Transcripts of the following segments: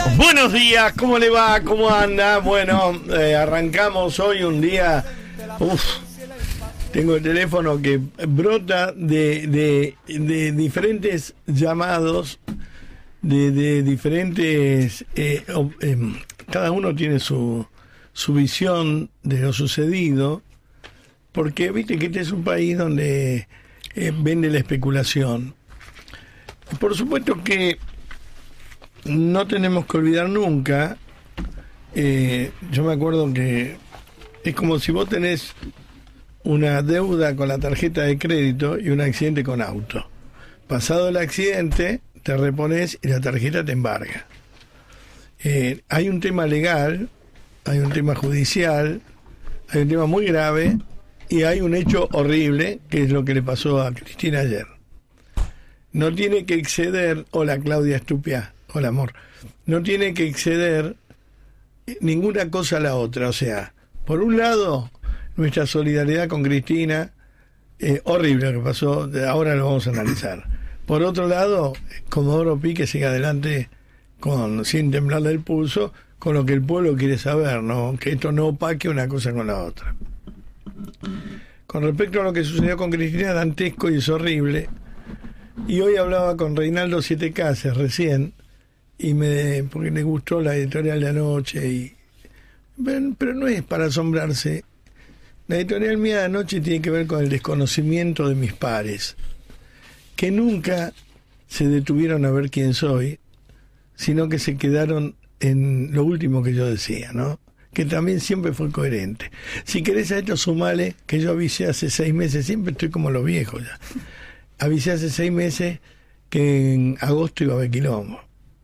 Buenos días, ¿cómo le va? ¿Cómo anda? Bueno, arrancamos hoy un día. Tengo el teléfono que brota de diferentes llamados, de diferentes. Cada uno tiene su visión de lo sucedido, porque viste que este es un país donde vende la especulación. Por supuesto que no tenemos que olvidar nunca, yo me acuerdo que es como si vos tenés una deuda con la tarjeta de crédito y un accidente con auto. Pasado el accidente, te repones y la tarjeta te embarga. Hay un tema legal, hay un tema judicial, hay un tema muy grave y hay un hecho horrible, que es lo que le pasó a Cristina ayer. No tiene que exceder, hola Claudia Estupia, hola amor, no tiene que exceder ninguna cosa a la otra. O sea, por un lado, nuestra solidaridad con Cristina, horrible lo que pasó, ahora lo vamos a analizar. Por otro lado, Comodoro Pi que siga adelante sin temblarle el pulso, con lo que el pueblo quiere saber, ¿no? Que esto no opaque una cosa con la otra. Con respecto a lo que sucedió con Cristina, dantesco y es horrible. Y hoy hablaba con Reinaldo Siete Cases recién, porque le gustó la editorial de anoche, pero no es para asombrarse. La editorial mía de anoche tiene que ver con el desconocimiento de mis pares, que nunca se detuvieron a ver quién soy, sino que se quedaron en lo último que yo decía, ¿no? Que también siempre fue coherente. Si querés a esto sumale que yo avisé hace 6 meses, siempre estoy como los viejos ya. Avisé hace 6 meses que en agosto iba a haber quilombo.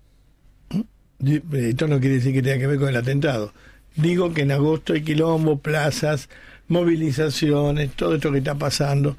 Esto no quiere decir que tenga que ver con el atentado. Digo que en agosto hay quilombo, plazas, movilizaciones, todo esto que está pasando.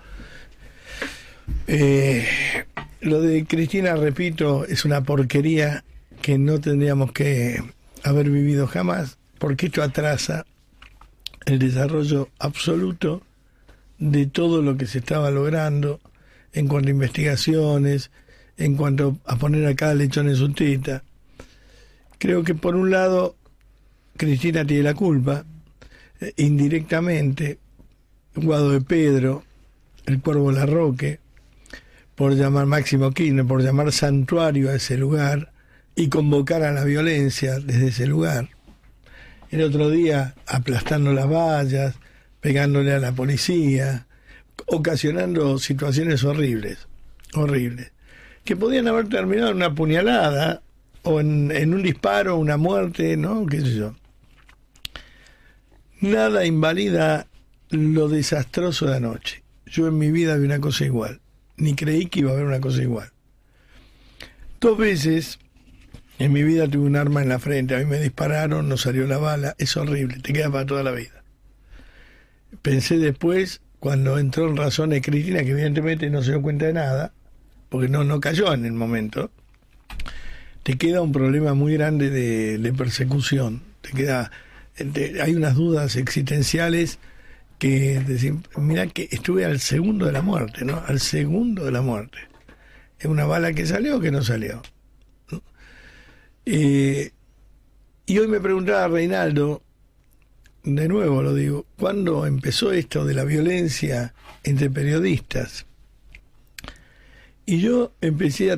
Lo de Cristina, repito, es una porquería que no tendríamos que haber vivido jamás, porque esto atrasa el desarrollo absoluto de todo lo que se estaba logrando en cuanto a investigaciones, en cuanto a poner a cada lechón en su teta. Creo que por un lado Cristina tiene la culpa, indirectamente, Guado de Pedro, el Cuervo Larroque, por llamar Máximo Kirchner, por llamar santuario a ese lugar y convocar a la violencia desde ese lugar. El otro día aplastando las vallas, pegándole a la policía, ocasionando situaciones horribles, que podían haber terminado en una puñalada o en un disparo, una muerte, ¿no? Qué sé yo. Nada invalida lo desastroso de anoche. Yo en mi vida vi una cosa igual, ni creí que iba a haber una cosa igual. 2 veces en mi vida tuve un arma en la frente, a mí me dispararon, no salió la bala, es horrible, te queda para toda la vida. Pensé después, cuando entró en razones Cristina, que evidentemente no se dio cuenta de nada, porque no cayó en el momento, te queda un problema muy grande de persecución. Hay unas dudas existenciales que decir, mirá que estuve al segundo de la muerte, ¿no? Al segundo de la muerte. Es una bala que salió o que no salió, ¿no? Y hoy me preguntaba Reinaldo, de nuevo lo digo, ¿cuándo empezó esto de la violencia entre periodistas? Y yo empecé a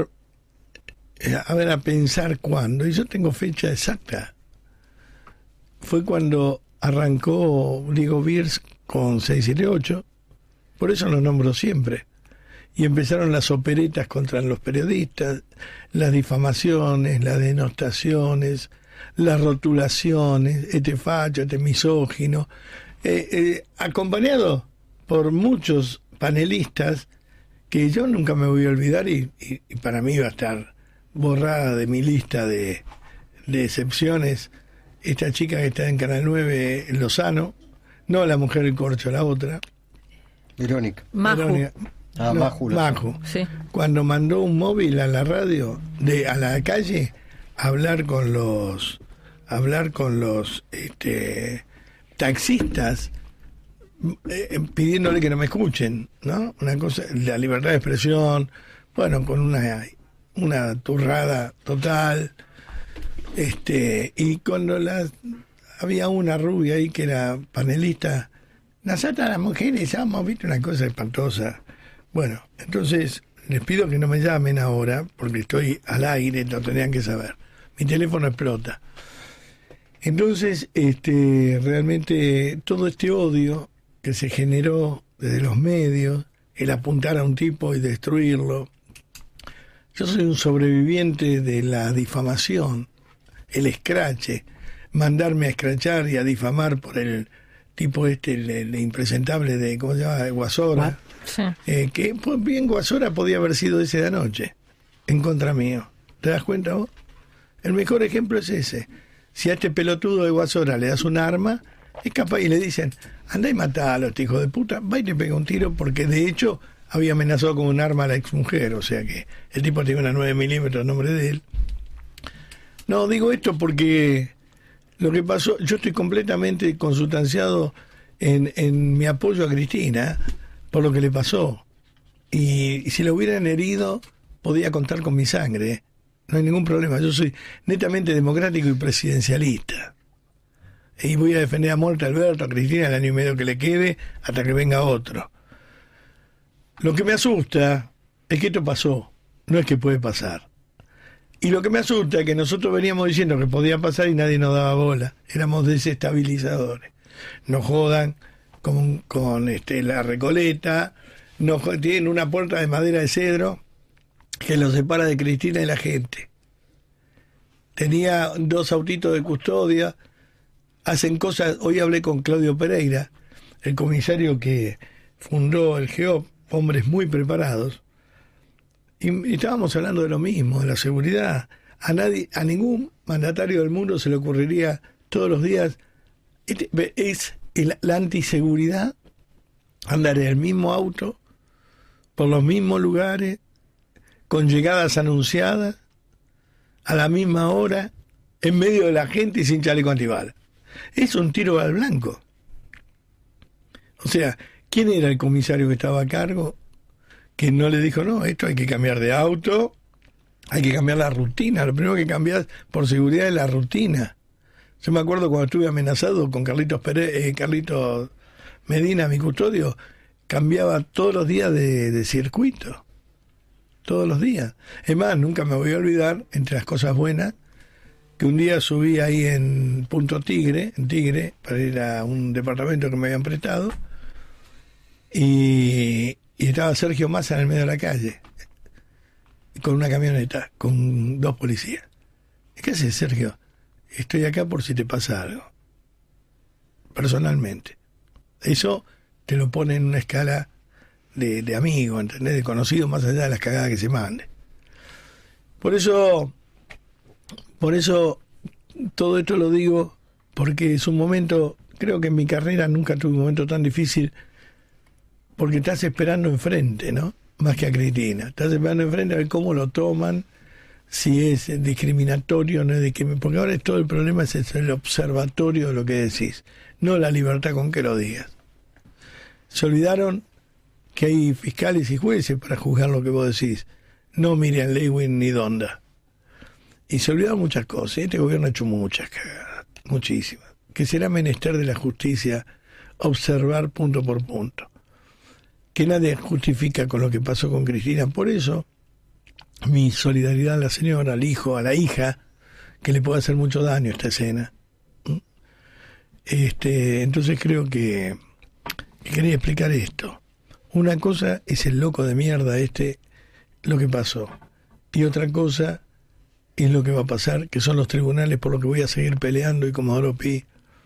pensar cuándo, y yo tengo fecha exacta. Fue cuando arrancó Diego Viers con 678, por eso lo nombro siempre. Y empezaron las operetas contra los periodistas, las difamaciones, las denostaciones, las rotulaciones, este facho, este misógino, acompañado por muchos panelistas que yo nunca me voy a olvidar y para mí va a estar borrada de mi lista de excepciones. Esta chica que está en Canal 9, Lozano, no la mujer del corcho, la otra. Verónica. Maju. Sí. Cuando mandó un móvil a la radio, a la calle, a hablar con los taxistas, pidiéndole que no me escuchen, ¿no? Una cosa, la libertad de expresión, bueno, con una turrada total. Y cuando había una rubia ahí que era panelista, nosotras las mujeres hemos visto una cosa espantosa. Bueno, entonces les pido que no me llamen ahora, porque estoy al aire, lo tenían que saber. Mi teléfono explota. Entonces, realmente todo este odio que se generó desde los medios, el apuntar a un tipo y destruirlo. Yo soy un sobreviviente de la difamación, el escrache, mandarme a escrachar y a difamar por el tipo el impresentable de, ¿cómo se llama?, de Guasora. Sí. Que pues, bien Guasora podía haber sido ese de anoche, en contra mío. ¿Te das cuenta vos? El mejor ejemplo es ese. Si a este pelotudo de Guasora le das un arma, es capaz, y le dicen, andá y matalo, este hijo de puta, va y te pega un tiro, porque de hecho había amenazado con un arma a la exmujer, o sea que el tipo tiene una 9 milímetros a nombre de él. No, digo esto porque lo que pasó, yo estoy completamente consustanciado en mi apoyo a Cristina por lo que le pasó. Y si lo hubieran herido, podía contar con mi sangre. No hay ningún problema. Yo soy netamente democrático y presidencialista. Y voy a defender a muerte a Alberto, a Cristina, el año y medio que le quede, hasta que venga otro. Lo que me asusta es que esto pasó. No es que puede pasar. Y lo que me asusta es que nosotros veníamos diciendo que podía pasar y nadie nos daba bola. Éramos desestabilizadores. Nos jodan con la Recoleta, tienen una puerta de madera de cedro que los separa de Cristina y la gente. Tenía 2 autitos de custodia, hacen cosas. Hoy hablé con Claudio Pereira, el comisario que fundó el GEOP, hombres muy preparados, y estábamos hablando de lo mismo, de la seguridad. A ningún mandatario del mundo se le ocurriría todos los días, es la antiseguridad, andar en el mismo auto, por los mismos lugares, con llegadas anunciadas, a la misma hora, en medio de la gente y sin chaleco antibalas. Es un tiro al blanco. O sea, ¿quién era el comisario que estaba a cargo? Que no le dijo, no, esto hay que cambiar de auto, hay que cambiar la rutina. Lo primero que cambias por seguridad es la rutina. Yo me acuerdo cuando estuve amenazado con Carlitos Medina, mi custodio, cambiaba todos los días de circuito. Todos los días. Es más, nunca me voy a olvidar, entre las cosas buenas, que un día subí ahí en Punto Tigre, para ir a un departamento que me habían prestado, y estaba Sergio Massa en el medio de la calle, con una camioneta, con 2 policías. ¿Qué haces, Sergio? Estoy acá por si te pasa algo. Personalmente. Eso te lo pone en una escala de amigo, ¿entendés? De conocido, más allá de las cagadas que se mande. Por eso todo esto lo digo, porque es un momento, creo que en mi carrera nunca tuve un momento tan difícil, porque estás esperando enfrente, ¿no? Más que a Cristina. Estás esperando enfrente a ver cómo lo toman, si es discriminatorio, no es porque ahora todo el problema es el observatorio de lo que decís, no la libertad con que lo digas. Se olvidaron que hay fiscales y jueces para juzgar lo que vos decís, no Miriam Lewin ni Donda. Y se olvidaron muchas cosas. Este gobierno ha hecho muchas cagadas, muchísimas, que será menester de la justicia observar punto por punto, que nadie justifica con lo que pasó con Cristina. Por eso mi solidaridad a la señora, al hijo, a la hija, que le puede hacer mucho daño esta escena. Entonces creo que quería explicar esto. Una cosa es el loco de mierda lo que pasó, y otra cosa es lo que va a pasar, que son los tribunales, por lo que voy a seguir peleando, y Comodoro Pi,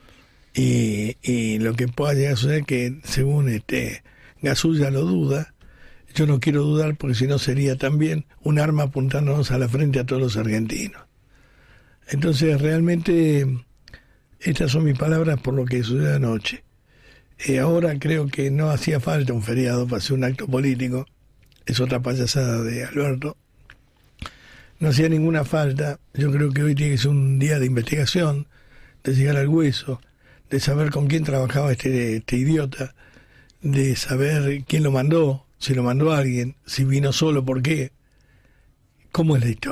y lo que pueda llegar a suceder, que según Gasulla lo duda. Yo no quiero dudar, porque si no sería también un arma apuntándonos a la frente a todos los argentinos. Entonces realmente estas son mis palabras por lo que sucedió anoche. Ahora creo que no hacía falta un feriado para hacer un acto político. Es otra payasada de Alberto. No hacía ninguna falta. Yo creo que hoy tiene que ser un día de investigación, de llegar al hueso, de saber con quién trabajaba este idiota, de saber quién lo mandó, si lo mandó alguien, si vino solo, por qué, cómo es la historia.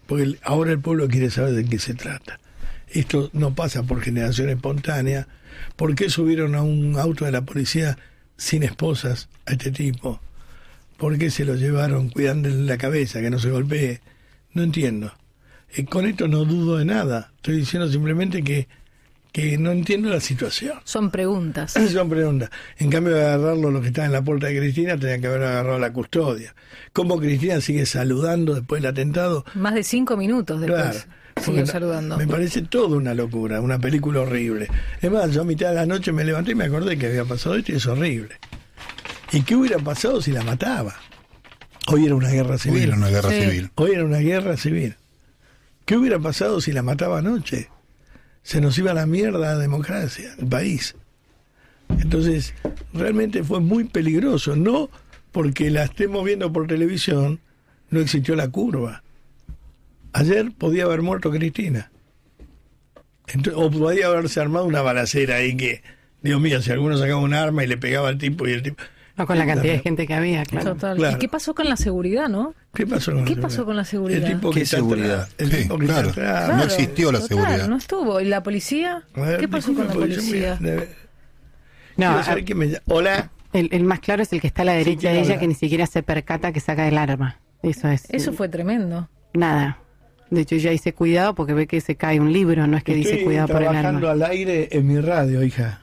porque ahora el pueblo quiere saber de qué se trata. Esto no pasa por generación espontánea. ¿Por qué subieron a un auto de la policía sin esposas a este tipo? ¿Por qué se lo llevaron cuidando la cabeza, que no se golpee? No entiendo. Con esto no dudo de nada. Estoy diciendo simplemente que no entiendo la situación. Son preguntas. Son preguntas. En cambio de agarrarlo los que están en la puerta de Cristina, tenían que haber agarrado la custodia. ¿Cómo Cristina sigue saludando después del atentado? Más de 5 minutos después. Claro, siguió saludando. Me parece toda una locura, una película horrible. Es más, yo a mitad de la noche me levanté y me acordé que había pasado esto y es horrible. ¿Y qué hubiera pasado si la mataba? Hoy era una guerra civil. Hoy era una guerra Sí. civil. Hoy era una guerra civil. ¿Qué hubiera pasado si la mataba anoche? Se nos iba a la mierda la democracia, el país. Entonces, realmente fue muy peligroso. No porque la estemos viendo por televisión, no existió la curva. Ayer podía haber muerto Cristina. O podía haberse armado una balacera ahí que, Dios mío, si alguno sacaba un arma y le pegaba al tipo y el tipo... No, con la cantidad de gente que había, claro. Total. Claro. ¿Y qué pasó con la seguridad, no? ¿Qué pasó con ¿Qué la pasó seguridad? con la seguridad? El tipo que ¿Qué está seguridad? atrás, el Sí, tipo que claro. está atrás. No existió la seguridad. No estuvo. ¿Y la policía? A ver, ¿Qué pasó con la disculpe, porque yo policía? No, quiero saber quién me llama. Hola. el más claro es el que está a la derecha ¿quién de ella, habla? que ni siquiera se percata que saca el arma. Eso es. Eso fue tremendo. Nada. De hecho, ella dice cuidado porque ve que se cae un libro, no es que dice Estoy cuidado por el trabajando arma. al aire en mi radio, hija.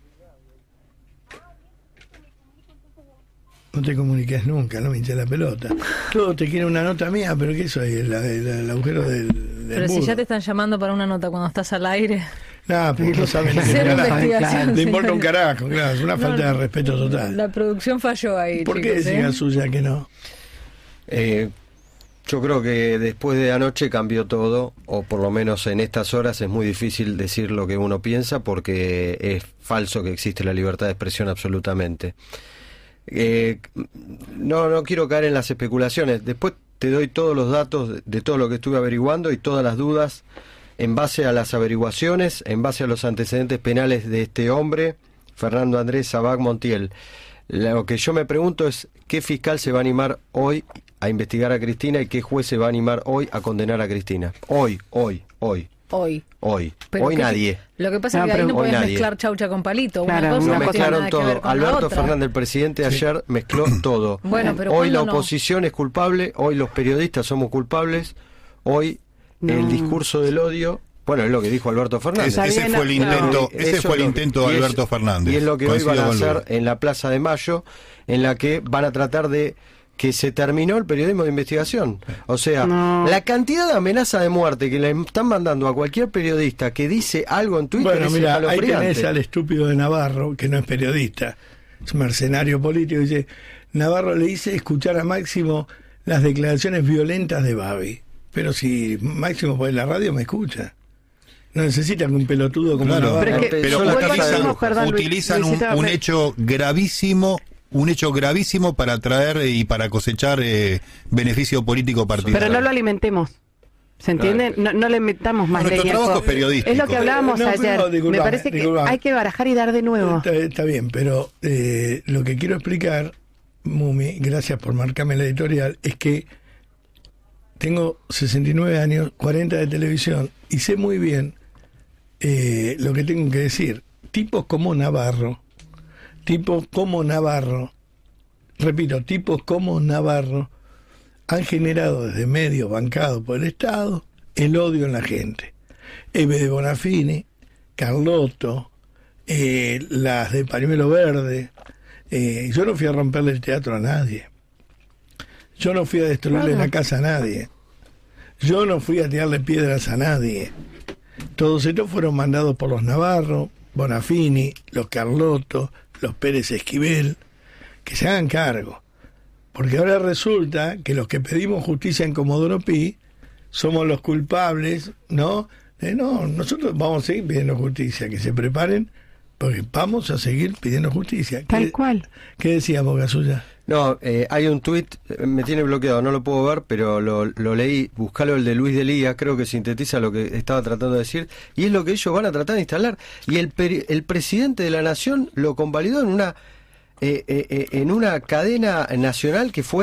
No te comuniques nunca, no me hinches la pelota. Todos te quieren una nota mía, pero ¿qué soy? El agujero del Pero si muro. ya te están llamando para una nota cuando estás al aire. No, porque no saben ni qué Hacer carajo. investigación. Le importa un señores. carajo, claro, es una falta de respeto total. La producción falló ahí, ¿Por qué chicos, decís la suya que no? Yo creo que después de anoche cambió todo, o por lo menos en estas horas es muy difícil decir lo que uno piensa porque es falso que existe la libertad de expresión absolutamente. No quiero caer en las especulaciones. Después te doy todos los datos de todo lo que estuve averiguando y todas las dudas en base a las averiguaciones, en base a los antecedentes penales de este hombre, Fernando Andrés Sabac Montiel. Lo que yo me pregunto es qué fiscal se va a animar hoy a investigar a Cristina y qué juez se va a animar hoy a condenar a Cristina. Hoy. Hoy. Pero Hoy que- nadie. Lo que pasa No, es que ahí pero no hoy podés nadie. mezclar chaucha con palito. Claro, Una cosa una no cosa- tiene nada Mezclaron que ver todo. con la Alberto otra. Fernández, el presidente, ayer mezcló todo. Bueno, pero hoy la ¿cuándo no? oposición es culpable, hoy los periodistas somos culpables, hoy el discurso del odio, bueno, es lo que dijo Alberto Fernández. Está Ese bien, fue el intento, Y ese eso fue el es lo intento de y es- Alberto Fernández. Y es lo que hoy Coincido van a con hacer Lugo. en la Plaza de Mayo, en la que van a tratar de que se terminó el periodismo de investigación. O sea, No. la cantidad de amenaza de muerte que le están mandando a cualquier periodista que dice algo en Twitter Bueno, es mira, ahí escalofriante. tenés al estúpido de Navarro, que no es periodista, es mercenario político. Dice, Navarro le hice escuchar a Máximo las declaraciones violentas de Babi. Pero si Máximo por la radio me escucha. No necesita un pelotudo como Claro, Navarro. Pero es que- pero Yo la vuelvo a casa de decirlo, lujo. perdón, Luis- utilizan Luisito, un pero- hecho gravísimo para traer y para cosechar beneficio político partidario. Pero no lo alimentemos. ¿Se entiende? No le metamos más Nuestro leña. trabajo es periodístico. Es lo que hablábamos No, ayer. no, disculpame, Me parece que disculpame. hay que barajar y dar de nuevo. Está bien, pero lo que quiero explicar, Mumi, gracias por marcarme la editorial, es que tengo 69 años, 40 de televisión, y sé muy bien lo que tengo que decir. Tipos como Navarro, repito, tipos como Navarro han generado desde medios bancados por el Estado el odio en la gente. Eve de Bonafini, Carlotto, las de Pañuelo Verde. Yo no fui a romperle el teatro a nadie. Yo no fui a destruirle la casa a nadie. Yo no fui a tirarle piedras a nadie. Todos estos fueron mandados por los Navarro, Bonafini, los Carlotto, los Pérez Esquivel, que se hagan cargo. Porque ahora resulta que los que pedimos justicia en Comodoro Pi somos los culpables, ¿no? No, nosotros vamos a seguir pidiendo justicia, que se preparen, porque vamos a seguir pidiendo justicia. Tal cual. ¿Qué decía Boca Suya? No, hay un tuit, me tiene bloqueado, no lo puedo ver, pero lo leí, buscalo el de Luis Delía, creo que sintetiza lo que estaba tratando de decir, y es lo que ellos van a tratar de instalar. Y el presidente de la Nación lo convalidó en una cadena nacional que fue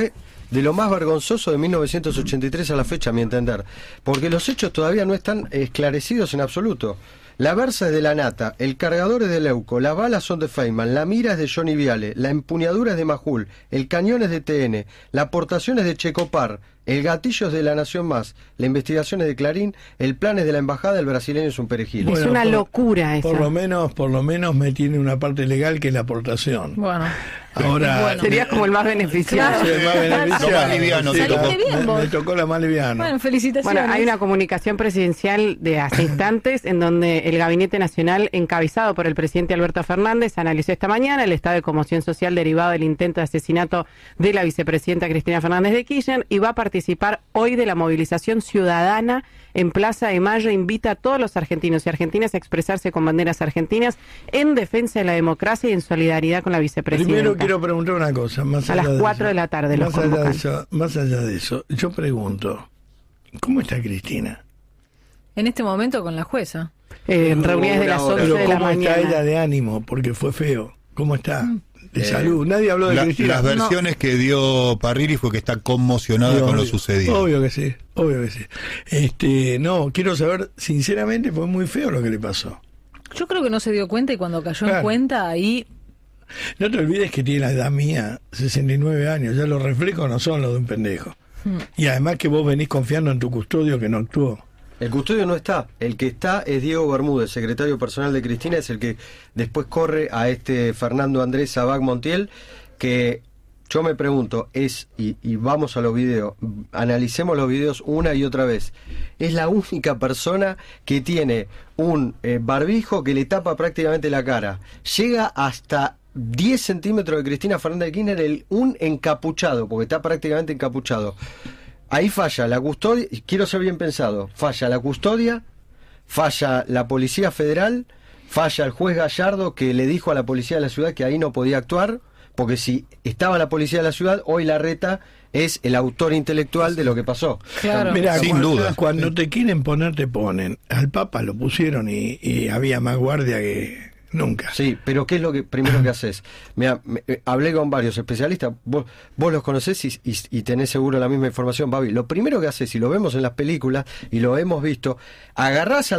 de lo más vergonzoso de 1983 a la fecha, a mi entender, porque los hechos todavía no están esclarecidos en absoluto. La Versa es de La Nata, el cargador es de Leuco, las balas son de Feynman, la mira es de Johnny Viale, la empuñadura es de Majul, el cañón es de TN, la aportación es de Checopar, el gatillo es de La Nación Más, la investigación es de Clarín, el plan es de la embajada, el brasileño es un perejil. Es una locura eso. Por lo menos me tiene una parte legal que es la aportación. Bueno. Ahora Bueno. Serías como el más beneficiado. Sí, el más beneficiado. Lo más liviano, Sí, te tocó. bien, vos. me tocó la más liviana. Bueno, felicitaciones. Bueno, hay una comunicación presidencial de hace instantes en donde el Gabinete Nacional, encabezado por el presidente Alberto Fernández, analizó esta mañana el estado de conmoción social derivado del intento de asesinato de la vicepresidenta Cristina Fernández de Kirchner y va a participar hoy de la movilización ciudadana en Plaza de Mayo. Invita a todos los argentinos y argentinas a expresarse con banderas argentinas en defensa de la democracia y en solidaridad con la vicepresidenta. Primero quiero preguntar una cosa. Más A allá las de 4 eso. de la tarde los Más allá de convocan. eso, más allá de eso, yo pregunto, ¿cómo está Cristina? En este momento con la jueza. Reuniones de las 11 Pero de la ¿cómo está ella mañana. de ánimo? Porque fue feo. ¿Cómo está? De salud. Nadie habló de Cristina. Las versiones que dio Parrilli fue que está conmocionada con lo sucedido. Obvio que sí, obvio que sí. No, quiero saber, sinceramente, fue muy feo lo que le pasó. Yo creo que no se dio cuenta y cuando cayó en Claro. cuenta ahí... No te olvides que tiene la edad mía, 69 años, ya los reflejos no son los de un pendejo. Y además que vos venís confiando en tu custodio que no actuó. El custodio no está, el que está es Diego Bermúdez, secretario personal de Cristina, es el que después corre a este Fernando Andrés Sabac Montiel, que yo me pregunto, y vamos a los videos, analicemos los videos una y otra vez, es la única persona que tiene un barbijo que le tapa prácticamente la cara, llega hasta 10 centímetros de Cristina Fernández de Kirchner, un encapuchado, porque está prácticamente encapuchado. Ahí falla la custodia, y quiero ser bien pensado, falla la custodia, falla la Policía Federal, falla el juez Gallardo que le dijo a la Policía de la Ciudad que ahí no podía actuar, porque si estaba la Policía de la Ciudad, hoy Larreta es el autor intelectual de lo que pasó. Claro. Mirá, Sin duda. Cuando te quieren poner, te ponen. Al Papa lo pusieron y había más guardia que nunca. Sí, pero ¿qué es lo que primero que haces? Mira, hablé con varios especialistas, vos los conocés y tenés seguro la misma información, Babi. Lo primero que haces, y lo vemos en las películas, y lo hemos visto, agarrás a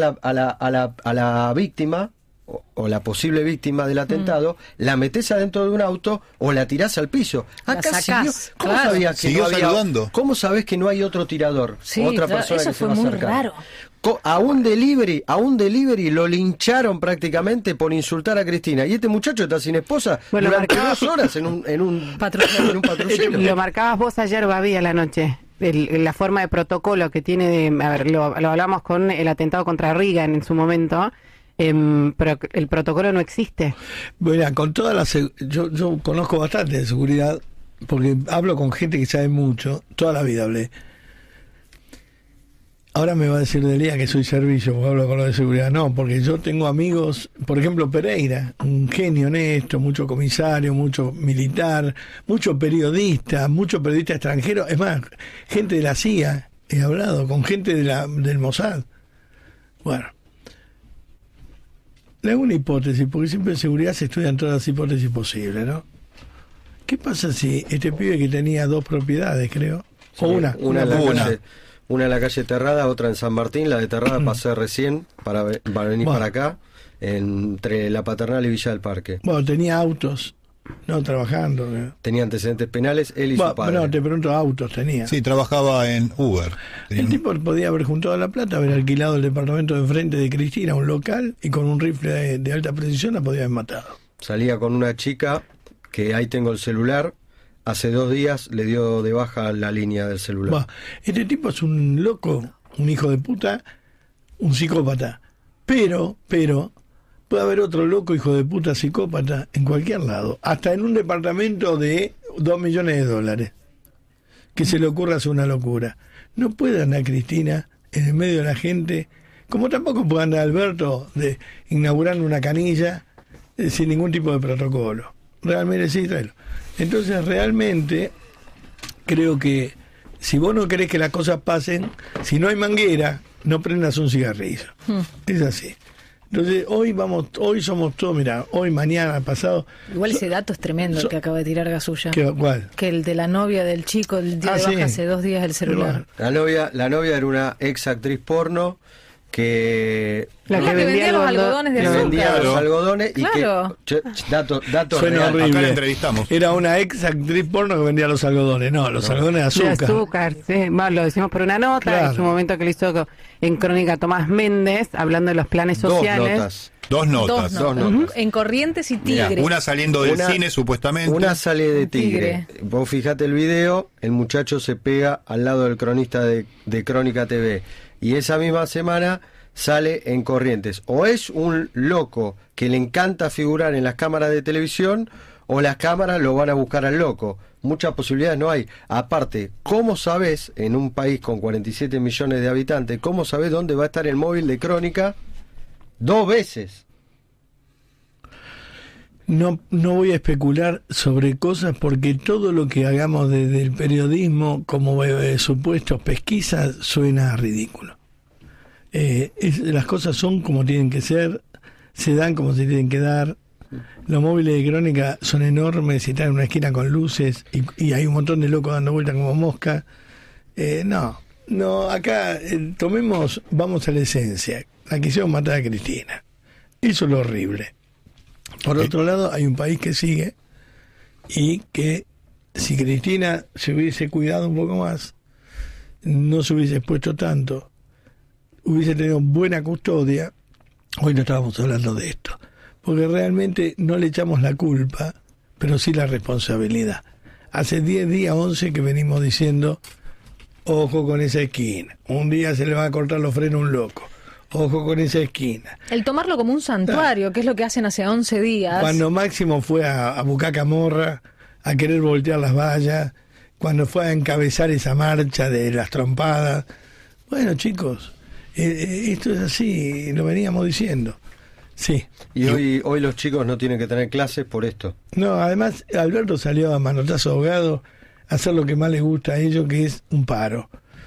la víctima, o la posible víctima del atentado, la metés adentro de un auto o la tirás al piso. La Acá sacás, ¿cómo claro. sabías que Siguió no había, saludando. ¿Cómo sabés que no hay otro tirador? Sí, Otra claro, persona eso que se fue va a muy acercar. raro. A un delivery lo lincharon prácticamente por insultar a Cristina. Y este muchacho está sin esposa Bueno, durante marcaba- 2 horas en un Patrullero. en un patrullero. Lo marcabas vos ayer, Babi, a la noche. La forma de protocolo que tiene de... A ver, lo hablamos con el atentado contra Reagan en su momento, pero el protocolo no existe. Bueno, con toda la yo conozco bastante de seguridad porque hablo con gente que sabe mucho, toda la vida hablé. Ahora me va a decir Delia que soy servicio porque hablo con lo de seguridad. No, porque yo tengo amigos, por ejemplo Pereira, un genio honesto, mucho comisario, mucho militar, mucho periodista extranjero, es más, gente de la CIA, he hablado con gente del Mossad. Bueno, le hago una hipótesis, porque siempre en seguridad se estudian todas las hipótesis posibles, ¿no? ¿Qué pasa si este pibe que tenía 2 propiedades, creo? O una Una en la calle Terrada, otra en San Martín. La de Terrada pasé recién para venir para acá, entre La Paternal y Villa del Parque. Bueno, tenía autos, no trabajando. ¿no? Tenía antecedentes penales, él y su padre. No, te pregunto, autos tenía. Sí, trabajaba en Uber. El tipo podía haber juntado la plata, haber alquilado el departamento de enfrente de Cristina, un local, y con un rifle de alta precisión la podía haber matado. Salía con una chica, que ahí tengo el celular. Hace 2 días le dio de baja la línea del celular. Bueno, este tipo es un loco, un hijo de puta, un psicópata. Pero, puede haber otro loco, hijo de puta, psicópata, en cualquier lado. Hasta en un departamento de $2 millones. Que se le ocurra hacer una locura. No puede andar Cristina en el medio de la gente, como tampoco puede andar Alberto inaugurando una canilla sin ningún tipo de protocolo. Realmente sí, tráelo. Entonces realmente creo que si vos no querés que las cosas pasen, si no hay manguera, no prendas un cigarrillo. Es así. Entonces hoy somos todos, mira, hoy, mañana, pasado. Igual ese dato es tremendo el que acaba de tirar Gasulla. ¿Cuál? Que el de la novia del chico, el día de baja hace 2 días el celular. La novia era una ex actriz porno que vendía los algodones de azúcar. Vendía los algodones y claro. dato Suena real. horrible. Acá la entrevistamos. Era una ex actriz porno que vendía los algodones. No, los algodones de azúcar. De azúcar, sí. Bueno, lo decimos por una nota. Claro. Es un momento que le hizo en Crónica Tomás Méndez, hablando de los planes sociales. Dos notas. Dos notas. En Corrientes y Tigre. Mirá, una saliendo del cine, supuestamente. Una sale de Tigre. Tigre. Vos fijate el video, el muchacho se pega al lado del cronista de Crónica TV. Y esa misma semana sale en Corrientes. O es un loco que le encanta figurar en las cámaras de televisión, o las cámaras lo van a buscar al loco. Muchas posibilidades no hay. Aparte, ¿cómo sabes, en un país con 47 millones de habitantes, cómo sabes dónde va a estar el móvil de Crónica 2 veces? No voy a especular sobre cosas porque todo lo que hagamos desde el periodismo como supuestos pesquisas suena ridículo. Las cosas son como tienen que ser, se dan como se tienen que dar. Los móviles de Crónica son enormes y están en una esquina con luces y hay un montón de locos dando vueltas como mosca. No, acá vamos a la esencia. La quisieron matar a Cristina. Eso es lo horrible. Por otro lado, hay un país que sigue y que si Cristina se hubiese cuidado un poco más, no se hubiese expuesto tanto, hubiese tenido buena custodia, hoy no estábamos hablando de esto. Porque realmente no le echamos la culpa, pero sí la responsabilidad. Hace 10 días, 11 que venimos diciendo, ojo con esa esquina. Un día se le va a cortar los frenos a un loco. Ojo con esa esquina. El tomarlo como un santuario, que es lo que hacen hace 11 días. Cuando Máximo fue a buscar Camorra, a querer voltear las vallas, cuando fue a encabezar esa marcha de las trompadas. Bueno, chicos, esto es así, lo veníamos diciendo. Sí. Y hoy los chicos no tienen que tener clases por esto. No, además Alberto salió a manotazo ahogado a hacer lo que más les gusta a ellos, que es un paro,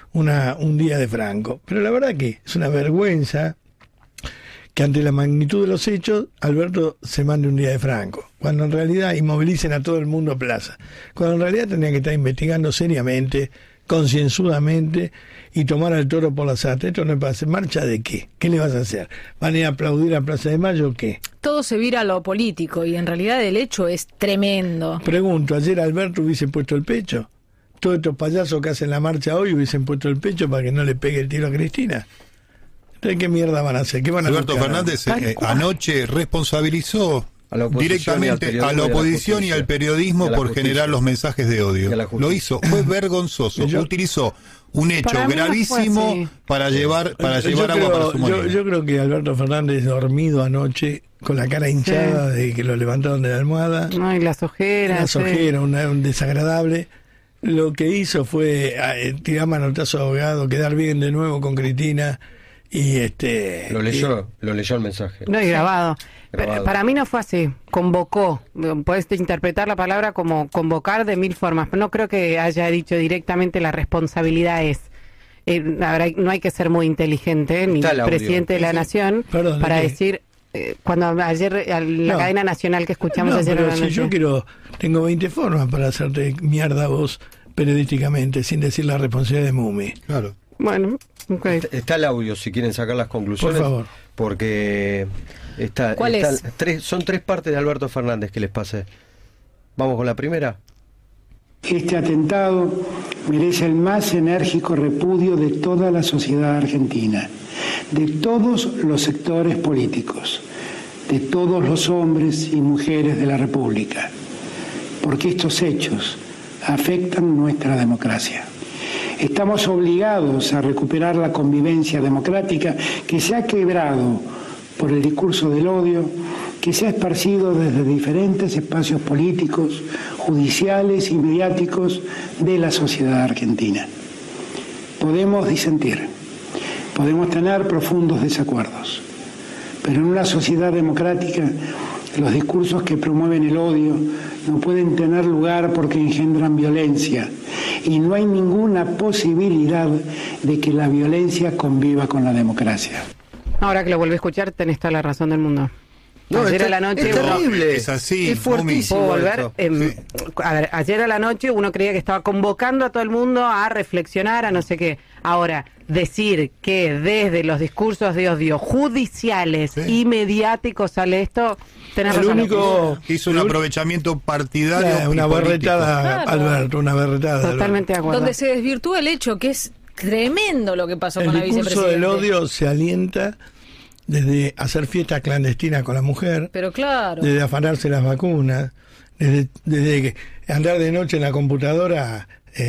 un día de Franco. Pero la verdad que es una vergüenza que ante la magnitud de los hechos Alberto se mande un día de Franco, cuando en realidad inmovilicen a todo el mundo a plaza, cuando en realidad tendrían que estar investigando seriamente, concienzudamente y tomar al toro por las astas. Esto no es para hacer marcha de qué. ¿Qué le vas a hacer? ¿Van a ir a aplaudir a Plaza de Mayo o qué? Todo se vira a lo político y en realidad el hecho es tremendo. Pregunto, ¿ayer Alberto hubiese puesto el pecho? ¿Todos estos payasos que hacen la marcha hoy hubiesen puesto el pecho para que no le pegue el tiro a Cristina? Entonces, ¿qué mierda van a hacer? ¿Qué van a Alberto buscar? Fernández anoche responsabilizó directamente a la oposición y al periodismo por generar los mensajes de odio. Lo hizo, fue vergonzoso. Utilizó un hecho gravísimo para llevar agua para su molino. Yo creo que Alberto Fernández dormido anoche con la cara hinchada de que lo levantaron de la almohada. No, y las ojeras. Un desagradable. Lo que hizo fue tirar manotazo ahogado, quedar bien de nuevo con Cristina. Y lo leyó el mensaje. No, y grabado. Para mí no fue así. Convocó. Puedes interpretar la palabra como convocar de 1000 formas. Pero no creo que haya dicho directamente la responsabilidad es. No hay que ser muy inteligente, ni presidente de la Nación, para decir. Cuando ayer, la cadena nacional que escuchamos ayer. Pero si yo tengo 20 formas para hacerte mierda a vos periodísticamente, sin decir la responsabilidad de Mumi. Claro. Bueno, okay. Está el audio si quieren sacar las conclusiones. Por favor. Porque son 3 partes de Alberto Fernández que les pasé. Vamos con la primera. Este atentado merece el más enérgico repudio de toda la sociedad argentina, de todos los sectores políticos, de todos los hombres y mujeres de la República, porque estos hechos afectan nuestra democracia. Estamos obligados a recuperar la convivencia democrática que se ha quebrado por el discurso del odio, que se ha esparcido desde diferentes espacios políticos, judiciales y mediáticos de la sociedad argentina. Podemos disentir, podemos tener profundos desacuerdos, pero en una sociedad democrática los discursos que promueven el odio no pueden tener lugar porque engendran violencia y no hay ninguna posibilidad de que la violencia conviva con la democracia. Ahora que lo vuelvo a escuchar, tenés toda la razón del mundo. No, ayer a la noche es terrible. Es así. Es fuertísimo. ¿Puedo volver? Sí. A ver, ayer a la noche uno creía que estaba convocando a todo el mundo a reflexionar, a no sé qué. Ahora, decir que desde los discursos de odio judiciales y mediáticos sale esto, tenés razón. Único hizo un aprovechamiento partidario. Una berretada, Claro. Alberto, una berretada. Totalmente de acuerdo. Donde se desvirtúa el hecho, que es tremendo lo que pasó El con la discurso vicepresidenta. del odio se alienta desde hacer fiestas clandestinas con la mujer, Pero claro. desde afanarse las vacunas, desde que andar de noche en la computadora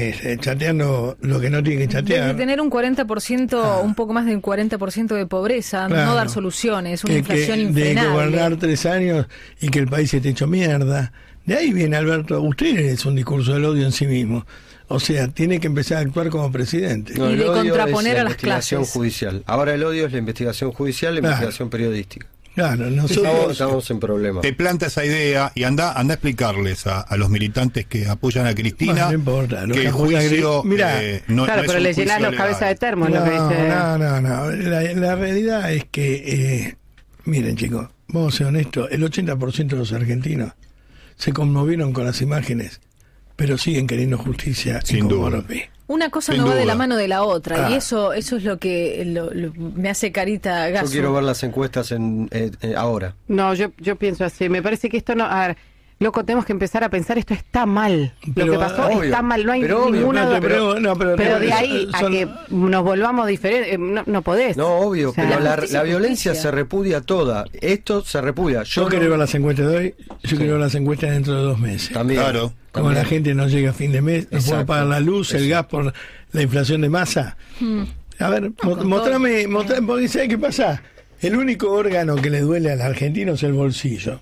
chateando lo que no tiene que chatear. Desde tener un 40%, un poco más del 40% de pobreza, Claro. no dar soluciones, una Que inflación de infrenable. gobernar 3 años y que el país se te hecho mierda. De ahí viene, Alberto, usted es un discurso del odio en sí mismo. O sea, tiene que empezar a actuar como presidente. Y el de odio contraponer es la a las investigación clases. judicial. Ahora el odio es la investigación judicial, la Claro. investigación periodística. Claro, nosotros... Estamos en problemas. Te planta esa idea y anda a explicarles a los militantes que apoyan a Cristina Bueno, no importa, los que que el apoyan a juicio Mirá, no, claro, no es pero un le llenás juicio los cabezas de legal. termo, es lo que dice. No. La realidad es que, miren chicos, vamos a ser honestos, el 80% de los argentinos se conmovieron con las imágenes, pero siguen queriendo justicia Sin en duda. Comoropi. Una cosa Sin no va de duda. la mano de la otra, Ah. y eso es lo que me hace carita Yo gaso. quiero ver las encuestas ahora. No, yo pienso así. Me parece que esto no... A ver, loco, tenemos que empezar a pensar, esto está mal. Pero, lo que pasó obvio, está mal, no hay pero obvio, ninguna duda. Pero de ahí a son- que nos volvamos diferentes, no podés. No, obvio, O sea, pero la la justicia es violencia justicia. se repudia toda. Esto se repudia. Yo quiero ver las encuestas de hoy, yo quiero ver las encuestas dentro de 2 meses. También. Claro. Como la gente no llega a fin de mes, no puede Exacto. pagar la luz, el gas por la inflación de masa. A ver, mostrame, porque ¿sabes qué pasa? El único órgano que le duele al argentino es el bolsillo.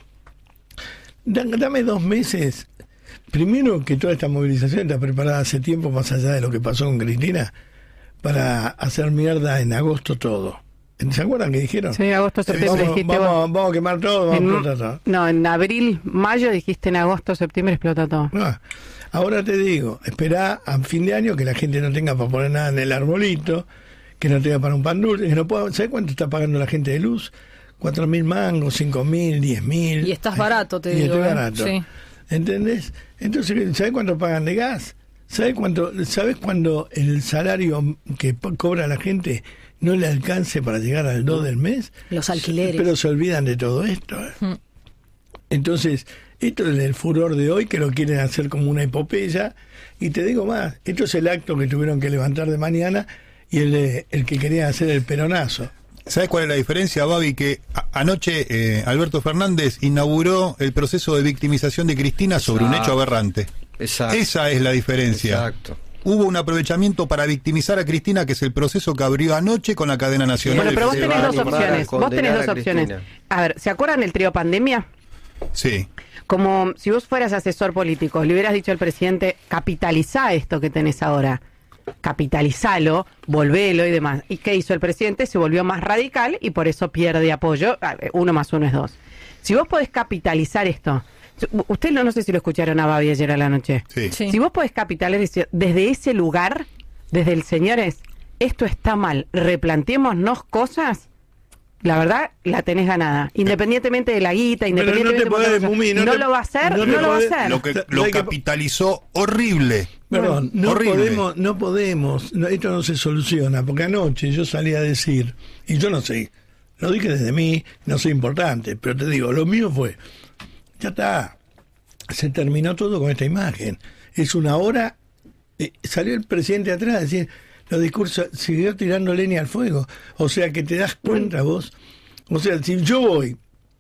Dame 2 meses. Primero que toda esta movilización está preparada hace tiempo, más allá de lo que pasó con Cristina, para hacer mierda en agosto todo. ¿Se acuerdan que dijeron? Sí, agosto, septiembre dijiste vos. Vamos a quemar todo, vamos a explotar todo. No, en abril, mayo dijiste en agosto, septiembre explota todo. No, ahora te digo, esperá a fin de año que la gente no tenga para poner nada en el arbolito, que no tenga para un pan dulce, que no pueda. ¿Sabes cuánto está pagando la gente de luz? 4.000 mangos, 5.000, 10.000. Y estás barato, te Y digo. estoy barato. Sí. ¿Entendés? Entonces, ¿sabes cuánto pagan de gas? ¿Sabes cuándo el salario que cobra la gente no le alcance para llegar al 2 del mes? Los alquileres. Pero se olvidan de todo esto. Entonces, esto es el furor de hoy, que lo quieren hacer como una epopeya. Y te digo más, esto es el acto que tuvieron que levantar de mañana y el que quería hacer el peronazo. ¿Sabes cuál es la diferencia, Babi? Que anoche Alberto Fernández inauguró el proceso de victimización de Cristina sobre un hecho aberrante. Exacto. Esa es la diferencia. Exacto. Hubo un aprovechamiento para victimizar a Cristina, que es el proceso que abrió anoche con la cadena nacional. Bueno, pero vos Se tenés va a dos animar a opciones. Vos tenés condenar dos a opciones. Cristina. A ver, ¿se acuerdan del trío pandemia? Sí. Como si vos fueras asesor político, le hubieras dicho al presidente, capitalizá esto que tenés ahora, capitalizalo, volvelo y demás. ¿Y qué hizo el presidente? Se volvió más radical y por eso pierde apoyo. 1 más 1 es 2. Si vos podés capitalizar esto, usted no sé si lo escucharon a Babi ayer a la noche. Sí. Sí. Si vos podés capitalizar desde ese lugar, desde el señores, esto está mal, replanteémonos cosas. La verdad, la tenés ganada. Independientemente de la guita, Pero no independientemente te podés, de Mumi, no lo va a hacer, no no te lo va a podés- hacer. Lo capitalizó horrible. Perdón, Horrible. no podemos, esto no se soluciona, porque anoche yo salí a decir, y yo no sé, lo dije desde mí, no soy importante, pero te digo, lo mío fue, ya está, se terminó todo con esta imagen. Es una hora, salió el presidente atrás a decir, los discursos, siguió tirando leña al fuego. O sea que te das cuenta vos, o sea, si yo voy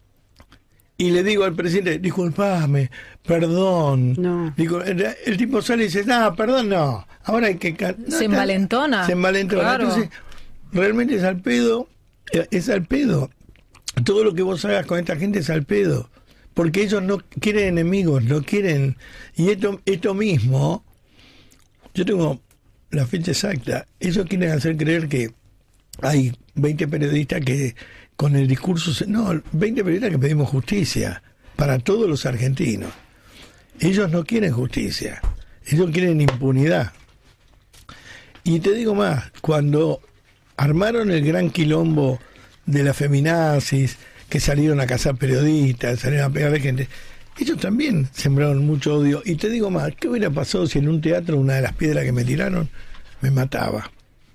y le digo al presidente, disculpame, perdón. No. Digo, el tipo sale y dice, no, perdón, no. Ahora hay que... Se envalentona. Se envalentona. Claro. Entonces, realmente es al pedo. Es al pedo. Todo lo que vos hagas con esta gente es al pedo. Porque ellos no quieren enemigos, no quieren... Y esto mismo, yo tengo la fecha exacta. Ellos quieren hacer creer que hay 20 periodistas que con el discurso... No, 20 periodistas que pedimos justicia para todos los argentinos. Ellos no quieren justicia, ellos quieren impunidad. Y te digo más, cuando armaron el gran quilombo de las feminazis que salieron a cazar periodistas, salieron a pegarle gente. Ellos también sembraron mucho odio. Y te digo más, ¿qué hubiera pasado si en un teatro una de las piedras que me tiraron me mataba?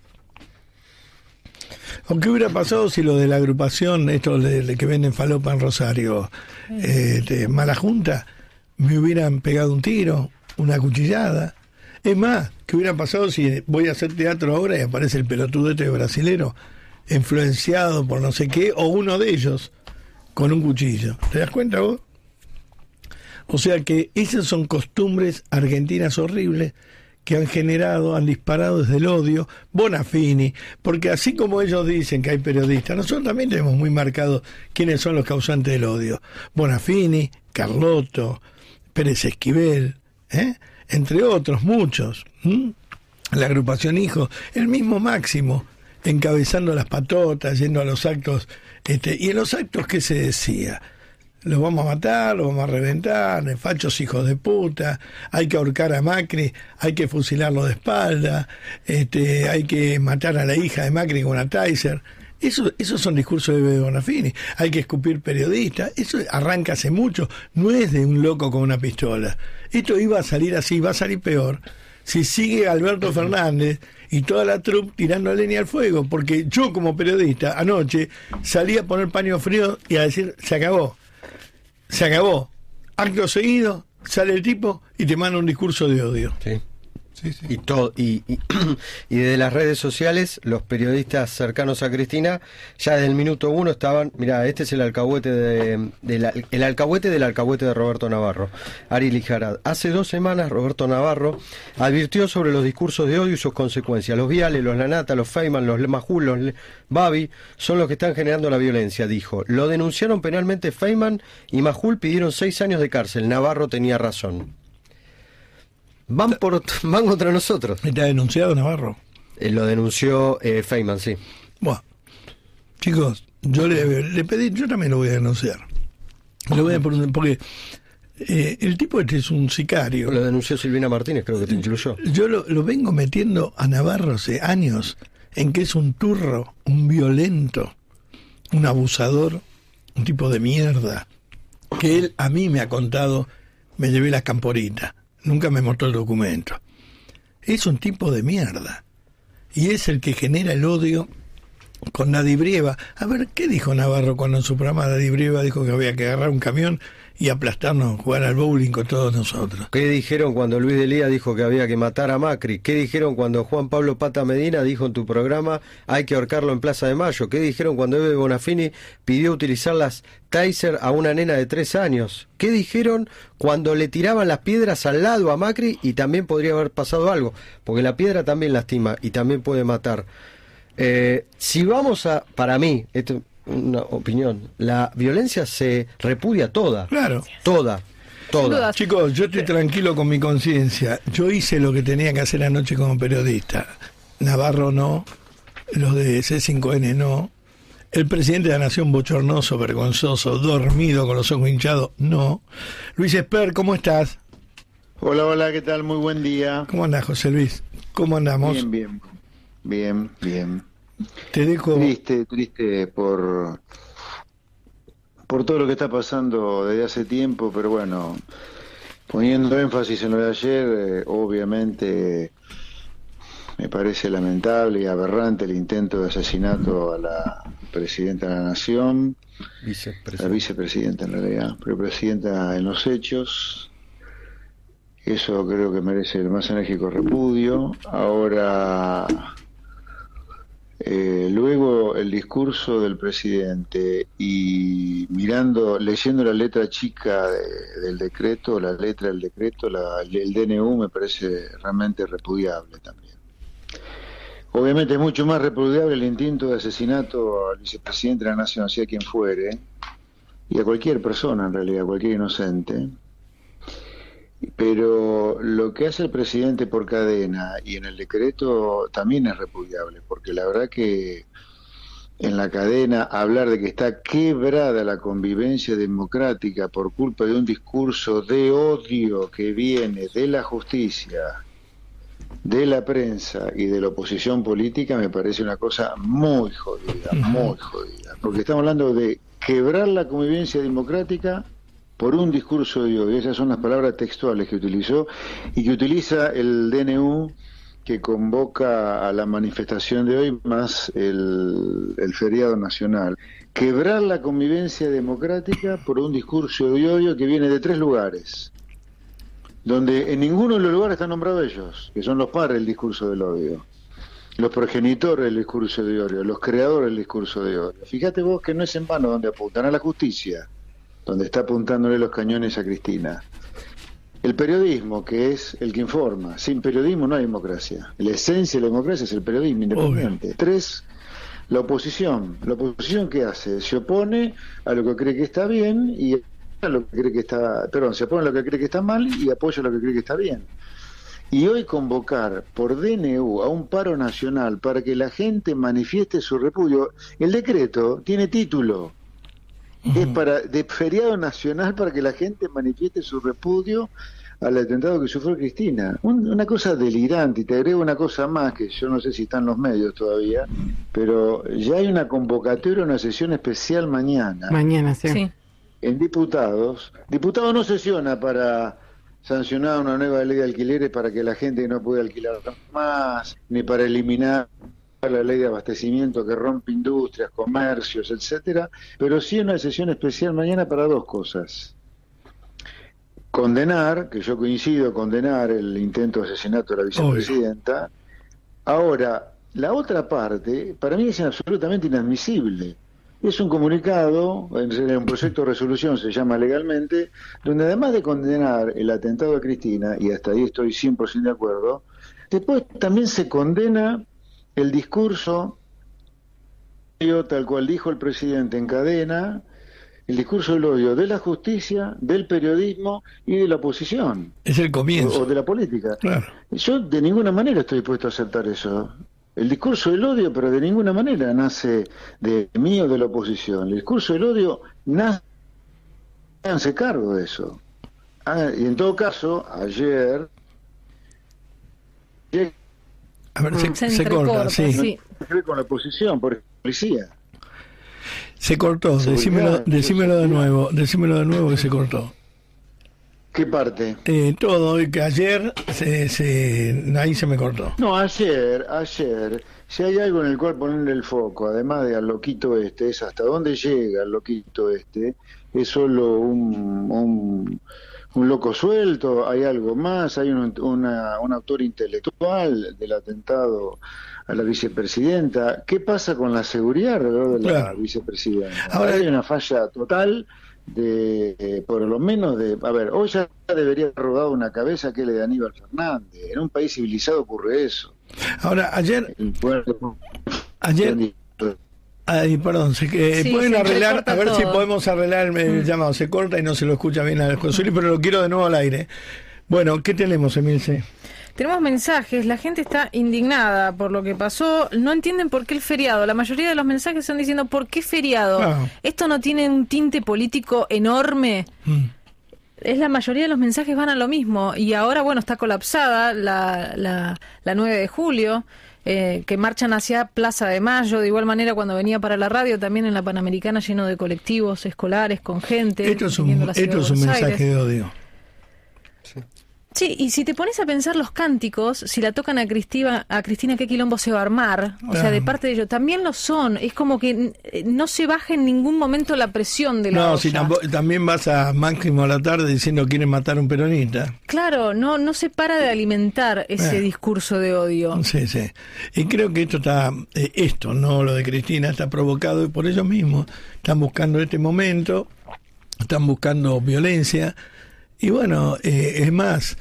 ¿O qué hubiera pasado si lo de la agrupación, esto de que venden falopa en Rosario, Mala Junta, me hubieran pegado un tiro, una cuchillada? Es más, ¿qué hubiera pasado si voy a hacer teatro ahora y aparece el pelotudo este brasilero, influenciado por no sé qué, o uno de ellos con un cuchillo? ¿Te das cuenta vos? O sea que esas son costumbres argentinas horribles que han disparado desde el odio. Bonafini, porque así como ellos dicen que hay periodistas, nosotros también tenemos muy marcado quiénes son los causantes del odio. Bonafini, Carlotto, Pérez Esquivel, entre otros muchos. La agrupación Hijo, el mismo Máximo, encabezando las patotas, yendo a los actos, y en los actos, ¿qué se decía? Los vamos a matar, los vamos a reventar, fachos hijos de puta, hay que ahorcar a Macri, hay que fusilarlo de espalda, hay que matar a la hija de Macri con una Taser. Esos son discursos de Bonafini. Hay que escupir periodistas. Eso arranca hace mucho. No es de un loco con una pistola. Esto iba a salir así, va a salir peor si sigue Alberto Fernández y toda la troupe tirando leña al fuego. Porque yo, como periodista, anoche salí a poner paño frío y a decir, se acabó. Se acabó. Acto seguido, sale el tipo y te manda un discurso de odio. Sí. Sí, sí. Y desde las redes sociales, los periodistas cercanos a Cristina, ya desde el minuto 1 estaban, mirá, este es el alcahuete el alcahuete del alcahuete de Roberto Navarro, Ari Lijarad. Hace 2 semanas Roberto Navarro advirtió sobre los discursos de odio y sus consecuencias. Los Viale, los Lanata, los Feynman, los Majul, los Babi son los que están generando la violencia, dijo. Lo denunciaron penalmente Feynman y Majul pidieron 6 años de cárcel. Navarro tenía razón. Van contra nosotros. ¿Está denunciado Navarro? Lo denunció Feynman, sí. Bueno, chicos, yo le pedí, yo también lo voy a denunciar. Lo voy a poner, porque el tipo este es un sicario. Lo denunció Silvina Martínez, creo que te incluyó. Yo lo vengo metiendo a Navarro hace años en que es un turro, un violento, un abusador, un tipo de mierda, que él a mí me ha contado, me llevé las camporitas. Nunca me mostró el documento. Es un tipo de mierda. Y es el que genera el odio con Nadibrieva. A ver, ¿qué dijo Navarro cuando en su programa Nadibrieva dijo que había que agarrar un camión y aplastarnos, jugar al bowling con todos nosotros? ¿Qué dijeron cuando Luis de Lía dijo que había que matar a Macri? ¿Qué dijeron cuando Juan Pablo Pata Medina dijo en tu programa hay que ahorcarlo en Plaza de Mayo? ¿Qué dijeron cuando Eve Bonafini pidió utilizar las Taser a una nena de 3 años? ¿Qué dijeron cuando le tiraban las piedras al lado a Macri y también podría haber pasado algo? Porque la piedra también lastima y también puede matar. Si vamos para mí, esto es una opinión, la violencia se repudia toda. Claro. Toda. Chicos, yo estoy tranquilo con mi conciencia. Yo hice lo que tenía que hacer anoche como periodista. Navarro no, los de C5N no, el presidente de la Nación bochornoso, vergonzoso, dormido con los ojos hinchados, no. Luis Esper, ¿cómo estás? Hola, ¿qué tal? Muy buen día. ¿Cómo andás, José Luis? ¿Cómo andamos? Bien. Te dejo... Triste por todo lo que está pasando desde hace tiempo, pero bueno, poniendo énfasis en lo de ayer, obviamente me parece lamentable y aberrante el intento de asesinato a la presidenta de la Nación, la vicepresidenta en realidad, pero presidenta en los hechos. Eso creo que merece el más enérgico repudio. Ahora... luego el discurso del presidente y leyendo la letra chica del decreto, la letra del decreto, el DNU me parece realmente repudiable también. Obviamente es mucho más repudiable el intento de asesinato al vicepresidente de la Nación, sea quien fuere, y a cualquier persona en realidad, a cualquier inocente. Pero lo que hace el presidente por cadena y en el decreto también es repudiable, porque la verdad que en la cadena hablar de que está quebrada la convivencia democrática por culpa de un discurso de odio que viene de la justicia de la prensa y de la oposición política me parece una cosa muy jodida, porque estamos hablando de quebrar la convivencia democrática por un discurso de odio. Esas son las palabras textuales que utilizó y que utiliza el DNU, que convoca a la manifestación de hoy más el feriado nacional. Quebrar la convivencia democrática por un discurso de odio que viene de 3 lugares, donde en ninguno de los lugares están nombrados ellos, que son los padres del discurso del odio, los progenitores del discurso de odio, los creadores del discurso de odio. Fíjate vos que no es en vano donde apuntan, a la justicia, donde está apuntándole los cañones a Cristina. El periodismo, que es el que informa. Sin periodismo no hay democracia. La esencia de la democracia es el periodismo independiente. Obvio. 3, la oposición. ¿La oposición qué hace? Se opone a lo que cree que está bien y a lo que cree que está... Perdón, se opone a lo que cree que está mal y apoya lo que cree que está bien. Y hoy convocar por DNU a un paro nacional para que la gente manifieste su repudio, el decreto tiene título. Es de feriado nacional para que la gente manifieste su repudio al atentado que sufrió Cristina. Una cosa delirante. Y te agrego una cosa más, que yo no sé si están los medios todavía, pero ya hay una convocatoria, una sesión especial mañana. Mañana, sí. En diputados no sesiona para sancionar una nueva ley de alquileres para que la gente no pueda alquilar más, ni para eliminar la ley de abastecimiento que rompe industrias, comercios, etcétera, pero sí una sesión especial mañana para 2 cosas. Condenar, que yo coincido, condenar el intento de asesinato de la vicepresidenta. Obvio. Ahora, la otra parte, para mí es absolutamente inadmisible. Es un comunicado, en un proyecto de resolución se llama legalmente, donde además de condenar el atentado de Cristina, y hasta ahí estoy 100% de acuerdo, después también se condena el discurso, tal cual dijo el presidente en cadena, el discurso del odio de la justicia, del periodismo y de la oposición. Es el comienzo. O de la política. Claro. Yo de ninguna manera estoy dispuesto a aceptar eso. El discurso del odio, pero de ninguna manera nace de mí o de la oposición. El discurso del odio nace, háganse cargo de eso. Y en todo caso, ayer... A ver, se corta, sí. Con la oposición, por policía. Se cortó, decímelo de nuevo que se cortó. ¿Qué parte? Todo, y que ayer ahí se me cortó. No, ayer, si hay algo en el cual ponerle el foco, además de al loquito es hasta dónde llega el loquito es solo un loco suelto, hay algo más, hay un autor intelectual del atentado a la vicepresidenta. ¿Qué pasa con la seguridad alrededor de la vicepresidenta? Ahora hay una falla total por lo menos hoy ya debería haber rodado una cabeza que es la de Aníbal Fernández. En un país civilizado ocurre eso. Ahora, ayer perdón, pueden arreglar, a ver todo. Si podemos arreglar el llamado. Se corta y no se lo escucha bien a José Luis, pero lo quiero de nuevo al aire. Bueno, ¿qué tenemos, Emilce? Tenemos mensajes, la gente está indignada por lo que pasó, no entienden por qué el feriado, la mayoría de los mensajes están diciendo ¿por qué feriado? ¿Esto no tiene un tinte político enorme? Es la mayoría de los mensajes van a lo mismo, y ahora bueno, está colapsada la 9 de julio, que marchan hacia Plaza de Mayo, de igual manera cuando venía para la radio, también en la Panamericana lleno de colectivos escolares con gente. Esto es un mensaje de odio. Sí, y si te pones a pensar los cánticos, si la tocan a Cristina, ¿qué quilombo se va a armar? O sea, de parte de ellos, también lo son. Es como que no se baja en ningún momento la presión de la olla. No, si también vas a Máximo a la tarde diciendo quieren matar a un peronista. Claro, no se para de alimentar ese discurso de odio. Sí. Y creo que no lo de Cristina, está provocado por ellos mismos. Están buscando este momento, están buscando violencia. Y bueno, es más,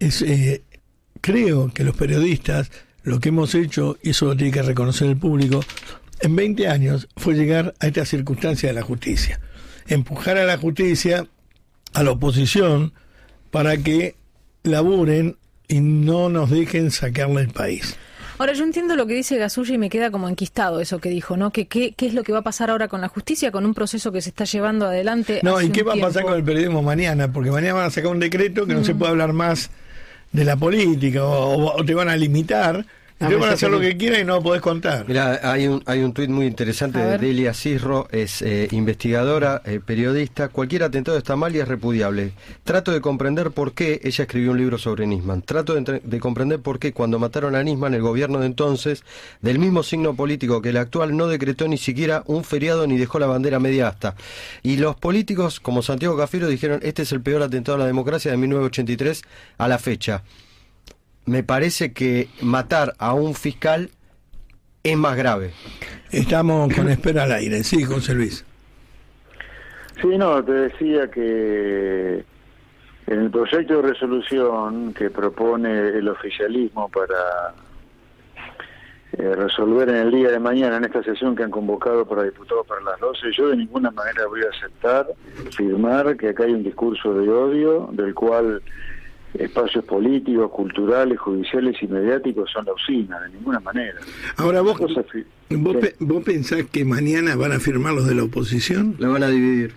creo que los periodistas, lo que hemos hecho, y eso lo tiene que reconocer el público, en 20 años fue llegar a esta circunstancia de la justicia. Empujar a la justicia, a la oposición, para que laburen y no nos dejen sacarle el país. Ahora, yo entiendo lo que dice Gasulla y me queda como enquistado eso que dijo, ¿no? ¿Qué es lo que va a pasar ahora con la justicia, con un proceso que se está llevando adelante? No, ¿y qué va a pasar con el periodismo mañana? Porque mañana van a sacar un decreto que no se puede hablar más de la política o te van a limitar. Te van a hacer lo que quieran y no podés contar. Mira, hay un tuit muy interesante de Delia Cisro, es investigadora, periodista. Cualquier atentado está mal y es repudiable. Trato de comprender por qué, ella escribió un libro sobre Nisman, de comprender por qué cuando mataron a Nisman el gobierno de entonces, del mismo signo político que el actual, no decretó ni siquiera un feriado ni dejó la bandera media asta. Y los políticos, como Santiago Cafiero, dijeron, este es el peor atentado a la democracia de 1983 a la fecha. Me parece que matar a un fiscal es más grave. Estamos con espera al aire. Sí, José Luis. Sí, no, te decía que en el proyecto de resolución que propone el oficialismo para resolver en el día de mañana, en esta sesión que han convocado para diputados para las 12, yo de ninguna manera voy a aceptar, firmar que acá hay un discurso de odio del cual espacios políticos, culturales, judiciales y mediáticos son la usina, de ninguna manera. Ahora vos pensás que mañana van a firmar los de la oposición? ¿La van a dividir?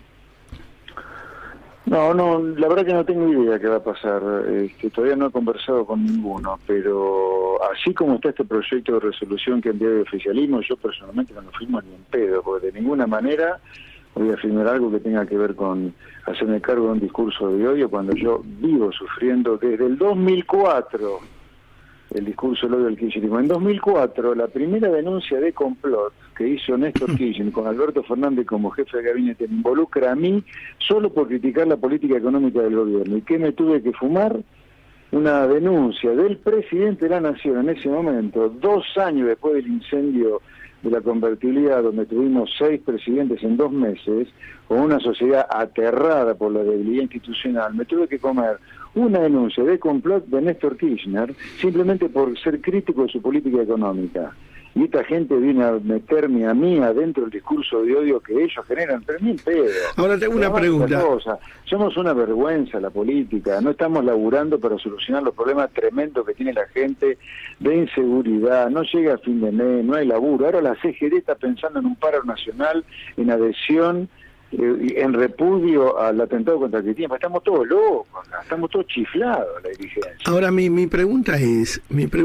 No, la verdad que no tengo idea qué va a pasar. Todavía no he conversado con ninguno, pero así como está este proyecto de resolución que envió el oficialismo, yo personalmente no lo firmo ni en pedo, porque de ninguna manera voy a firmar algo que tenga que ver con hacerme cargo de un discurso de odio cuando yo vivo sufriendo desde el 2004 el discurso del odio del kirchnerismo. En 2004, la primera denuncia de complot que hizo Néstor Kirchner con Alberto Fernández como jefe de gabinete me involucra a mí solo por criticar la política económica del gobierno. ¿Y qué me tuve que fumar? Una denuncia del presidente de la Nación en ese momento, 2 años después del incendio de la convertibilidad, donde tuvimos 6 presidentes en 2 meses, con una sociedad aterrada por la debilidad institucional. Me tuve que comer una denuncia de complot de Néstor Kirchner simplemente por ser crítico de su política económica. Y esta gente viene a meterme a mí adentro del discurso de odio que ellos generan, pero ni en pedo. Ahora tengo una pregunta. Somos una vergüenza la política, no estamos laburando para solucionar los problemas tremendos que tiene la gente de inseguridad, no llega a fin de mes, no hay laburo. Ahora la CGT está pensando en un paro nacional, en adhesión, en repudio al atentado contra Cristina. Estamos todos locos, estamos todos chiflados la dirigencia. Ahora mi pregunta es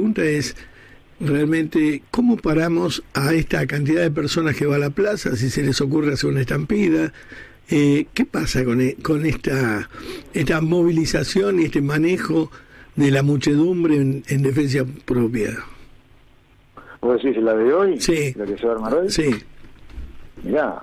realmente, ¿cómo paramos a esta cantidad de personas que va a la plaza si se les ocurre hacer una estampida? ¿Qué pasa con esta movilización y este manejo de la muchedumbre en defensa propia? ¿Vos decís la de hoy? Sí. ¿La que se va a armar hoy? Sí. Mirá,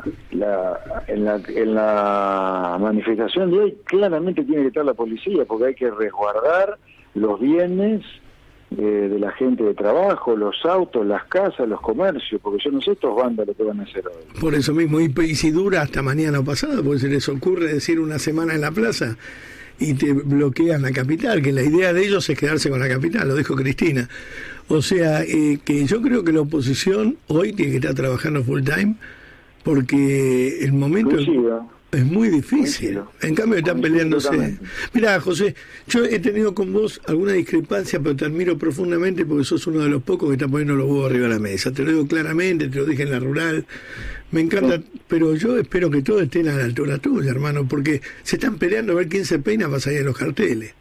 en la manifestación de hoy claramente tiene que estar la policía, porque hay que resguardar los bienes de la gente de trabajo, los autos, las casas, los comercios, porque yo no sé estos vándalos que van a hacer hoy. Por eso mismo, y si dura hasta mañana o pasado, porque se les ocurre decir una semana en la plaza y te bloquean la capital, que la idea de ellos es quedarse con la capital, lo dijo Cristina. O sea, que yo creo que la oposición hoy tiene que estar trabajando full time, porque el momento es muy difícil. En cambio están peleándose. Mirá, José, yo he tenido con vos alguna discrepancia, pero te admiro profundamente porque sos uno de los pocos que está poniendo los huevos arriba de la mesa. Te lo digo claramente, te lo dije en la rural. Me encanta, pero yo espero que todos estén a la altura tuya, hermano, porque se están peleando a ver quién se peina para salir de los carteles.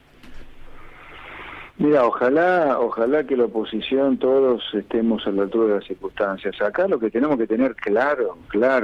Mira, ojalá que la oposición todos estemos a la altura de las circunstancias. Acá lo que tenemos que tener claro.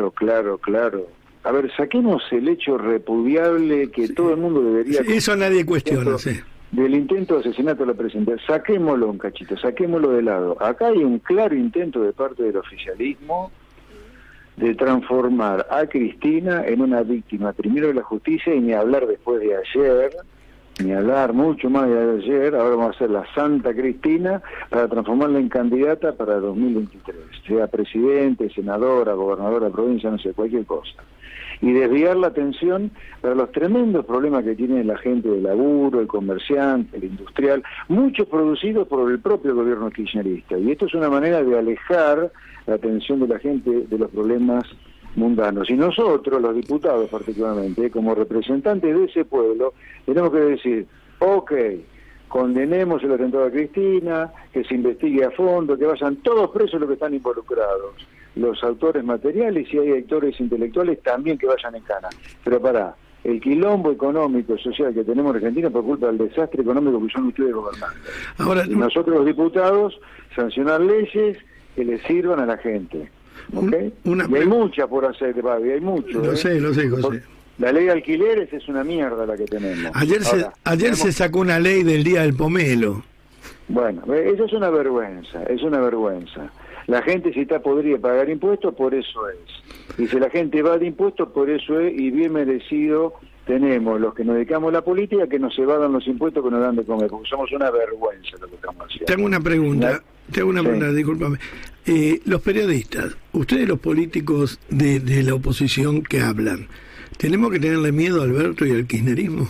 A ver, saquemos el hecho repudiable que todo el mundo debería... Sí, eso nadie cuestiona, sí. Del intento de asesinato de la presidenta. Saquémoslo un cachito, saquémoslo de lado. Acá hay un claro intento de parte del oficialismo de transformar a Cristina en una víctima, primero de la justicia, y ni hablar después de ayer, ni hablar mucho más de ayer. Ahora vamos a hacer la Santa Cristina para transformarla en candidata para 2023, sea presidente, senadora, gobernadora de provincia, no sé, cualquier cosa. Y desviar la atención para los tremendos problemas que tiene la gente del laburo, el comerciante, el industrial, muchos producidos por el propio gobierno kirchnerista. Y esto es una manera de alejar la atención de la gente de los problemas mundanos. Y nosotros, los diputados particularmente, como representantes de ese pueblo, tenemos que decir, ok, condenemos el atentado a Cristina, que se investigue a fondo, que vayan todos presos los que están involucrados, los autores materiales y hay actores intelectuales también que vayan en cana. Pero el quilombo económico y social que tenemos en Argentina por culpa del desastre económico que son ustedes gobernando. Ahora, y nosotros los diputados sancionar leyes que les sirvan a la gente. ¿Okay? Y hay mucha por hacer, Babi, hay mucho. Lo sé, José. La ley de alquileres es una mierda la que tenemos. Ayer se sacó una ley del Día del Pomelo. Bueno, eso es una vergüenza, La gente si está podrida pagar impuestos, por eso es. Y si la gente va de impuestos, por eso es, y bien merecido tenemos los que nos dedicamos a la política que nos evadan los impuestos que nos dan de comer, porque somos una vergüenza lo que estamos haciendo. Tengo una pregunta, discúlpame. Los periodistas, ustedes los políticos de la oposición que hablan, ¿tenemos que tenerle miedo a Alberto y al kirchnerismo?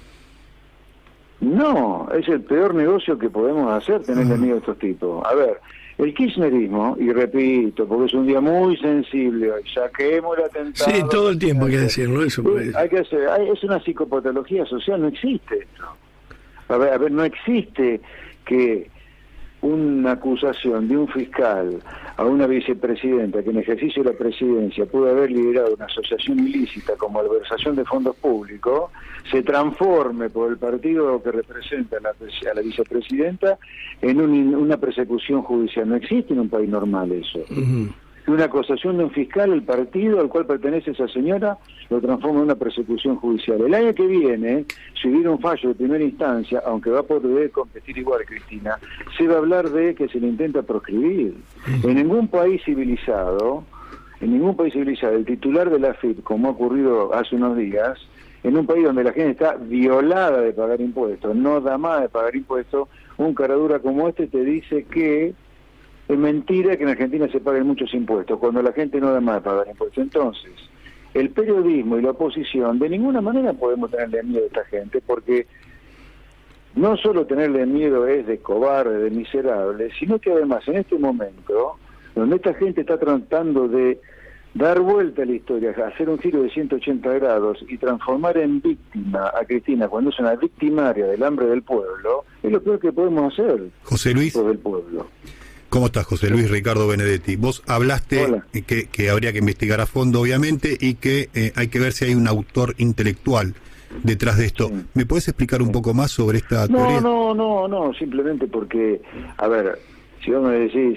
No, es el peor negocio que podemos hacer, tenerle miedo a estos tipos. A ver, el kirchnerismo, y repito, porque es un día muy sensible hoy, saquemos el atentado. Sí, todo el tiempo hay que decirlo, eso sí, hay que hacer, es una psicopatología social, no existe esto. A ver, no existe que una acusación de un fiscal a una vicepresidenta que en ejercicio de la presidencia pudo haber liderado una asociación ilícita como malversación de fondos públicos, se transforme por el partido que representa a la vicepresidenta en una persecución judicial. No existe en un país normal eso. Una acusación de un fiscal, el partido al cual pertenece esa señora, lo transforma en una persecución judicial. El año que viene, si hubiera un fallo de primera instancia, aunque va a poder competir igual Cristina, se va a hablar de que se le intenta proscribir. En ningún país civilizado, el titular de la AFIP, como ha ocurrido hace unos días, en un país donde la gente está violada de pagar impuestos, no da más de pagar impuestos, un caradura como este te dice que es mentira que en Argentina se paguen muchos impuestos, cuando la gente no da más de pagar impuestos. Entonces, el periodismo y la oposición, de ninguna manera podemos tenerle miedo a esta gente, porque no solo tenerle miedo es de cobarde, de miserable, sino que además en este momento, donde esta gente está tratando de dar vuelta a la historia, hacer un giro de 180 grados y transformar en víctima a Cristina cuando es una victimaria del hambre del pueblo, es lo peor que podemos hacer. José Luis. Del pueblo. ¿Cómo estás, José Luis? Ricardo Benedetti. Vos hablaste que habría que investigar a fondo, obviamente, y que hay que ver si hay un autor intelectual detrás de esto. Sí. ¿Me podés explicar un poco más sobre esta teoría? No, simplemente porque, a ver, si vos me decís,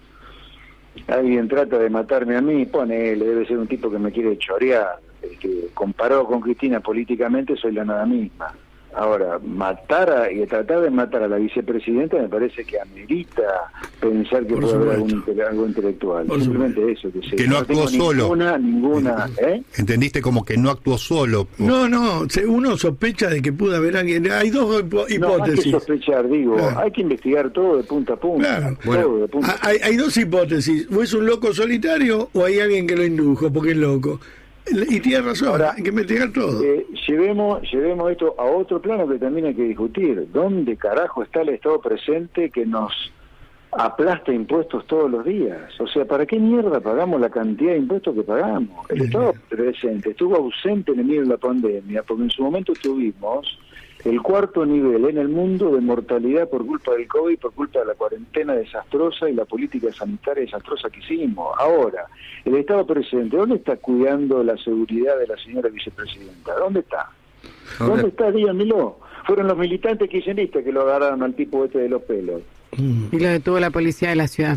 alguien trata de matarme a mí, ponele, debe ser un tipo que me quiere chorear, que comparado con Cristina políticamente soy la nada misma. Ahora, y tratar de matar a la vicepresidenta me parece que amerita pensar que puede haber algo intelectual. Simplemente eso. Que no actuó solo. Ninguna. ¿Entendiste como que no actuó solo? No, uno sospecha de que pudo haber alguien. Hay dos hipótesis. No, hay que sospechar, hay que investigar todo de punta a punta. Claro. Todo de punta. Hay dos hipótesis. O es un loco solitario o hay alguien que lo indujo porque es loco. Y tiene razón, ahora, hay que investigar todo. Llevemos esto a otro plano que también hay que discutir. ¿Dónde carajo está el Estado presente que nos aplasta impuestos todos los días? O sea, ¿para qué mierda pagamos la cantidad de impuestos que pagamos? El Estado presente estuvo ausente en el medio de la pandemia, porque en su momento tuvimos el cuarto nivel en el mundo de mortalidad por culpa del COVID, por culpa de la cuarentena desastrosa y la política sanitaria desastrosa que hicimos. Ahora, el Estado presente, ¿dónde está cuidando la seguridad de la señora vicepresidenta? ¿Dónde está? ¿Dónde está? Díganmelo. Fueron los militantes kirchneristas que lo agarraron al tipo este de los pelos. Y lo detuvo la policía de la ciudad.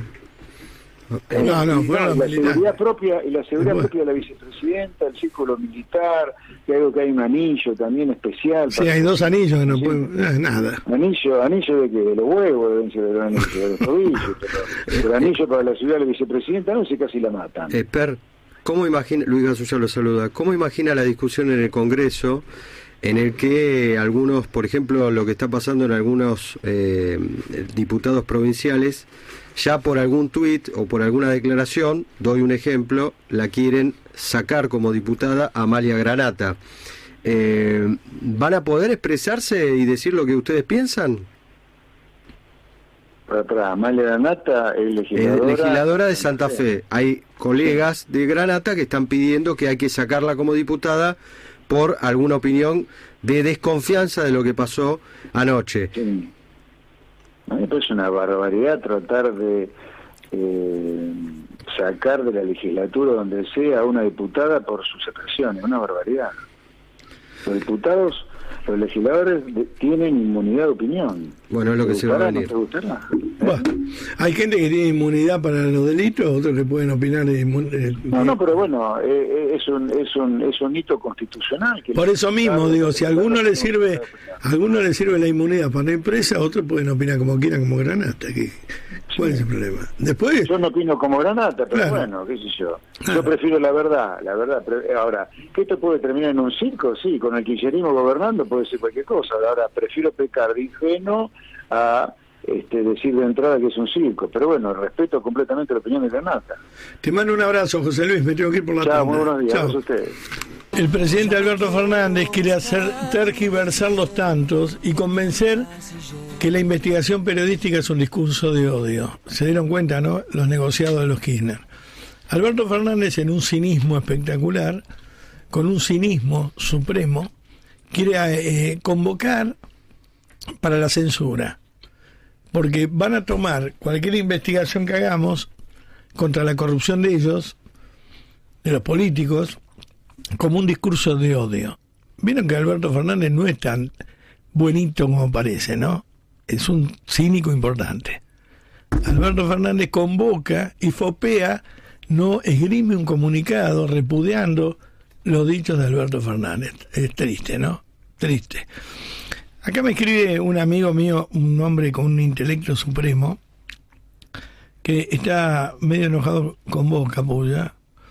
Fueron la seguridad propia y la seguridad propia de la vicepresidenta, el círculo militar, que hay un anillo también especial. Sí, hay dos anillos que no pueden nada. Anillo de que de los huevos deben ser de los anillos, de los tobillos, pero el anillo para la ciudad de la vicepresidenta no sé, casi la matan. ¿Cómo imagina, Luis Gasulla lo saluda, cómo imagina la discusión en el Congreso en el que algunos, por ejemplo, lo que está pasando en algunos diputados provinciales, ya por algún tuit o por alguna declaración, doy un ejemplo, la quieren sacar como diputada a Amalia Granata? ¿Van a poder expresarse y decir lo que ustedes piensan? Para Amalia Granata es legisladora de Santa Fe. Hay colegas de Granata que están pidiendo que hay que sacarla como diputada por alguna opinión de desconfianza de lo que pasó anoche. Sí. A mí me parece una barbaridad tratar de sacar de la legislatura donde sea a una diputada por sus expresiones, una barbaridad. Los diputados, los legisladores tienen inmunidad de opinión. Bueno, es lo que se va a venir. ¿No te gustará? Bueno, hay gente que tiene inmunidad para los delitos, otros que pueden opinar No, pero bueno, es un hito constitucional. Por eso mismo, digo, si a alguno le sirve la inmunidad para ir presa, otros pueden opinar como quieran, como Granata. ¿Cuál es el problema? Después, yo no opino como Granata, pero claro, bueno, qué sé yo. Yo prefiero la verdad. Ahora, ¿que esto puede terminar en un circo? Sí, con el kirchnerismo gobernando puede ser cualquier cosa. Ahora, prefiero pecar de ingenuo a decir de entrada que es un circo. Pero bueno, respeto completamente la opinión de Granata. Te mando un abrazo, José Luis, me tengo que ir por la tanda. Muy buenos días. Chao. A ustedes. El presidente Alberto Fernández quiere hacer tergiversar los tantos y convencer que la investigación periodística es un discurso de odio. Se dieron cuenta, ¿no?, los negociados de los Kirchner. Alberto Fernández, en un cinismo espectacular, con un cinismo supremo, quiere convocar para la censura, porque van a tomar cualquier investigación que hagamos contra la corrupción de ellos, de los políticos, como un discurso de odio. Vieron que Alberto Fernández no es tan buenito como parece, ¿no? Es un cínico importante. Alberto Fernández convoca y fopea, no esgrime un comunicado repudiando los dichos de Alberto Fernández. Es triste, ¿no? Triste. Acá me escribe un amigo mío, un hombre con un intelecto supremo, que está medio enojado con vos, Capulla.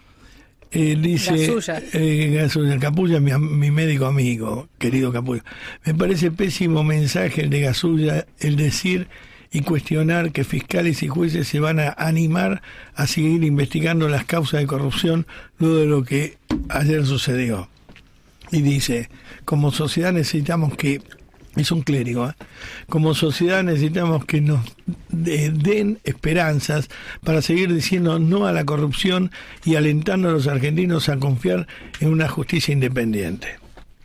Dice Gasulla, Capulla, mi médico amigo, querido Capulla. Me parece pésimo mensaje el de Gasulla, el decir y cuestionar que fiscales y jueces se van a animar a seguir investigando las causas de corrupción luego de lo que ayer sucedió. Y dice, como sociedad necesitamos que, es un clérigo, como sociedad necesitamos que nos den esperanzas para seguir diciendo no a la corrupción y alentando a los argentinos a confiar en una justicia independiente.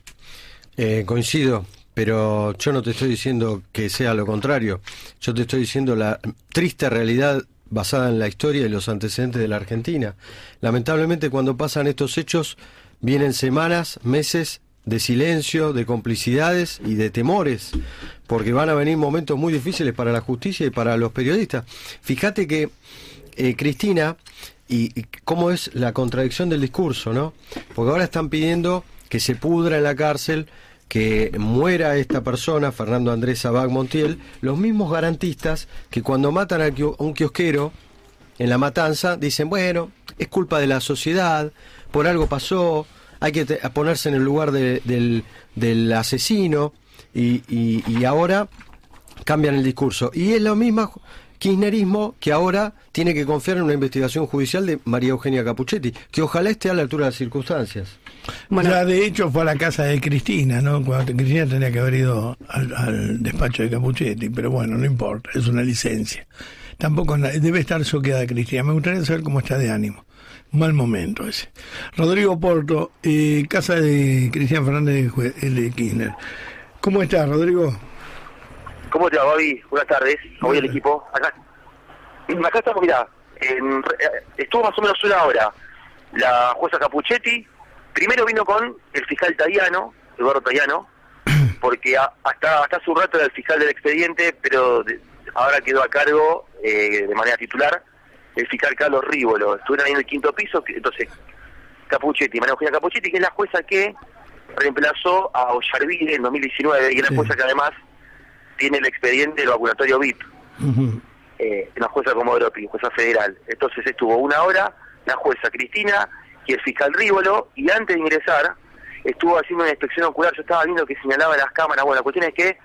Coincido, pero yo no te estoy diciendo que sea lo contrario. Yo te estoy diciendo la triste realidad basada en la historia y los antecedentes de la Argentina. Lamentablemente, cuando pasan estos hechos, vienen semanas, meses de silencio, de complicidades y de temores, porque van a venir momentos muy difíciles para la justicia y para los periodistas. Fíjate que, Cristina, y cómo es la contradicción del discurso, ¿no? Porque ahora están pidiendo que se pudra en la cárcel, que muera esta persona, Fernando Andrés Sabag Montiel, los mismos garantistas que cuando matan a un kiosquero en la matanza dicen, bueno, es culpa de la sociedad, por algo pasó, hay que ponerse en el lugar del asesino, y ahora cambian el discurso. Y es lo mismo kirchnerismo que ahora tiene que confiar en una investigación judicial de María Eugenia Capuchetti, que ojalá esté a la altura de las circunstancias. Bueno, ya de hecho fue a la casa de Cristina, ¿no? Cuando Cristina tenía que haber ido al despacho de Capuchetti, pero bueno, no importa, es una licencia. Tampoco debe estar choqueada Cristina. Me gustaría saber cómo está de ánimo. Mal momento ese. Rodrigo Porto, casa de Cristian Fernández de Kirchner. ¿Cómo estás, Rodrigo? ¿Cómo te va, Bobby? Buenas tardes. Hoy el equipo. Acá estamos, mirá. Estuvo más o menos una hora la jueza Capuchetti. Primero vino con el fiscal Tayano, Eduardo Tayano, porque hasta hace un rato era el fiscal del expediente, pero ahora quedó a cargo de manera titular el fiscal Carlos Rívolo. Estuvieron ahí en el quinto piso, entonces Capuchetti, María Eugenia Capuchetti, que es la jueza que reemplazó a Ollarvide en 2019, y es la jueza que además tiene el expediente del vacunatorio VIP. La jueza Comodoro Pi, jueza federal. Entonces estuvo una hora la jueza Cristina y el fiscal Rívolo, y antes de ingresar estuvo haciendo una inspección ocular. Yo estaba viendo que señalaba las cámaras. Bueno, la cuestión es que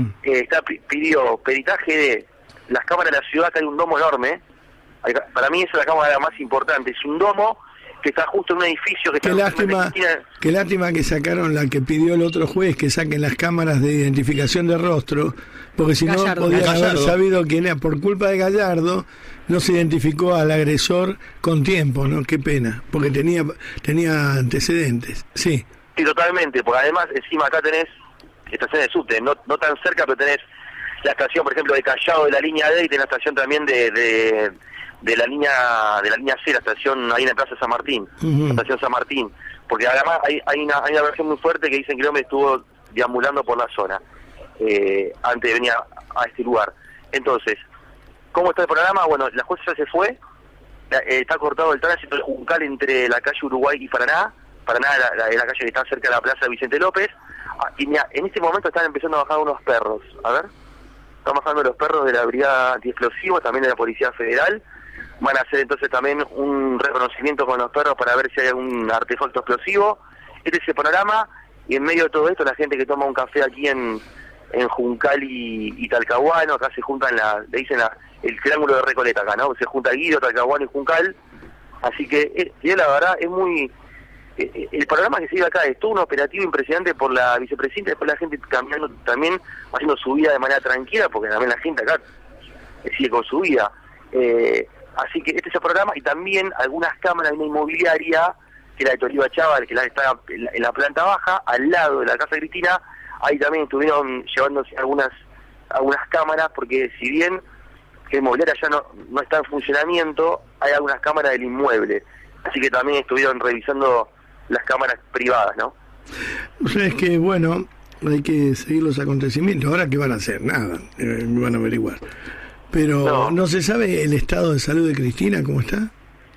pidió peritaje de las cámaras de la ciudad, que hay un domo enorme. Para mí esa es la cámara más importante, es un domo que está justo en un edificio que Qué lástima que sacaron la que pidió el otro juez, que saquen las cámaras de identificación de rostro, porque si no podían haber sabido quién era. Por culpa de Gallardo no se identificó al agresor con tiempo, ¿no? Qué pena, porque tenía antecedentes. Sí, totalmente, porque además encima acá tenés estación de subte, no tan cerca, pero tenés la estación, por ejemplo, de Callao de la línea D, y tenés la estación también de de la línea C, la estación ahí en la Plaza San Martín, la estación San Martín, porque además hay una versión muy fuerte que dicen que el hombre estuvo deambulando por la zona antes de venir a este lugar. Entonces, ¿cómo está el programa? Bueno, la jueza ya se fue, está cortado el tránsito del Juncal entre la calle Uruguay y Paraná es la calle que está cerca de la Plaza Vicente López, y mira, en este momento están empezando a bajar unos perros, a ver, están bajando los perros de la Brigada Antiexplosivos, también de la Policía Federal. Van a hacer entonces también un reconocimiento con los perros para ver si hay algún artefacto explosivo. Este es el panorama, y en medio de todo esto la gente que toma un café aquí en Juncal y Talcahuano, acá se juntan le dicen el triángulo de Recoleta acá, ¿no? Se junta Guido, Talcahuano y Juncal, así que la verdad es muy... el panorama que se vive acá es todo un operativo impresionante por la vicepresidenta, después la gente caminando también, haciendo su vida de manera tranquila, porque también la gente acá sigue con su vida. Así que este es el programa, y también algunas cámaras de una inmobiliaria, que la de Toliva Chaval, que está en la planta baja, al lado de la Casa Cristina, ahí también estuvieron llevándose algunas cámaras, porque si bien que la inmobiliaria ya no está en funcionamiento, hay algunas cámaras del inmueble, así que también estuvieron revisando las cámaras privadas, ¿no? O sea, es que, bueno, hay que seguir los acontecimientos. Ahora, ¿qué van a hacer? Nada, van a averiguar. Pero no se sabe el estado de salud de Cristina, ¿cómo está?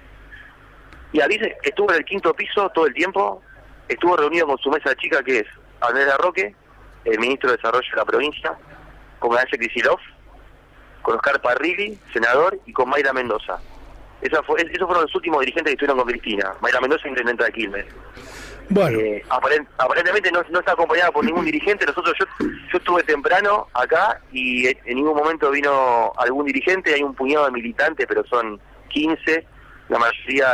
Y dice que estuvo en el 5º piso todo el tiempo, estuvo reunido con su mesa chica, que es Andrés Larroque, el ministro de Desarrollo de la provincia, con Ganache Kicillof, con Oscar Parrilli, senador, y con Mayra Mendoza. Esos fueron los últimos dirigentes que estuvieron con Cristina. Mayra Mendoza, intendente de Quilmes. Bueno, aparentemente no está acompañada por ningún dirigente. Yo estuve temprano acá y en ningún momento vino algún dirigente. Hay un puñado de militantes, pero son 15, la mayoría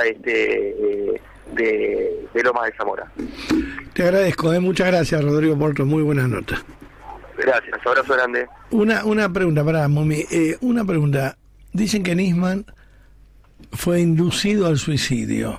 de Lomas de Zamora. Te agradezco, muchas gracias, Rodrigo Porto, muy buenas notas. Gracias, abrazo grande. Una pregunta, pará, Mumi, una pregunta. Dicen que Nisman fue inducido al suicidio.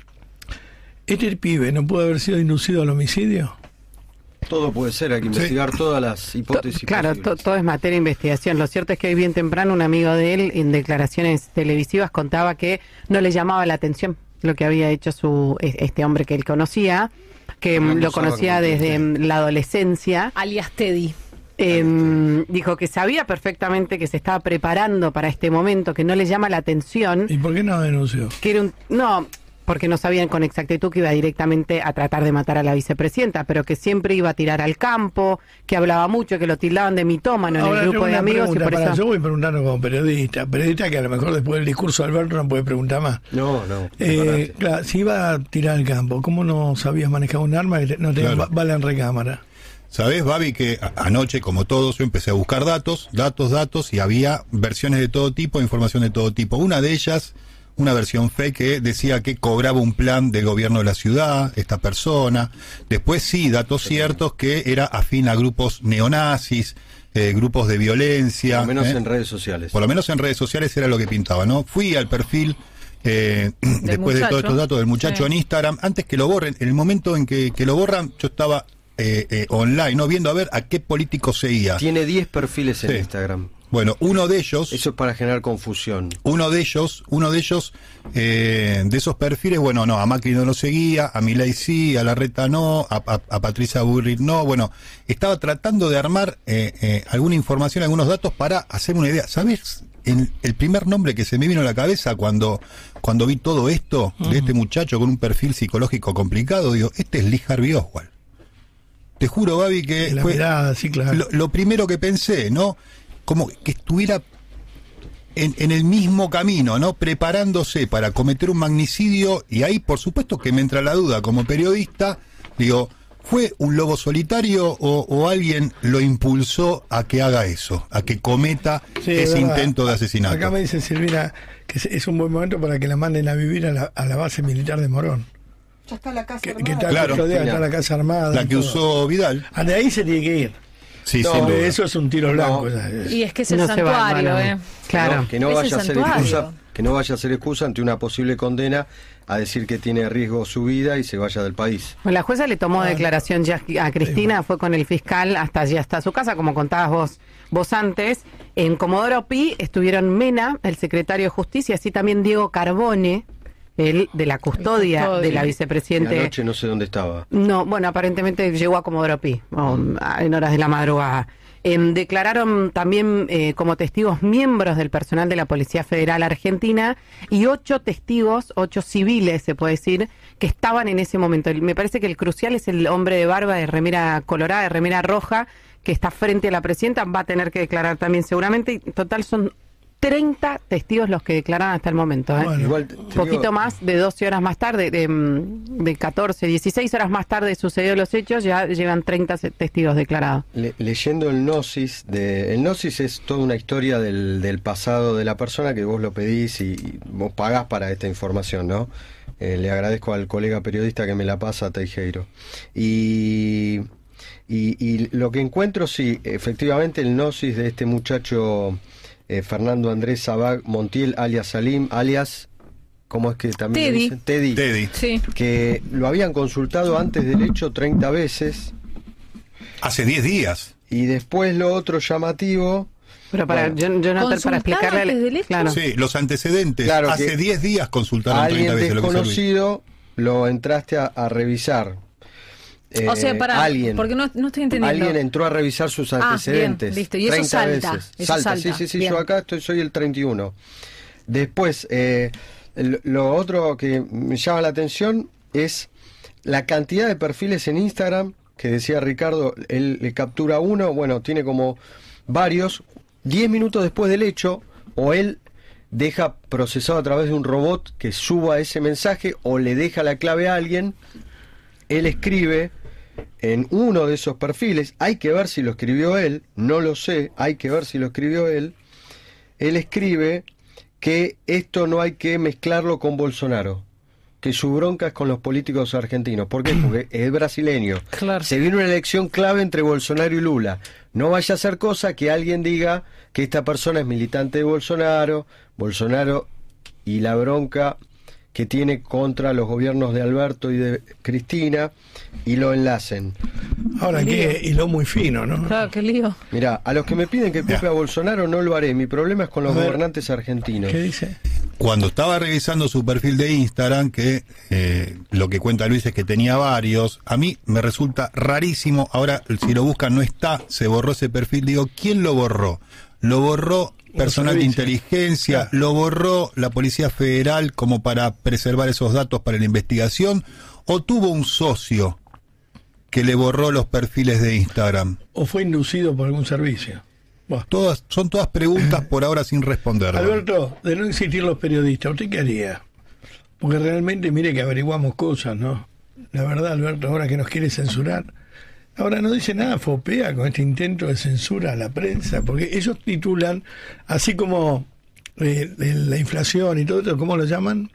¿Este pibe no puede haber sido inducido al homicidio? Todo puede ser, hay que investigar todas las hipótesis. Claro, todo es materia de investigación. Lo cierto es que hoy bien temprano un amigo de él, en declaraciones televisivas, contaba que no le llamaba la atención lo que había hecho este hombre que él conocía, que lo conocía desde la adolescencia. Alias Teddy. Dijo que sabía perfectamente que se estaba preparando para este momento, que no le llama la atención. ¿Y por qué no denunció? Que era porque no sabían con exactitud que iba directamente a tratar de matar a la vicepresidenta, pero que siempre iba a tirar al campo, que hablaba mucho, que lo tildaban de mitómano en el grupo de amigos. Y por eso... Yo voy preguntando como periodista que a lo mejor después del discurso de Alberto no puede preguntar más. No. Claro, si iba a tirar al campo, ¿cómo no sabías manejar un arma que no tenía bala en recámara? ¿Sabés, Babi, que anoche, como todos, yo empecé a buscar datos, y había versiones de todo tipo, información de todo tipo. Una de ellas, una versión fake que decía que cobraba un plan del gobierno de la ciudad, esta persona. Después sí, datos ciertos que era afín a grupos neonazis, grupos de violencia. Por lo menos en redes sociales. Por lo menos en redes sociales era lo que pintaba, ¿no? Fui al perfil, después de todos estos datos del muchacho en Instagram, antes que lo borren. En el momento en que lo borran, yo estaba online, ¿no? Viendo a ver a qué político seguía. Tiene 10 perfiles en Instagram. Bueno, uno de ellos... Eso es para generar confusión. Uno de ellos, de esos perfiles, bueno, no, a Macri no lo seguía, a Milei sí, a Larreta no, a Patricia Bullrich no, bueno, estaba tratando de armar alguna información, algunos datos para hacerme una idea. ¿Sabes el primer nombre que se me vino a la cabeza cuando vi todo esto, de este muchacho con un perfil psicológico complicado? Digo, este es Lee Harvey Oswald. Te juro, Babi, que fue mirada, sí, claro. lo primero que pensé, ¿no? Como que estuviera en el mismo camino, ¿no? Preparándose para cometer un magnicidio, y ahí, por supuesto, que me entra la duda como periodista, digo, ¿fue un lobo solitario o alguien lo impulsó a que haga eso, a que cometa ese intento de asesinato? Acá me dice Silvina que es un buen momento para que la manden a vivir a la base militar de Morón. Ya está la casa armada. Que está la casa armada. La que usó Vidal. De ahí se tiene que ir. Sí, eso es un tiro blanco. Y es que es el santuario, Claro. Que no vaya a ser que no vaya a ser excusa ante una posible condena a decir que tiene riesgo su vida y se vaya del país. Bueno, la jueza le tomó declaración ya a Cristina, fue con el fiscal hasta allí, hasta su casa, como contabas vos antes. En Comodoro Pi estuvieron Mena, el secretario de Justicia, así también Diego Carbone, el de la custodia de la vicepresidente. Y anoche no sé dónde estaba. No, bueno, aparentemente llegó a Comodoro Pi en horas de la madrugada. Declararon también como testigos miembros del personal de la Policía Federal Argentina y 8 testigos, 8 civiles se puede decir, que estaban en ese momento. Me parece que el crucial es el hombre de barba, de remera colorada, de remera roja, que está frente a la presidenta, va a tener que declarar también seguramente. En total son 30 testigos los que declaran hasta el momento. Bueno, igual poquito más de 12 horas más tarde, de 14, 16 horas más tarde sucedió los hechos, ya llevan 30 testigos declarados. Leyendo el Gnosis, el Gnosis es toda una historia del pasado de la persona que vos lo pedís y vos pagás para esta información, ¿no? Le agradezco al colega periodista que me la pasa, Teijeiro. Y lo que encuentro, sí, efectivamente el Gnosis de este muchacho... Fernando Andrés Sabag Montiel, alias Salim, alias, ¿cómo es que también Teddy. dicen? Teddy. Sí. Que lo habían consultado antes del hecho 30 veces. Hace 10 días. Y después lo otro llamativo... Pero para, bueno, yo no para explicarle... Claro. Sí, los antecedentes. Claro, hace 10 días consultaron 30 veces lo que desconocido lo entraste a revisar. O sea, para alguien, porque no estoy entendiendo. Alguien entró a revisar sus antecedentes. Bien, listo. Y eso salta. Veces. Eso salta. Sí, yo acá soy el 31. Después, lo otro que me llama la atención es la cantidad de perfiles en Instagram, que decía Ricardo, él le captura uno, bueno, tiene como varios, 10 minutos después del hecho, o él deja procesado a través de un robot que suba ese mensaje, o le deja la clave a alguien, él escribe en uno de esos perfiles, hay que ver si lo escribió él, no lo sé, hay que ver si lo escribió él escribe que esto no hay que mezclarlo con Bolsonaro, que su bronca es con los políticos argentinos. ¿Por qué? Porque es brasileño. Claro. Se viene una elección clave entre Bolsonaro y Lula. No vaya a ser cosa que alguien diga que esta persona es militante de Bolsonaro y la bronca que tiene contra los gobiernos de Alberto y de Cristina, y lo enlacen. Ahora, qué hilo muy fino, ¿no? Claro, qué lío. Mirá, a los que me piden que culpe a Bolsonaro no lo haré. Mi problema es con los gobernantes argentinos. ¿Qué dice? Cuando estaba revisando su perfil de Instagram, que lo que cuenta Luis es que tenía varios, a mí me resulta rarísimo. Ahora, si lo buscan, no está, se borró ese perfil. Digo, ¿quién lo borró? Lo borró personal de inteligencia, lo borró la Policía Federal como para preservar esos datos para la investigación, o tuvo un socio que le borró los perfiles de Instagram, o fue inducido por algún servicio. Bueno. Son todas preguntas por ahora sin responder. Alberto, de no existir los periodistas, ¿usted qué haría? Porque realmente, mire que averiguamos cosas, ¿no? La verdad, Alberto, ahora que nos quiere censurar, ahora no dice nada Fopea con este intento de censura a la prensa, porque ellos titulan, así como la inflación y todo esto, ¿cómo lo llaman?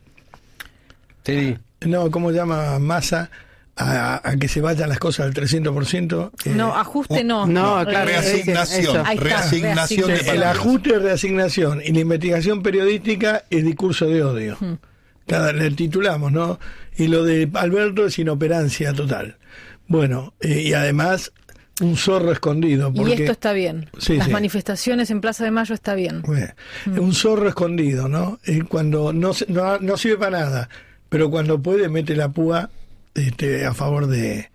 Sí. No, ¿cómo llama Massa a que se vayan las cosas al 300%? No, ajuste no. No, claro. Reasignación de el ajuste, reasignación y la investigación periodística es discurso de odio. Le titulamos, ¿no? Y lo de Alberto es inoperancia total. Bueno, y además un zorro escondido. Porque... Y esto está bien. Sí, las manifestaciones en Plaza de Mayo está bien. Bueno, un zorro escondido, ¿no? Cuando no sirve para nada, pero cuando puede mete la púa a favor de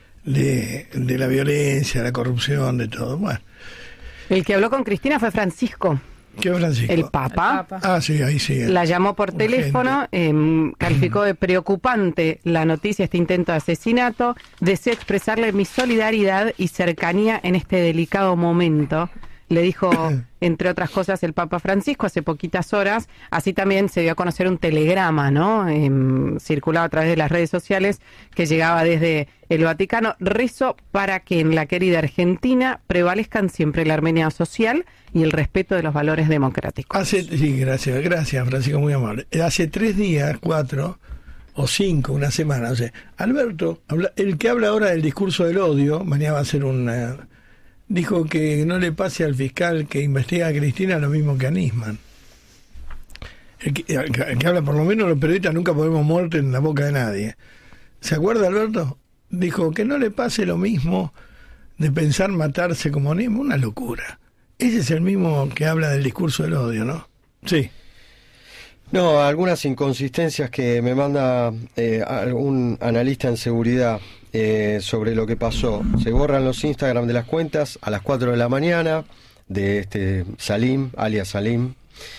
la violencia, la corrupción, de todo. Bueno. El que habló con Cristina fue Francisco. ¿Qué Francisco? El Papa. Ah, sí, ahí sí. La llamó por teléfono, calificó de preocupante la noticia, este intento de asesinato. Deseo expresarle mi solidaridad y cercanía en este delicado momento. Le dijo, entre otras cosas, el Papa Francisco hace poquitas horas. Así también se dio a conocer un telegrama, ¿no? Circulado a través de las redes sociales, que llegaba desde el Vaticano. Rezo para que en la querida Argentina prevalezcan siempre la armonía social y el respeto de los valores democráticos. Sí, gracias Francisco, muy amable. Hace 3 días, 4 o 5, una semana, o sea, Alberto, el que habla ahora del discurso del odio, mañana va a ser dijo que no le pase al fiscal que investiga a Cristina lo mismo que a Nisman. que habla, por lo menos los periodistas nunca ponemos muerte en la boca de nadie. ¿Se acuerda, Alberto? Dijo que no le pase lo mismo de pensar matarse como Nemo, una locura. Ese es el mismo que habla del discurso del odio, ¿no? Sí. No, algunas inconsistencias que me manda algún analista en seguridad sobre lo que pasó. Se borran los Instagram de las cuentas a las 4 de la mañana de Salim, alias Salim.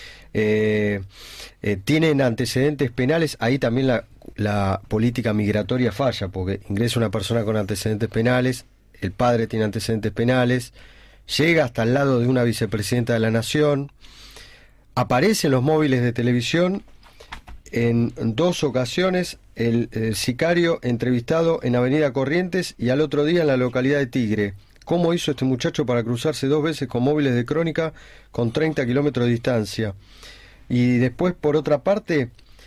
Tienen antecedentes penales, ahí también la política migratoria falla, porque ingresa una persona con antecedentes penales, el padre tiene antecedentes penales, llega hasta el lado de una vicepresidenta de la Nación, aparece en los móviles de televisión en 2 ocasiones, el sicario entrevistado en Avenida Corrientes y al otro día en la localidad de Tigre. ¿Cómo hizo este muchacho para cruzarse 2 veces con móviles de Crónica con 30 kilómetros de distancia? Y después, por otra parte,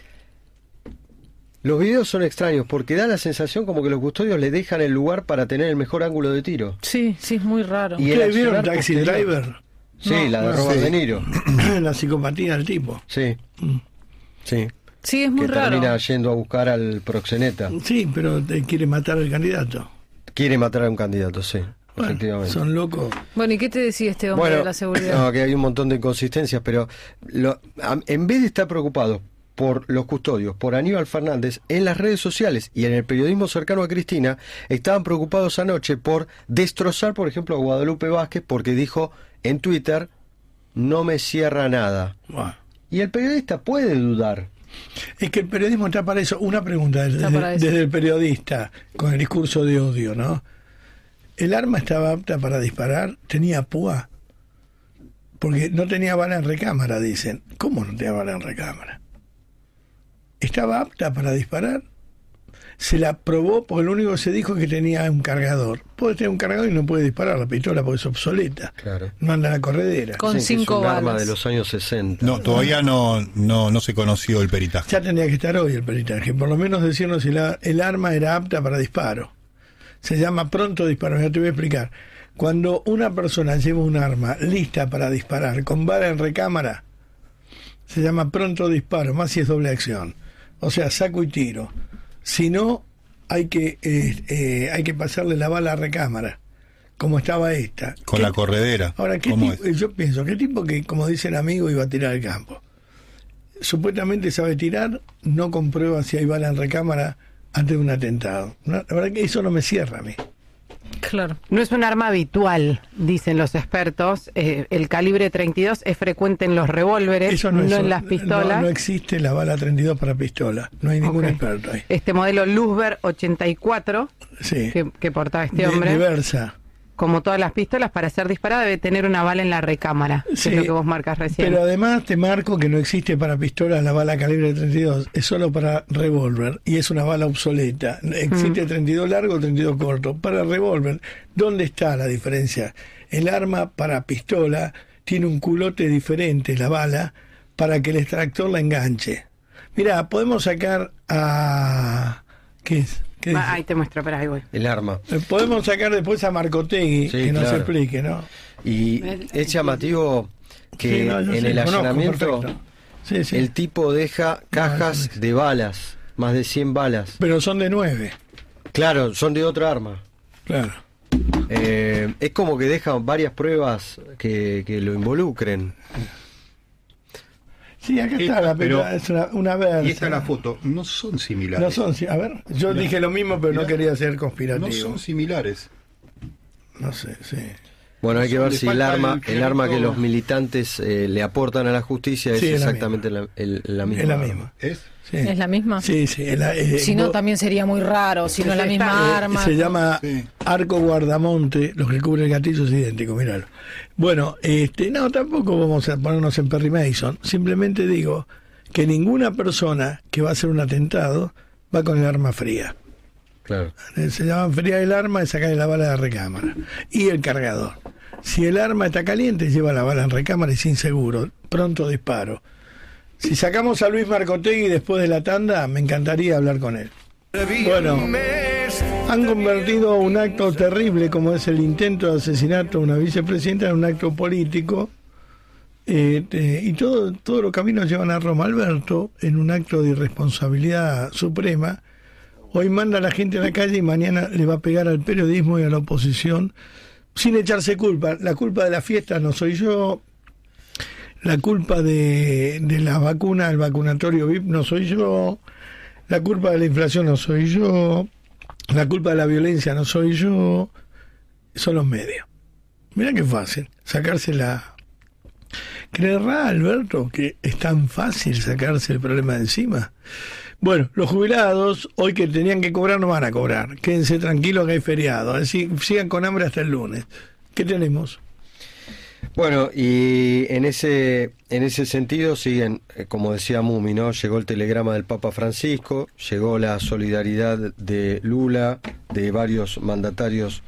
los videos son extraños porque da la sensación como que los custodios le dejan el lugar para tener el mejor ángulo de tiro. Sí, es muy raro. ¿Y ¿Ustedes vieron Taxi Driver? Sí, no, la de Robert De Niro. La psicopatía del tipo. Sí. Sí. Sí, es muy que raro. Termina yendo a buscar al proxeneta. Sí, pero quiere matar al candidato. Quiere matar a un candidato, sí. Bueno, efectivamente. Son locos. Bueno, ¿y qué te decía este hombre de la seguridad? No, que hay un montón de inconsistencias, pero en vez de estar preocupados por los custodios, por Aníbal Fernández, en las redes sociales y en el periodismo cercano a Cristina, estaban preocupados anoche por destrozar, por ejemplo, a Guadalupe Vázquez, porque dijo en Twitter, no me cierra nada. Wow. Y el periodista puede dudar. Es que el periodismo está para eso. Una pregunta desde el periodista, con el discurso de odio, ¿no? ¿El arma estaba apta para disparar? ¿Tenía púa? Porque no tenía bala en recámara, dicen. ¿Cómo no tenía bala en recámara? ¿Estaba apta para disparar? Se la probó porque lo único que se dijo es que tenía un cargador. Puede tener un cargador y no puede disparar la pistola porque es obsoleta. Claro. No anda en la corredera. Con 5 balas. Arma de los años 60. No, todavía no se conoció el peritaje. Ya tendría que estar hoy el peritaje. Por lo menos decirnos si el arma era apta para disparo. Se llama pronto disparo. Ya te voy a explicar. Cuando una persona lleva un arma lista para disparar con bala en recámara, se llama pronto disparo, más si es doble acción. O sea, saco y tiro. Si no, hay que pasarle la bala a recámara, como estaba esta. Con la corredera. Ahora, yo pienso, ¿qué tipo que, como dice el amigo, iba a tirar al campo? Supuestamente sabe tirar, no comprueba si hay bala en recámara antes de un atentado. La verdad que eso no me cierra a mí. Claro. No es un arma habitual, dicen los expertos. El calibre 32 es frecuente en los revólveres, no en las pistolas. No existe la bala 32 para pistola. No hay ningún experto ahí. Este modelo Luzber 84, sí, que portaba este hombre, diversa. Como todas las pistolas, para ser disparada debe tener una bala en la recámara, sí, que es lo que vos marcas recién. Pero además te marco que no existe para pistolas la bala calibre 32, es solo para revólver y es una bala obsoleta. Existe 32 largo, 32 corto. Para revólver, ¿dónde está la diferencia? El arma para pistola tiene un culote diferente, la bala, para que el extractor la enganche. Mirá, podemos sacar a... ¿Qué es? Ahí te muestro, pero ahí voy. El arma. Podemos sacar después a Marcotegui, sí, que nos explique, ¿no? Y es llamativo que en el allanamiento el tipo deja cajas de balas, más de 100 balas. Pero son de 9. Claro, son de otra arma. Claro. Es como que deja varias pruebas que lo involucren. Sí, acá está pero es una versa. Y esta es la foto. No son similares. No son, a ver, yo dije lo mismo, pero no quería ser conspirativo. No son similares. No sé, sí. Bueno, hay que ver si el arma que los militantes le aportan a la justicia es exactamente la misma. Es la misma. Sí. ¿Es la misma? Sí, sí. Si no, también sería muy raro, si no es la misma arma. Se llama arco guardamonte, lo que cubre el gatillo es idéntico, míralo. Bueno, no, tampoco vamos a ponernos en Perry Mason, simplemente digo que ninguna persona que va a hacer un atentado va con el arma fría. Claro. Se llama fría el arma y sacarle la bala de la recámara. Y el cargador. Si el arma está caliente, lleva la bala en recámara y sin seguro. Pronto disparo. Si sacamos a Luis Marcotegui después de la tanda, me encantaría hablar con él. Bueno, han convertido un acto terrible como es el intento de asesinato de una vicepresidenta en un acto político y todos los caminos llevan a Roma. Alberto, en un acto de irresponsabilidad suprema, hoy manda a la gente a la calle y mañana le va a pegar al periodismo y a la oposición sin echarse culpa. La culpa de la fiesta no soy yo, la culpa de la vacuna, el vacunatorio VIP no soy yo, la culpa de la inflación no soy yo, la culpa de la violencia no soy yo, son los medios. Mirá qué fácil, sacársela. ¿Creerá Alberto que es tan fácil sacarse el problema de encima? Bueno, los jubilados, hoy que tenían que cobrar, no van a cobrar. Quédense tranquilos que hay feriado. Así sigan con hambre hasta el lunes. ¿Qué tenemos? Bueno, y en ese sentido siguen, como decía Mumi, ¿no? Llegó el telegrama del Papa Francisco, llegó la solidaridad de Lula, de varios mandatarios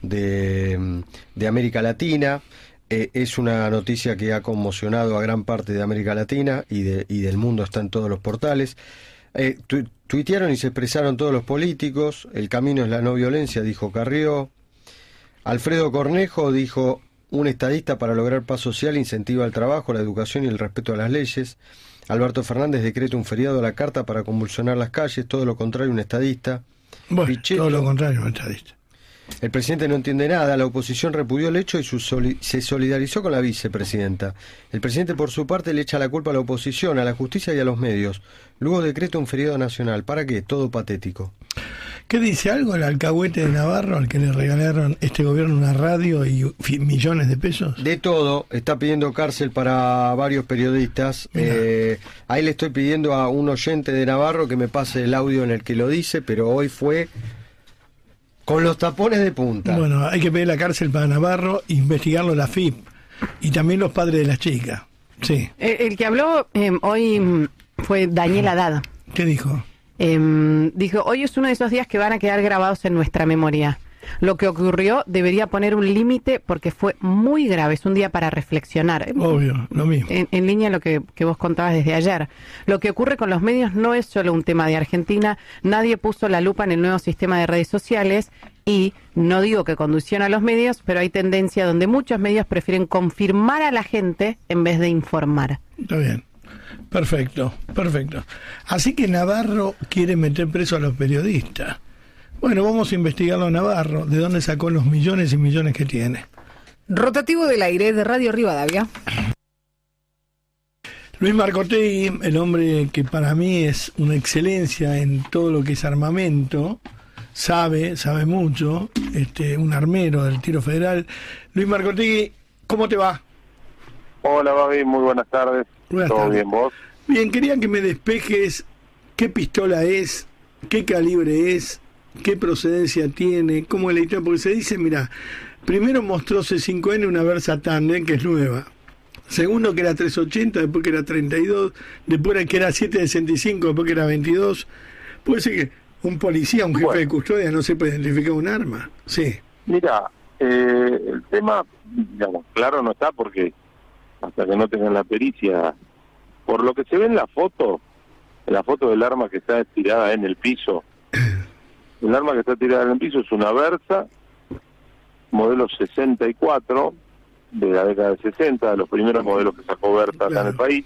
de América Latina. Es una noticia que ha conmocionado a gran parte de América Latina y del mundo, está en todos los portales. Tuitearon y se expresaron todos los políticos. El camino es la no violencia, dijo Carrió. Alfredo Cornejo dijo: un estadista para lograr paz social incentiva el trabajo, la educación y el respeto a las leyes. Alberto Fernández decreta un feriado a la carta para convulsionar las calles, todo lo contrario un estadista. Bueno, Pichetto, todo lo contrario un estadista. El presidente no entiende nada, la oposición repudió el hecho y se solidarizó con la vicepresidenta. El presidente, por su parte, le echa la culpa a la oposición, a la justicia y a los medios. Luego decreta un feriado nacional. ¿Para qué? Todo patético. ¿Qué dice algo el alcahuete de Navarro, al que le regalaron este gobierno una radio y millones de pesos? De todo, está pidiendo cárcel para varios periodistas. Ahí le estoy pidiendo a un oyente de Navarro que me pase el audio en el que lo dice, pero hoy fue con los tapones de punta. Bueno, hay que pedir la cárcel para Navarro, investigarlo la FIP y también los padres de las chicas. Sí. El que habló hoy fue Daniel Haddad. ¿Qué dijo? Dijo: hoy es uno de esos días que van a quedar grabados en nuestra memoria. Lo que ocurrió debería poner un límite porque fue muy grave. Es un día para reflexionar. Obvio, lo mismo. En línea lo que vos contabas desde ayer. Lo que ocurre con los medios no es solo un tema de Argentina. Nadie puso la lupa en el nuevo sistema de redes sociales y no digo que condiciona a los medios, pero hay tendencia donde muchos medios prefieren confirmar a la gente en vez de informar. Está bien. Perfecto, perfecto. Así que Navarro quiere meter preso a los periodistas. Bueno, vamos a investigarlo a Navarro, de dónde sacó los millones y millones que tiene. Rotativo del aire de Radio Rivadavia. Luis Marcotegui, el hombre que para mí es una excelencia en todo lo que es armamento, sabe mucho, un armero del tiro federal. Luis Marcotegui, ¿cómo te va? Hola, Babi, muy buenas tardes. ¿Todo bien, vos? Bien, quería que me despejes qué pistola es, qué calibre es, qué procedencia tiene, cómo es la historia, porque se dice, mira, primero mostró C5N una Versa Tandem, que es nueva. Segundo que era 380, después que era 32, después que era 765, después que era 22. Puede ser que un policía, un jefe de custodia no sepa identificar un arma. Sí. Mira, el tema, digamos, claro no está porque hasta que no tengan la pericia, por lo que se ve en la foto del arma que está tirada en el piso, el arma que está tirada en el piso es una Versa, modelo 64, de la década de 60, de los primeros modelos que sacó Versa acá en el país,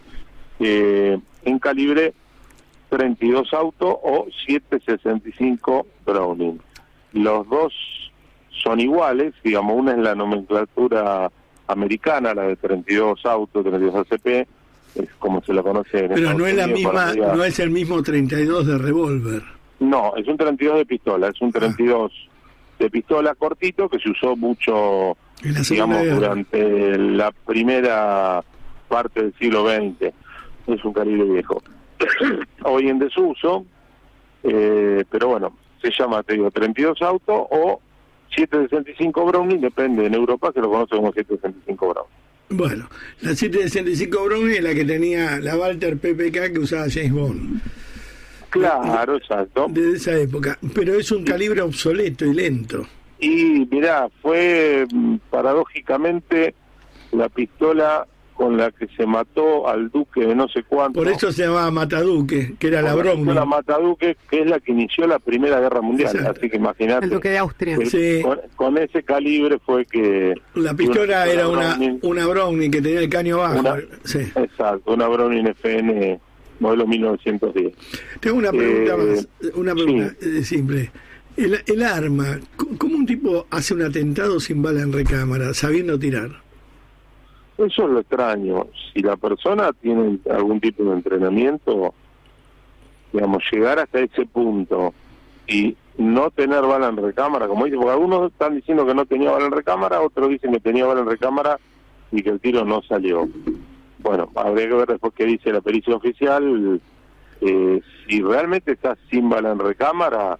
en calibre 32 auto o 7.65 Browning. Los dos son iguales, digamos, una es la nomenclatura americana, la de 32 auto, 32 ACP, es como se la conoce en Pero no es la misma, no es el mismo 32 de revólver. No, es un 32 de pistola, es un 32 de pistola cortito que se usó mucho, digamos, durante la primera parte del siglo XX. Es un calibre viejo. Hoy en desuso, pero bueno, se llama, te digo, 32 auto o 765 Browning, depende, en Europa se lo conoce como 765 Browning. Bueno, la 765 Browning es la que tenía la Walter PPK que usaba James Bond. Claro, exacto. Desde esa época, pero es un calibre obsoleto y lento. Y mirá, fue paradójicamente la pistola con la que se mató al duque de no sé cuánto. Por eso se llamaba Mataduque, que era la Brownie. La Mataduque, que es la que inició la Primera Guerra Mundial. Exacto. Así que imagínate. El duque de Austria. Sí. Con ese calibre fue que... La pistola era una Brownie que tenía el caño bajo. Sí. Exacto, una Brownie FN modelo 1910. Tengo una pregunta más, una pregunta simple. El arma, ¿cómo un tipo hace un atentado sin bala en recámara, sabiendo tirar? Eso es lo extraño. Si la persona tiene algún tipo de entrenamiento, digamos, llegar hasta ese punto y no tener bala en recámara, como dice, porque algunos están diciendo que no tenía bala en recámara, otros dicen que tenía bala en recámara y que el tiro no salió. Bueno, habría que ver después qué dice la pericia oficial. Si realmente está sin bala en recámara,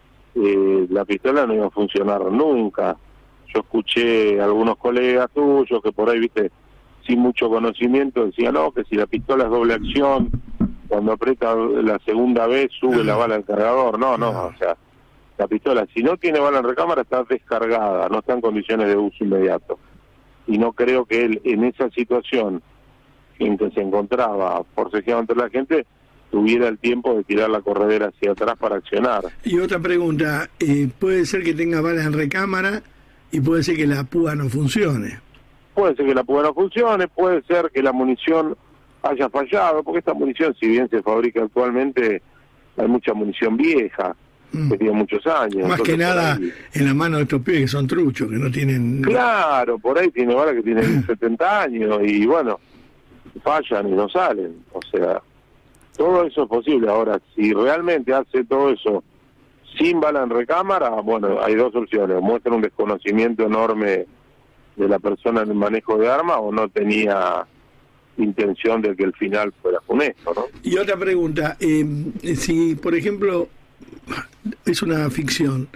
la pistola no iba a funcionar nunca. Yo escuché a algunos colegas tuyos que por ahí, viste, sin mucho conocimiento, decían, no, que si la pistola es doble acción, cuando aprieta la segunda vez sube la bala al cargador. No, o sea, la pistola, si no tiene bala en recámara, está descargada, no está en condiciones de uso inmediato. Y no creo que él, en esa situación en que se encontraba forcejeado entre la gente, tuviera el tiempo de tirar la corredera hacia atrás para accionar. Y otra pregunta, puede ser que tenga balas en recámara y puede ser que la púa no funcione. Puede ser que la púa no funcione, puede ser que la munición haya fallado, porque esta munición, si bien se fabrica actualmente, hay mucha munición vieja, que tiene muchos años. Más que nada en la mano de estos pibes que son truchos, que no tienen... Claro, por ahí tiene balas que tienen 70 años y bueno, fallan y no salen. O sea, todo eso es posible. Ahora, si realmente hace todo eso sin bala en recámara, bueno, hay dos opciones: muestra un desconocimiento enorme de la persona en el manejo de armas o no tenía intención de que el final fuera funesto, ¿no? Y otra pregunta, si por ejemplo es una ficción,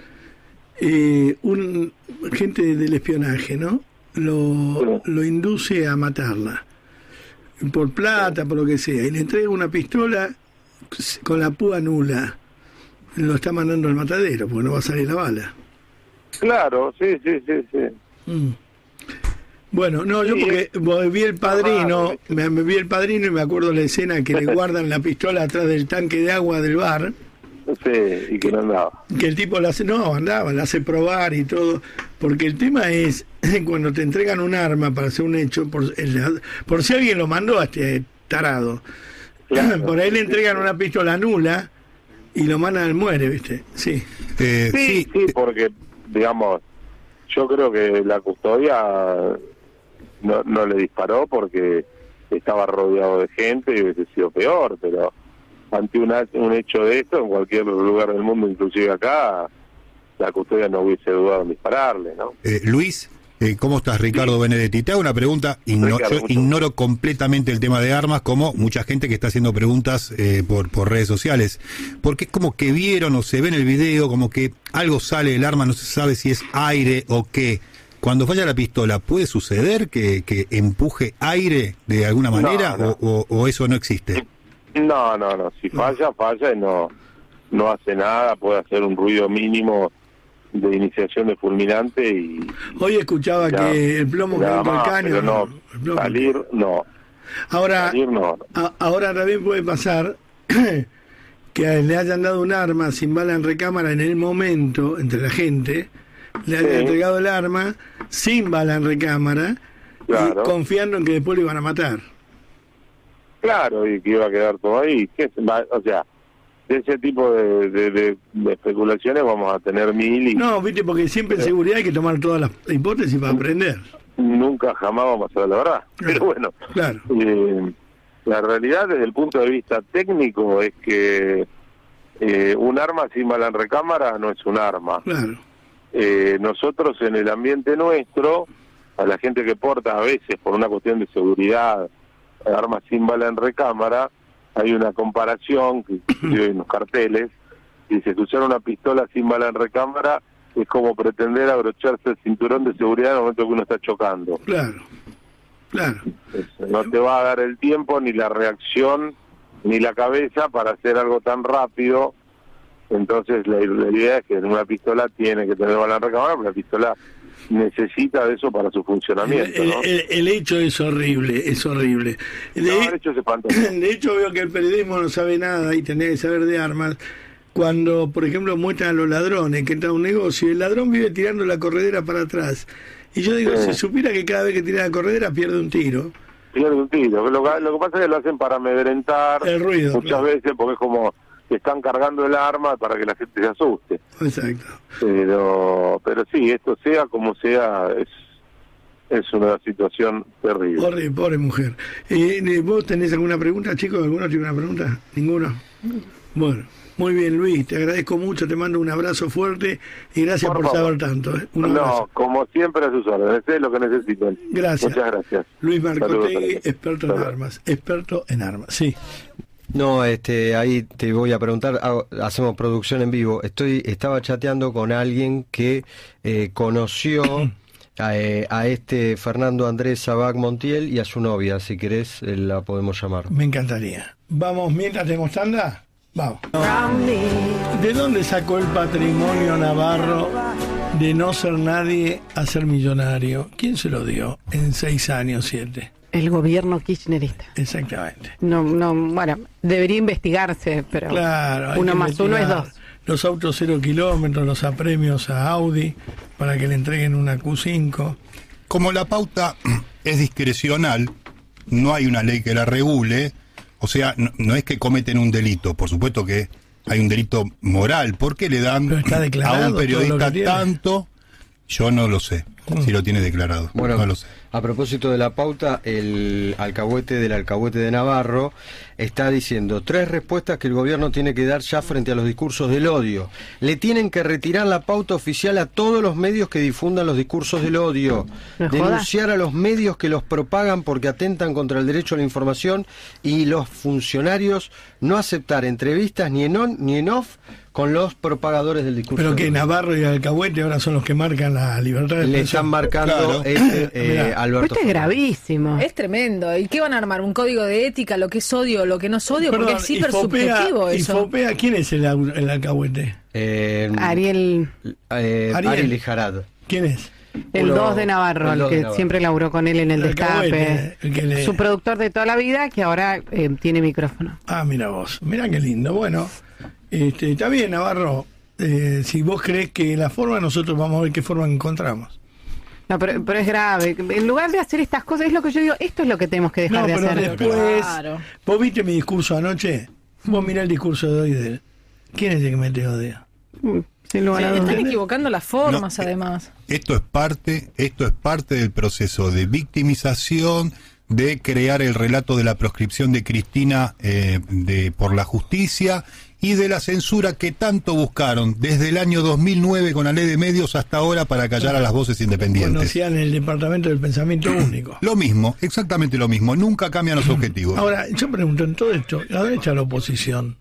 un gente del espionaje, ¿no? Lo induce a matarla por plata, por lo que sea, y le entrega una pistola con la púa nula, lo está mandando al matadero porque no va a salir la bala. Claro, sí. Bueno, no, yo porque vi El Padrino, me vi El Padrino y me acuerdo la escena que le guardan la pistola atrás del tanque de agua del bar. Sí, y que no andaba. Que el tipo la hace, la hace probar y todo, porque el tema es cuando te entregan un arma para hacer un hecho, por si alguien lo mandó a este tarado, claro, por ahí le entregan una pistola nula y lo mandan al muere, ¿viste? Sí, porque, digamos, yo creo que la custodia no le disparó porque estaba rodeado de gente y hubiese sido peor, pero ante un hecho de esto, en cualquier lugar del mundo, inclusive acá, la custodia no hubiese dudado en dispararle, ¿no? Luis, ¿cómo estás? Ricardo Benedetti. Te hago una pregunta. Yo ignoro completamente el tema de armas, como mucha gente que está haciendo preguntas por redes sociales. Porque es como que vieron o se ve en el video, como que algo sale del arma, no se sabe si es aire o qué. Cuando falla la pistola, ¿puede suceder que empuje aire de alguna manera o eso no existe? No. Si falla y no hace nada, puede hacer un ruido mínimo de iniciación de fulminante y... Hoy escuchaba que el plomo que entra al caño... Salir no. Ahora también puede pasar que le hayan dado un arma sin bala en recámara en el momento, entre la gente, le hayan entregado el arma sin bala en recámara, y confiando en que después lo iban a matar. Claro, y que iba a quedar todo ahí. O sea, de ese tipo de especulaciones vamos a tener mil. No, viste, porque siempre en seguridad hay que tomar todas las hipótesis para aprender. Nunca jamás vamos a saber la verdad. Pero bueno, claro. La realidad desde el punto de vista técnico es que un arma sin bala en recámara no es un arma. Claro. Nosotros en el ambiente nuestro, a la gente que porta a veces por una cuestión de seguridad armas sin bala en recámara, hay una comparación que hay unos carteles, dice que usar una pistola sin bala en recámara es como pretender abrocharse el cinturón de seguridad en el momento que uno está chocando. Claro. No te va a dar el tiempo, ni la reacción, ni la cabeza para hacer algo tan rápido. Entonces la idea es que en una pistola tiene que tener bala en recámara, pero la pistola necesita de eso para su funcionamiento, ¿no? El hecho es horrible, es horrible. El hecho es espantoso. De hecho, veo que el periodismo no sabe nada y tendría que saber de armas. Cuando, por ejemplo, muestran a los ladrones que entra a un negocio, el ladrón vive tirando la corredera para atrás. Y yo digo, si supiera que cada vez que tira la corredera pierde un tiro. Pierde un tiro. Lo que pasa es que lo hacen para amedrentar el ruido, muchas veces, porque es como que están cargando el arma para que la gente se asuste. Exacto. Pero sí, esto sea como sea, es una situación terrible. Pobre mujer. ¿Vos tenés alguna pregunta, chicos? ¿Alguno tiene una pregunta? ¿Ninguno? Bueno. Muy bien, Luis, te agradezco mucho, te mando un abrazo fuerte y gracias por saber tanto. No, como siempre a sus órdenes, es lo que necesitan. Gracias. Muchas gracias. Luis Marcotegui, experto en armas, sí. No, ahí te voy a preguntar, hacemos producción en vivo. Estaba chateando con alguien que conoció a Fernando Andrés Sabac Montiel y a su novia, si querés la podemos llamar. Me encantaría. Vamos, mientras tenemos tanda. Vamos. ¿De dónde sacó el patrimonio Navarro de no ser nadie a ser millonario? ¿Quién se lo dio en 6 años, 7? El gobierno kirchnerista. Exactamente. No, bueno, debería investigarse, pero claro, 1 más 1 es 2. Los autos 0 kilómetros, los apremios a Audi para que le entreguen una Q5. Como la pauta es discrecional, no hay una ley que la regule. O sea, no es que cometen un delito, por supuesto que hay un delito moral. ¿Por qué le dan a un periodista tanto? Yo no lo sé, si lo tiene declarado. Bueno, no lo sé. A propósito de la pauta, el alcahuete del alcahuete de Navarro está diciendo 3 respuestas que el gobierno tiene que dar ya frente a los discursos del odio. Le tienen que retirar la pauta oficial a todos los medios que difundan los discursos del odio. Denunciar a los medios que los propagan porque atentan contra el derecho a la información y los funcionarios no aceptar entrevistas ni en on ni en off con los propagadores del discurso. Pero que Navarro y Alcahuete ahora son los que marcan la libertad de expresión. Le están marcando Alberto. Esto es gravísimo. Es tremendo. ¿Y qué van a armar? ¿Un código de ética? ¿Lo que es odio, lo que no es odio? Perdón, porque es hiper subjetivo eso. ¿Infopea quién es el Alcahuete? Ariel Lijarad. ¿Quién es? El 2 de Navarro, el que siempre laboró con él en el Destape. Su productor de toda la vida, que ahora tiene micrófono. Ah, mira vos. Mira qué lindo. Bueno, está bien, Navarro. Si vos crees que la forma, nosotros vamos a ver qué forma encontramos. No, pero es grave. En lugar de hacer estas cosas, es lo que yo digo, esto es lo que tenemos que dejar de hacer. Después, claro. ¿Vos viste mi discurso anoche? Vos mirá el discurso de hoy de él. ¿Quién es el que me te odia? Están equivocando las formas, además. Esto es parte del proceso de victimización, de crear el relato de la proscripción de Cristina por la justicia y de la censura que tanto buscaron desde el año 2009 con la ley de medios hasta ahora para callar a las voces independientes. Conocían el departamento del pensamiento único. Lo mismo, exactamente lo mismo. Nunca cambian los objetivos. Ahora, yo pregunto, en todo esto, ¿a dónde está la oposición?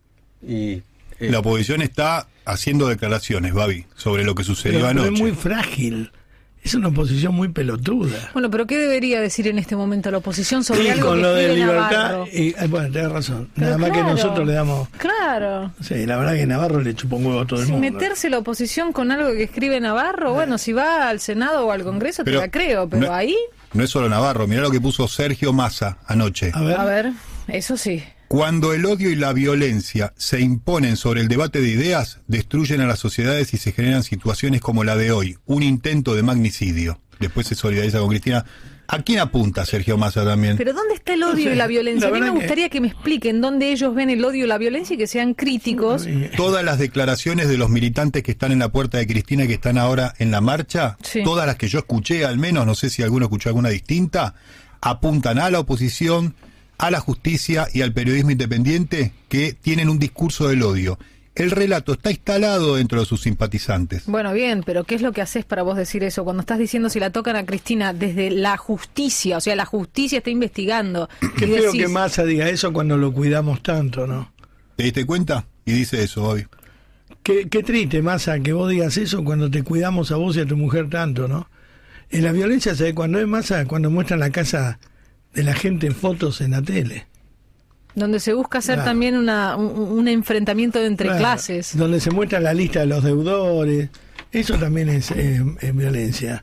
La oposición está haciendo declaraciones, Babi, sobre lo que sucedió anoche. Pero es muy frágil. Es una oposición muy pelotuda. Bueno, pero ¿qué debería decir en este momento la oposición sobre algo con que lo de libertad? Navarro? Bueno, tenés razón. Pero nada más que nosotros le damos... Claro. Sí, la verdad que Navarro le chupó un huevo a todo el mundo. Meterse la oposición con algo que escribe Navarro, bueno, si va al Senado o al Congreso te la creo, pero ahí... No es solo Navarro, mirá lo que puso Sergio Massa anoche. A ver, eso sí. Cuando el odio y la violencia se imponen sobre el debate de ideas, destruyen a las sociedades y se generan situaciones como la de hoy, un intento de magnicidio. Después se solidariza con Cristina. ¿A quién apunta Sergio Massa también? Pero ¿dónde está el odio y la violencia? A mí me gustaría que me expliquen dónde ellos ven el odio y la violencia y que sean críticos. Todas las declaraciones de los militantes que están en la puerta de Cristina y que están ahora en la marcha, todas las que yo escuché al menos, no sé si alguno escuchó alguna distinta, apuntan a la oposición, a la justicia y al periodismo independiente que tienen un discurso del odio. El relato está instalado dentro de sus simpatizantes. Bueno, bien, pero ¿qué es lo que haces para vos decir eso? Cuando estás diciendo si la tocan a Cristina desde la justicia, o sea, la justicia está investigando. Qué feo que Massa diga eso cuando lo cuidamos tanto, ¿no? ¿Te diste cuenta? Y dice eso, Bobby. Qué triste, Massa, que vos digas eso cuando te cuidamos a vos y a tu mujer tanto, ¿no? En la violencia, ¿sabes cuándo es, Massa? Cuando muestran la casa de la gente en fotos en la tele. Donde se busca hacer también un enfrentamiento entre clases. Donde se muestra la lista de los deudores, Eso también es violencia.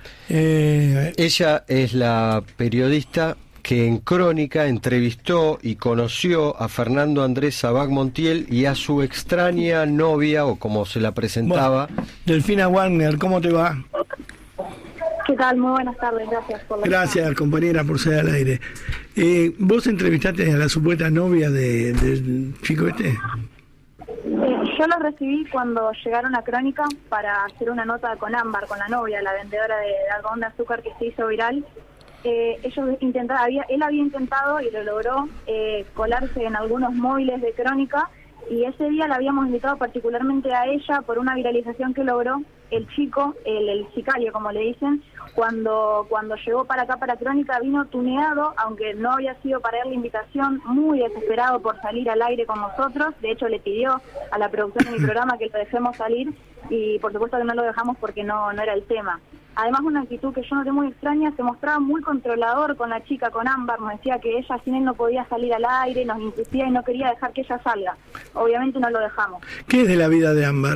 Ella es la periodista que en Crónica entrevistó y conoció a Fernando Andrés Sabac Montiel y a su extraña novia, o como se la presentaba. Bueno, Delfina Wagner, ¿cómo te va? ¿Qué tal? Muy buenas tardes, gracias por la Gracias, compañera, por ser al aire. ¿Vos entrevistaste a la supuesta novia del chico este? Yo lo recibí cuando llegaron a Crónica para hacer una nota con Ámbar, con la novia, la vendedora de algodón de azúcar que se hizo viral. Él había intentado y lo logró colarse en algunos móviles de Crónica, y ese día la habíamos invitado particularmente a ella por una viralización que logró el chico, el sicario como le dicen, cuando llegó para acá, para Crónica, vino tuneado, aunque no había sido para él la invitación, muy desesperado por salir al aire con nosotros. De hecho le pidió a la producción de mi programa que lo dejemos salir, y por supuesto que no lo dejamos porque no era el tema. Además, una actitud que yo noté muy extraña, se mostraba muy controlador con la chica, con Ámbar, nos decía que ella sin él no podía salir al aire, nos insistía y no quería dejar que ella salga. Obviamente no lo dejamos. ¿Qué es de la vida de Ámbar?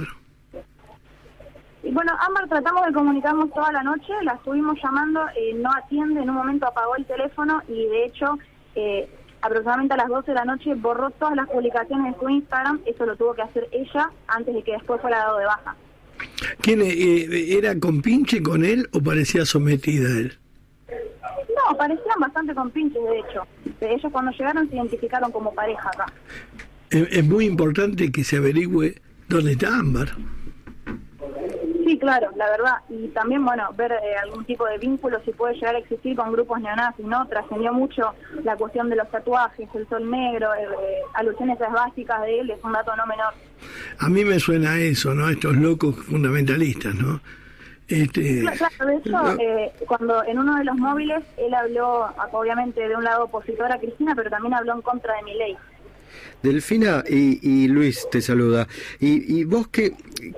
Y bueno, Ámbar tratamos de comunicarnos toda la noche, la estuvimos llamando, no atiende, en un momento apagó el teléfono y de hecho aproximadamente a las 12 de la noche borró todas las publicaciones de su Instagram. Eso lo tuvo que hacer ella antes de que después fuera dado de baja. ¿Quién era compinche con él o parecía sometida a él? No, parecían bastante compinches, de hecho. Ellos cuando llegaron se identificaron como pareja acá. Es muy importante que se averigüe dónde está Ámbar. Sí, claro, la verdad. Y también, bueno, ver algún tipo de vínculo, si puede llegar a existir con grupos neonazis, ¿no? Trascendió mucho la cuestión de los tatuajes, el sol negro, alusiones básicas de él, es un dato no menor. A mí me suena eso, ¿no? Estos locos fundamentalistas, ¿no? Claro, de hecho, cuando en uno de los móviles, él habló, obviamente, de un lado opositor a Cristina, pero también habló en contra de Milei. Delfina y Luis te saluda. ¿Y vos qué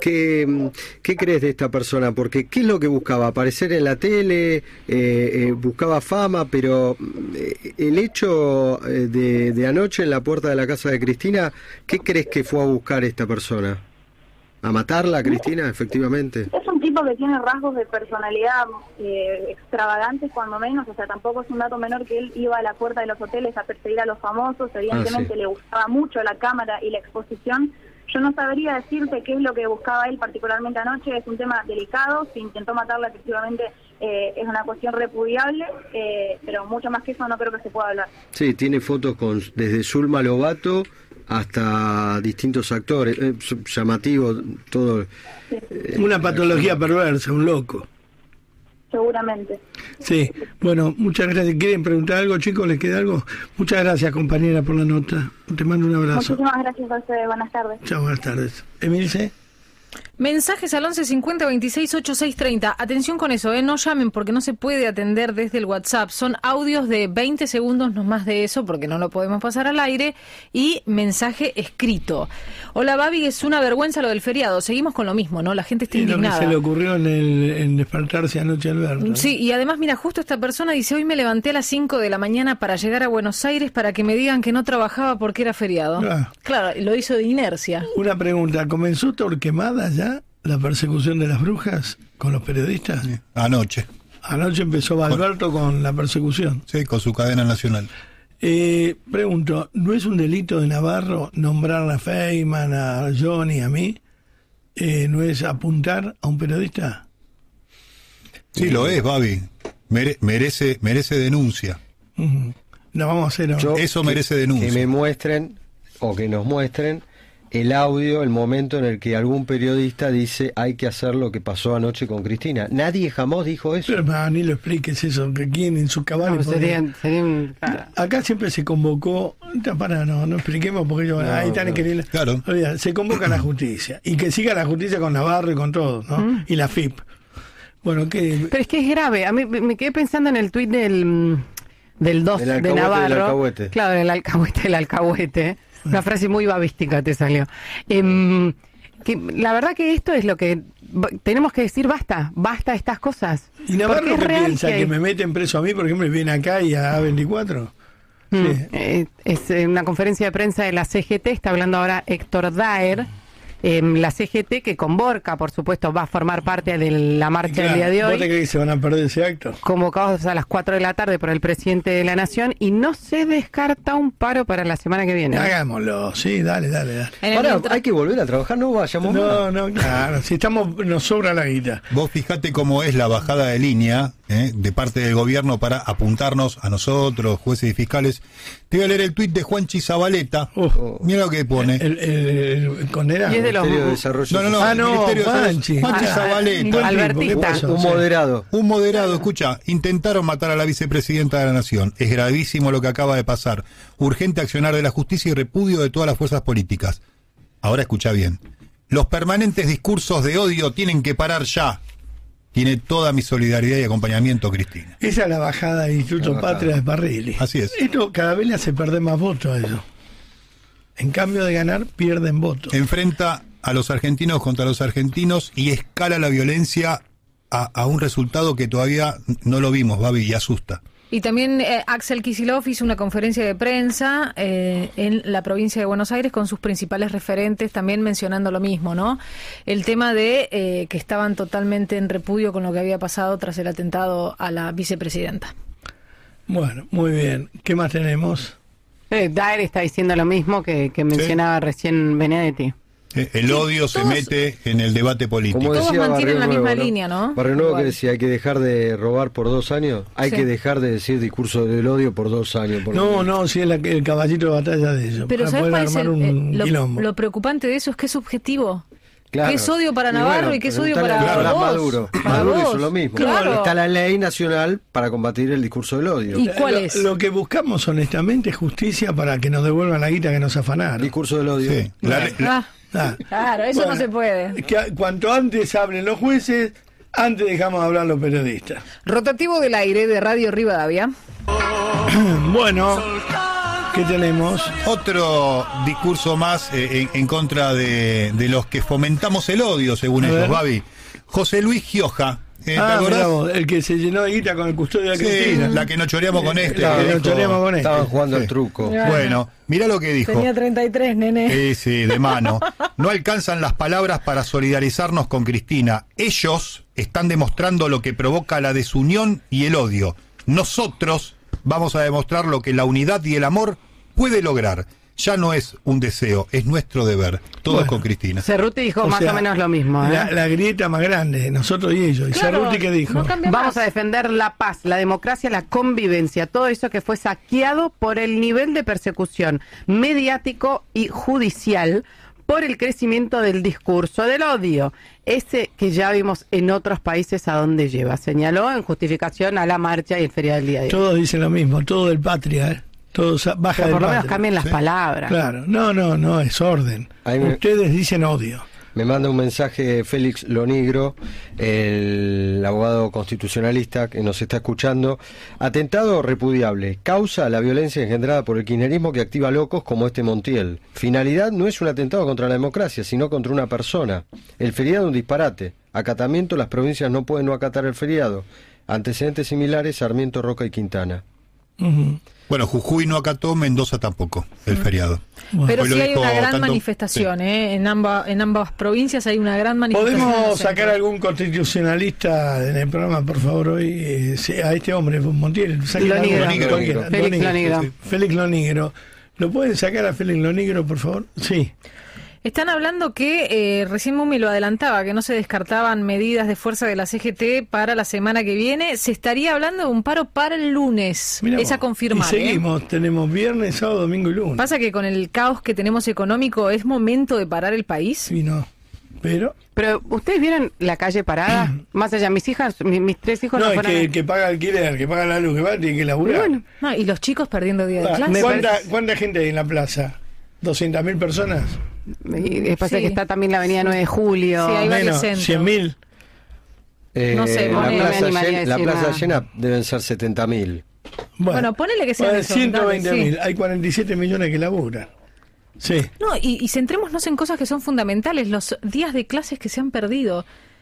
crees de esta persona? Porque ¿qué es lo que buscaba? ¿Aparecer en la tele? ¿Buscaba fama? Pero el hecho de anoche en la puerta de la casa de Cristina, ¿qué crees que fue a buscar esta persona? ¿A matarla, Cristina, efectivamente? Es un tipo que tiene rasgos de personalidad extravagantes, cuando menos. O sea, tampoco es un dato menor que él iba a la puerta de los hoteles a perseguir a los famosos. Evidentemente sí. Le gustaba mucho la cámara y la exposición. Yo no sabría decirte qué es lo que buscaba él particularmente anoche. Es un tema delicado. Si intentó matarla, efectivamente, es una cuestión repudiable, pero mucho más que eso no creo que se pueda hablar. Sí, tiene fotos desde Zulma Lobato hasta distintos actores, llamativo todo. Sí. Una patología perversa, un loco. Seguramente. Sí, bueno, muchas gracias. ¿Quieren preguntar algo, chicos? ¿Les queda algo? Muchas gracias, compañera, por la nota. Te mando un abrazo. Muchísimas gracias a ustedes. Buenas tardes. Chao, buenas tardes. Emilce. Mensajes al 11 50 26 86 30. Atención con eso, no llamen porque no se puede atender desde el WhatsApp. Son audios de 20 segundos, no más de eso, porque no lo podemos pasar al aire. Y mensaje escrito. Hola, Babi, es una vergüenza lo del feriado. Seguimos con lo mismo, ¿no? La gente está indignada. Lo que se le ocurrió en despertarse anoche Alberto. Sí, y además, mira, justo esta persona dice: hoy me levanté a las 5 de la mañana para llegar a Buenos Aires para que me digan que no trabajaba porque era feriado. Claro, lo hizo de inercia. Una pregunta, ¿comenzó Torquemada ya la persecución de las brujas con los periodistas? Sí. Anoche empezó Alberto con la persecución. Sí, con su cadena nacional. Pregunto, ¿no es un delito de Navarro nombrar a Feynman, a Johnny, a mí? ¿No es apuntar a un periodista? Sí, lo es, Babi. Merece denuncia. Lo vamos a hacer ahora. Eso merece denuncia. Que me muestren, o que nos muestren, el audio, el momento en el que algún periodista dice hay que hacer lo que pasó anoche con Cristina. Nadie jamás dijo eso. Pero ni lo expliques eso, que quién en su cabal. Acá siempre se convocó, no expliquemos porque ahí están queriendo. Claro. Se convoca a la justicia y que siga la justicia con Navarro y con todos, ¿no? Y la FIP. Bueno, pero es que es grave. A mí me quedé pensando en el tuit del 2 de Navarro. Del alcahuete. Claro, del alcahuete. Una frase muy babística te salió. Que la verdad que esto es lo que tenemos que decir, basta estas cosas. ¿Y Navarro qué piensa? ¿Que me meten preso a mí, por ejemplo, y viene acá y a A24? Sí. Es una conferencia de prensa de la CGT, está hablando ahora Héctor Daer, la CGT, que convoca, por supuesto, va a formar parte de la marcha del día de hoy. ¿Vos te crees que se van a perder ese acto? Convocados a las 4 de la tarde por el presidente de la Nación, y no se descarta un paro para la semana que viene. Hagámoslo, sí, dale. Ahora hay que volver a trabajar, no vayamos más. No, claro, si nos sobra la guita. Vos fijate cómo es la bajada de línea de parte del gobierno para apuntarnos a nosotros, jueces y fiscales. Te voy a leer el tuit de Juanchi Zabaleta. Mira lo que pone. El condenado. Y es de los... Ministerio de Desarrollo Ministerio de Juanchi Zabaleta. Albertista. Un moderado. Escucha, intentaron matar a la vicepresidenta de la Nación. Es gravísimo lo que acaba de pasar. Urgente accionar de la justicia y repudio de todas las fuerzas políticas. Ahora escucha bien. Los permanentes discursos de odio tienen que parar ya. Tiene toda mi solidaridad y acompañamiento, Cristina. Esa es la bajada del Instituto Patria de Parrilli. Así es. Esto cada vez le hace perder más votos a eso. En cambio de ganar, pierden votos. Enfrenta a los argentinos contra los argentinos y escala la violencia a un resultado que todavía no lo vimos, Babi, y asusta. Y también Axel Kicillof hizo una conferencia de prensa en la provincia de Buenos Aires con sus principales referentes, también mencionando lo mismo, ¿no? El tema de que estaban totalmente en repudio con lo que había pasado tras el atentado a la vicepresidenta. Bueno, muy bien. ¿Qué más tenemos? Daer está diciendo lo mismo que mencionaba recién Benedetti. El odio se mete en el debate político. Como decía todos mantienen la misma ¿no? línea, ¿no? Barrio Nuevo, Igual. que decía, hay que dejar de robar por 2 años, hay que dejar de decir discurso del odio por 2 años. No, si es el caballito de batalla de ellos. Pero para ¿sabes poder cuál es armar un quilombo. lo preocupante de eso? Es que es subjetivo. Claro. ¿Qué es odio para Navarro y qué es odio para vos? Maduro. Para Maduro vos. hizo lo mismo. Claro. Está la ley nacional para combatir el discurso del odio. ¿Y cuál es? Lo que buscamos honestamente es justicia para que nos devuelvan la guita que nos afanaron. Discurso del odio. Sí. Claro, eso no se puede. Cuanto antes hablen los jueces, antes dejamos de hablar los periodistas. Rotativo del aire de Radio Rivadavia. Bueno, ¿qué tenemos? Otro discurso más en contra de los que fomentamos el odio, según ellos, Babi. José Luis Gioja. ¿Te acordás? Vos, el que se llenó de guita con el custodio de Cristina. La que nos choreamos con este. Estaban jugando el truco. Bueno, mirá lo que dijo. Tenía 33, nene. Sí, de mano. No alcanzan las palabras para solidarizarnos con Cristina. Ellos están demostrando lo que provoca la desunión y el odio. Nosotros vamos a demostrar lo que la unidad y el amor puede lograr. Ya no es un deseo, es nuestro deber. Todos con Cristina. Cerruti dijo más o menos lo mismo. La grieta más grande, nosotros y ellos. Claro, ¿Y Cerruti qué dijo? Vamos a defender la paz, la democracia, la convivencia, todo eso que fue saqueado por el nivel de persecución mediático y judicial por el crecimiento del discurso del odio, ese que ya vimos en otros países a dónde lleva. Señaló en justificación a la marcha y el feriado del día de hoy. Todos dicen lo mismo, todo del patria, Todos baja pero del por lo menos patria. cambien las palabras. Claro, no, es orden. Ustedes dicen odio. Me manda un mensaje Félix Lonigro, el abogado constitucionalista que nos está escuchando. Atentado repudiable. Causa la violencia engendrada por el kirchnerismo que activa locos como este Montiel. Finalidad no es un atentado contra la democracia, sino contra una persona. El feriado es un disparate. Acatamiento, las provincias no pueden no acatar el feriado. Antecedentes similares, Sarmiento, Roca y Quintana. Bueno, Jujuy no acató, Mendoza tampoco, el feriado. Pero sí hay una gran manifestación, en ambas provincias hay una gran manifestación. ¿Podemos sacar algún constitucionalista en el programa, por favor, hoy? A este hombre, Montiel. Félix Lonigro. ¿Lo pueden sacar a Félix Lonigro, por favor? Sí. Están hablando que, recién Mumi lo adelantaba, que no se descartaban medidas de fuerza de la CGT para la semana que viene. Se estaría hablando de un paro para el lunes. Mirá es a confirmar. Y seguimos, tenemos viernes, sábado, domingo y lunes. Pasa que con el caos que tenemos económico, ¿es momento de parar el país? Sí, no. Pero ¿ustedes vieron la calle parada? Más allá, mis hijas, mis 3 hijos no fueron... que paga alquiler, que paga la luz, que va, tiene que laburar. Bueno. No, y los chicos perdiendo día de clase. ¿Cuánta gente hay en la plaza? ¿200.000 personas? Y pasa que está también la avenida 9 de Julio. Sí, hay menos, 100.000. No sé, la plaza llena deben ser 70.000. Bueno, ponele que sean 120.000. Sí. Hay 47 millones que laburan. Sí. No, y centrémonos en cosas que son fundamentales, los días de clases que se han perdido.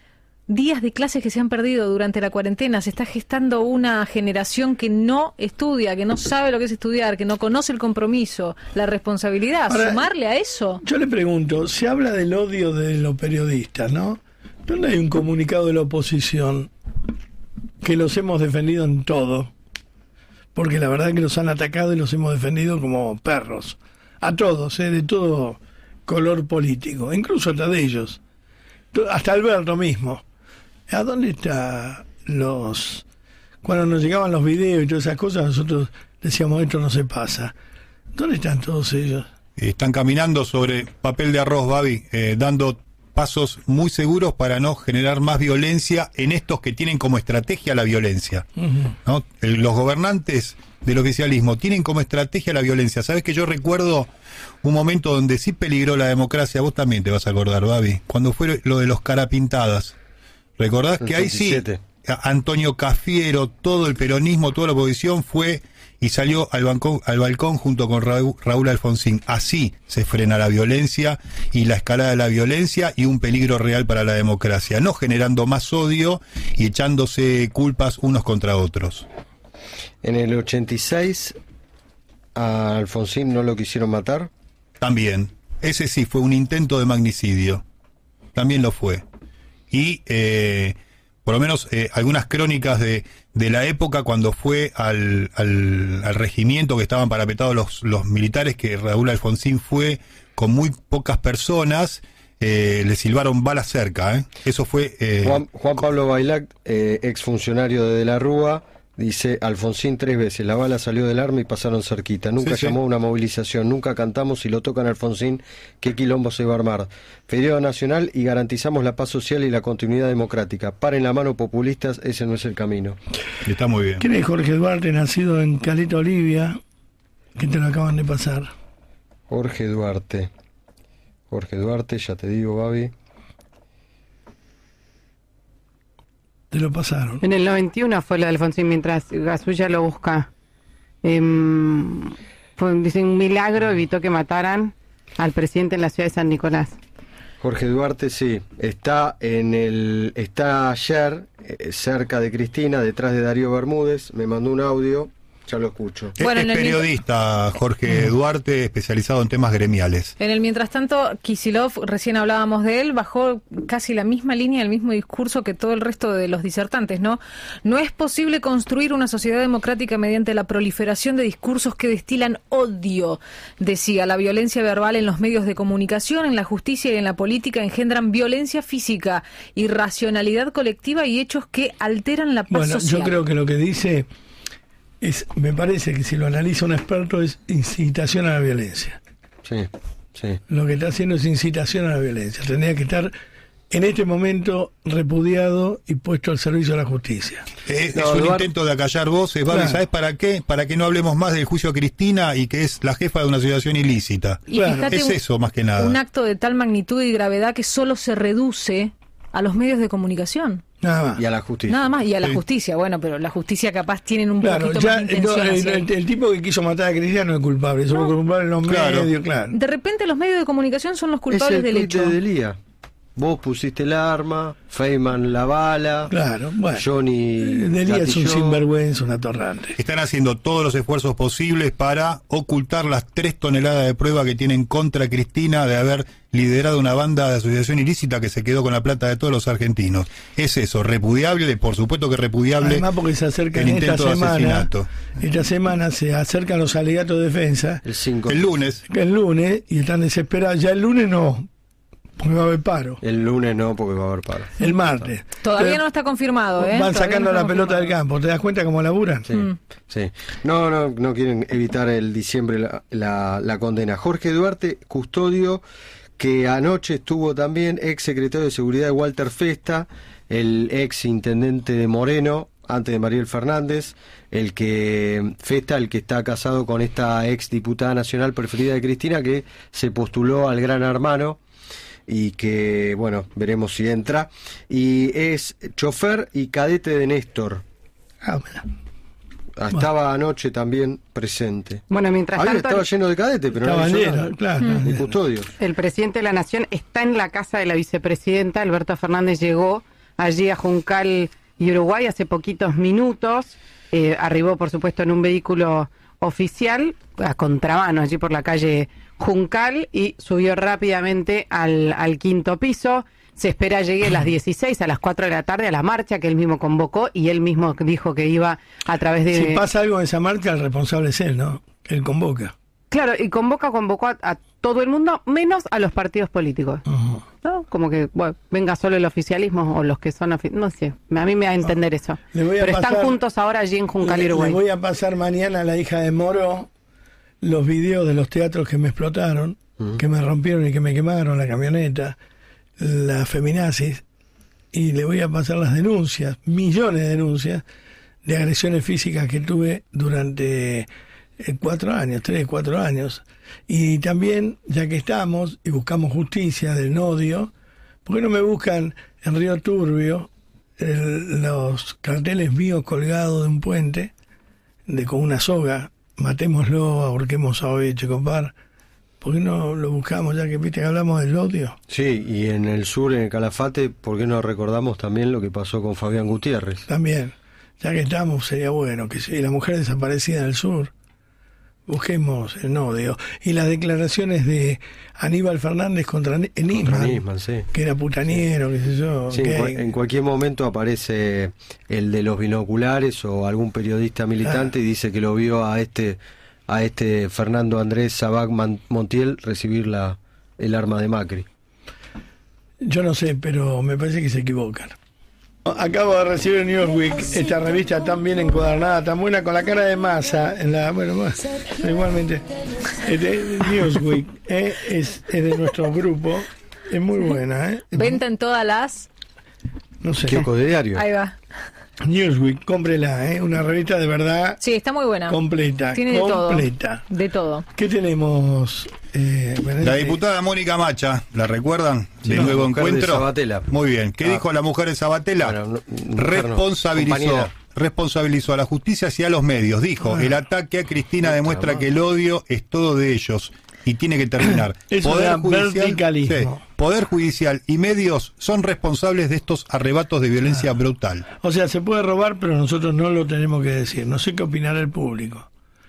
días de clases que se han perdido durante la cuarentena. Se está gestando una generación que no estudia, que no sabe lo que es estudiar, que no conoce el compromiso, la responsabilidad. Ahora, sumarle a eso. Yo le pregunto, se habla del odio de los periodistas, ¿no? ¿Dónde hay un comunicado de la oposición que los hemos defendido en todo? Porque la verdad que los han atacado y los hemos defendido como perros. A todos, de todo color político, incluso hasta de ellos. Hasta Alberto mismo. ¿A dónde está los... Cuando nos llegaban los videos y todas esas cosas, nosotros decíamos, esto no se pasa. ¿Dónde están todos ellos? Están caminando sobre papel de arroz, Babi, dando pasos muy seguros para no generar más violencia en estos que tienen como estrategia la violencia. ¿No? Los gobernantes del oficialismo tienen como estrategia la violencia. ¿Sabes que yo recuerdo un momento donde sí peligró la democracia? Vos también te vas a acordar, Babi, cuando fue lo de los carapintadas. ¿Recordás que ahí sí Antonio Cafiero, todo el peronismo, toda la oposición fue y salió al balcón junto con Raúl Alfonsín? Así se frena la violencia y la escalada de la violencia y un peligro real para la democracia, no generando más odio y echándose culpas unos contra otros. En el 86 a Alfonsín no lo quisieron matar. También, ese sí fue un intento de magnicidio, también lo fue. Y por lo menos algunas crónicas de la época cuando fue al regimiento que estaban parapetados los militares, que Raúl Alfonsín fue con muy pocas personas, le silbaron balas cerca. Eso fue... Juan Pablo Bailac, exfuncionario de la Rúa, dice: Alfonsín 3 veces, la bala salió del arma y pasaron cerquita, nunca llamó a una movilización, nunca cantamos, si lo tocan a Alfonsín, qué quilombo se va a armar. Feriado nacional y garantizamos la paz social y la continuidad democrática. Paren la mano populistas, ese no es el camino. Está muy bien. ¿Quién es Jorge Duarte, nacido en Caleta Olivia? Que te lo acaban de pasar. Jorge Duarte, ya te digo, Babi. Te lo pasaron. En el 91 fue lo de Alfonsín, mientras Gasulla lo busca. Fue, dicen, un milagro, evitó que mataran al presidente en la ciudad de San Nicolás. Jorge Duarte, sí, está ayer cerca de Cristina, detrás de Darío Bermúdez, me mandó un audio. Ya lo escucho. Bueno, es periodista, Jorge Duarte, especializado en temas gremiales. En el mientras tanto, Kicillof, recién hablábamos de él, bajó casi la misma línea, el mismo discurso que todo el resto de los disertantes, ¿no? No es posible construir una sociedad democrática mediante la proliferación de discursos que destilan odio, decía. La violencia verbal en los medios de comunicación, en la justicia y en la política engendran violencia física, irracionalidad colectiva y hechos que alteran la paz social. Yo creo que lo que dice... me parece que si lo analiza un experto es incitación a la violencia. Sí. Lo que está haciendo es incitación a la violencia. Tendría que estar en este momento repudiado y puesto al servicio de la justicia. Es un intento de acallar voces, Babi, ¿sabes para qué? Para que no hablemos más del juicio a Cristina y que es la jefa de una asociación ilícita. Y fíjate, es eso más que nada. Un acto de tal magnitud y gravedad que solo se reduce a los medios de comunicación. Nada más. Y a la justicia. Nada más, y a la justicia. Bueno, pero la justicia capaz tienen un poquito más de intención. El tipo que quiso matar a Cristina no es culpable, son culpables los medios, claro. De repente los medios de comunicación son los culpables del hecho. Es el tuit de Delía. Vos pusiste el arma, Feynman la bala, claro, bueno, Johnny Delía es un sinvergüenza, un atorrante. Están haciendo todos los esfuerzos posibles para ocultar las 3 toneladas de prueba que tienen contra Cristina de haber liderado una banda de asociación ilícita que se quedó con la plata de todos los argentinos. Es eso, repudiable, por supuesto que repudiable. Además porque se acercan el intento de asesinato. Esta semana se acercan los alegatos de defensa. El lunes. Y están desesperados. Ya el lunes no. Porque va a haber paro. El lunes no, porque va a haber paro. El martes. Todavía no está confirmado, ¿eh? Van sacando la pelota del campo. ¿Te das cuenta cómo laburan? Sí. No quieren evitar el diciembre la condena. Jorge Duarte, custodio, que anoche estuvo también ex secretario de Seguridad de Walter Festa, el ex intendente de Moreno, antes de Mariel Fernández, el que está casado con esta ex diputada nacional preferida de Cristina, que se postuló al Gran Hermano, y que, bueno, veremos si entra, y es chofer y cadete de Néstor. Estaba anoche también presente. Bueno, mientras tanto estaba lleno de cadetes, pero estaba no lleno, claro, ni custodios. El presidente de la Nación está en la casa de la vicepresidenta. Alberto Fernández llegó allí a Juncal y Uruguay hace poquitos minutos. Arribó, por supuesto, en un vehículo oficial, a contramano, allí por la calle Juncal, y subió rápidamente al 5º piso. Se espera llegue a las 16, a las 4 de la tarde, a la marcha que él mismo convocó, y él mismo dijo que iba a través de... Si pasa algo en esa marcha, el responsable es él, ¿no? Él convoca. Claro, y convocó a todo el mundo, menos a los partidos políticos. ¿No? Como que, bueno, venga solo el oficialismo o los que son... no sé, a mí me va a entender eso. Pero están juntos ahora allí en Juncal y Uruguay. Le voy a pasar mañana a la hija de Moro los videos de los teatros que me explotaron, que me rompieron y que me quemaron la camioneta, la feminazis, y le voy a pasar las denuncias, millones de denuncias de agresiones físicas que tuve durante 4 años, 3, 4 años. Y también, ya que estamos y buscamos justicia del Nodio, ¿por qué no me buscan en Río Turbio los carteles míos colgados de un puente con una soga? Matémoslo, ahorquemos a Ovi Checopar. ¿Por qué no lo buscamos, ya que viste que hablamos del odio? Sí, y en el sur, en el Calafate, ¿por qué no recordamos también lo que pasó con Fabián Gutiérrez? También, ya que estamos, sería bueno que si la mujer desaparecida del sur, busquemos el odio. Y las declaraciones de Aníbal Fernández contra Nisman, sí, que era putaniero, qué sé yo. Sí, en cualquier momento aparece el de los binoculares o algún periodista militante y dice que lo vio a este Fernando Andrés Sabac Montiel recibir el arma de Macri. Yo no sé, pero me parece que se equivocan. Acabo de recibir en Newsweek esta revista tan bien encuadernada, tan buena, con la cara de Massa en la... Bueno, igualmente. Newsweek es de nuestro grupo. Es muy buena. Venta en todas las... No sé. Kiosco de diario. Ahí va. Newsweek, cómprela, una revista de verdad. Sí, está muy buena. Completa. Tiene completa. De todo. ¿Qué tenemos? La diputada Mónica Macha, ¿la recuerdan? De Nuevo Encuentro. De Sabatella. Muy bien. ¿Qué dijo la mujer de Sabatella? Bueno, responsabilizó a la justicia y a los medios. Dijo, el ataque a Cristina demuestra que el odio es todo de ellos y tiene que terminar. Poder judicial y medios son responsables de estos arrebatos de violencia brutal. O sea, se puede robar, pero nosotros no lo tenemos que decir. No sé qué opinará el público.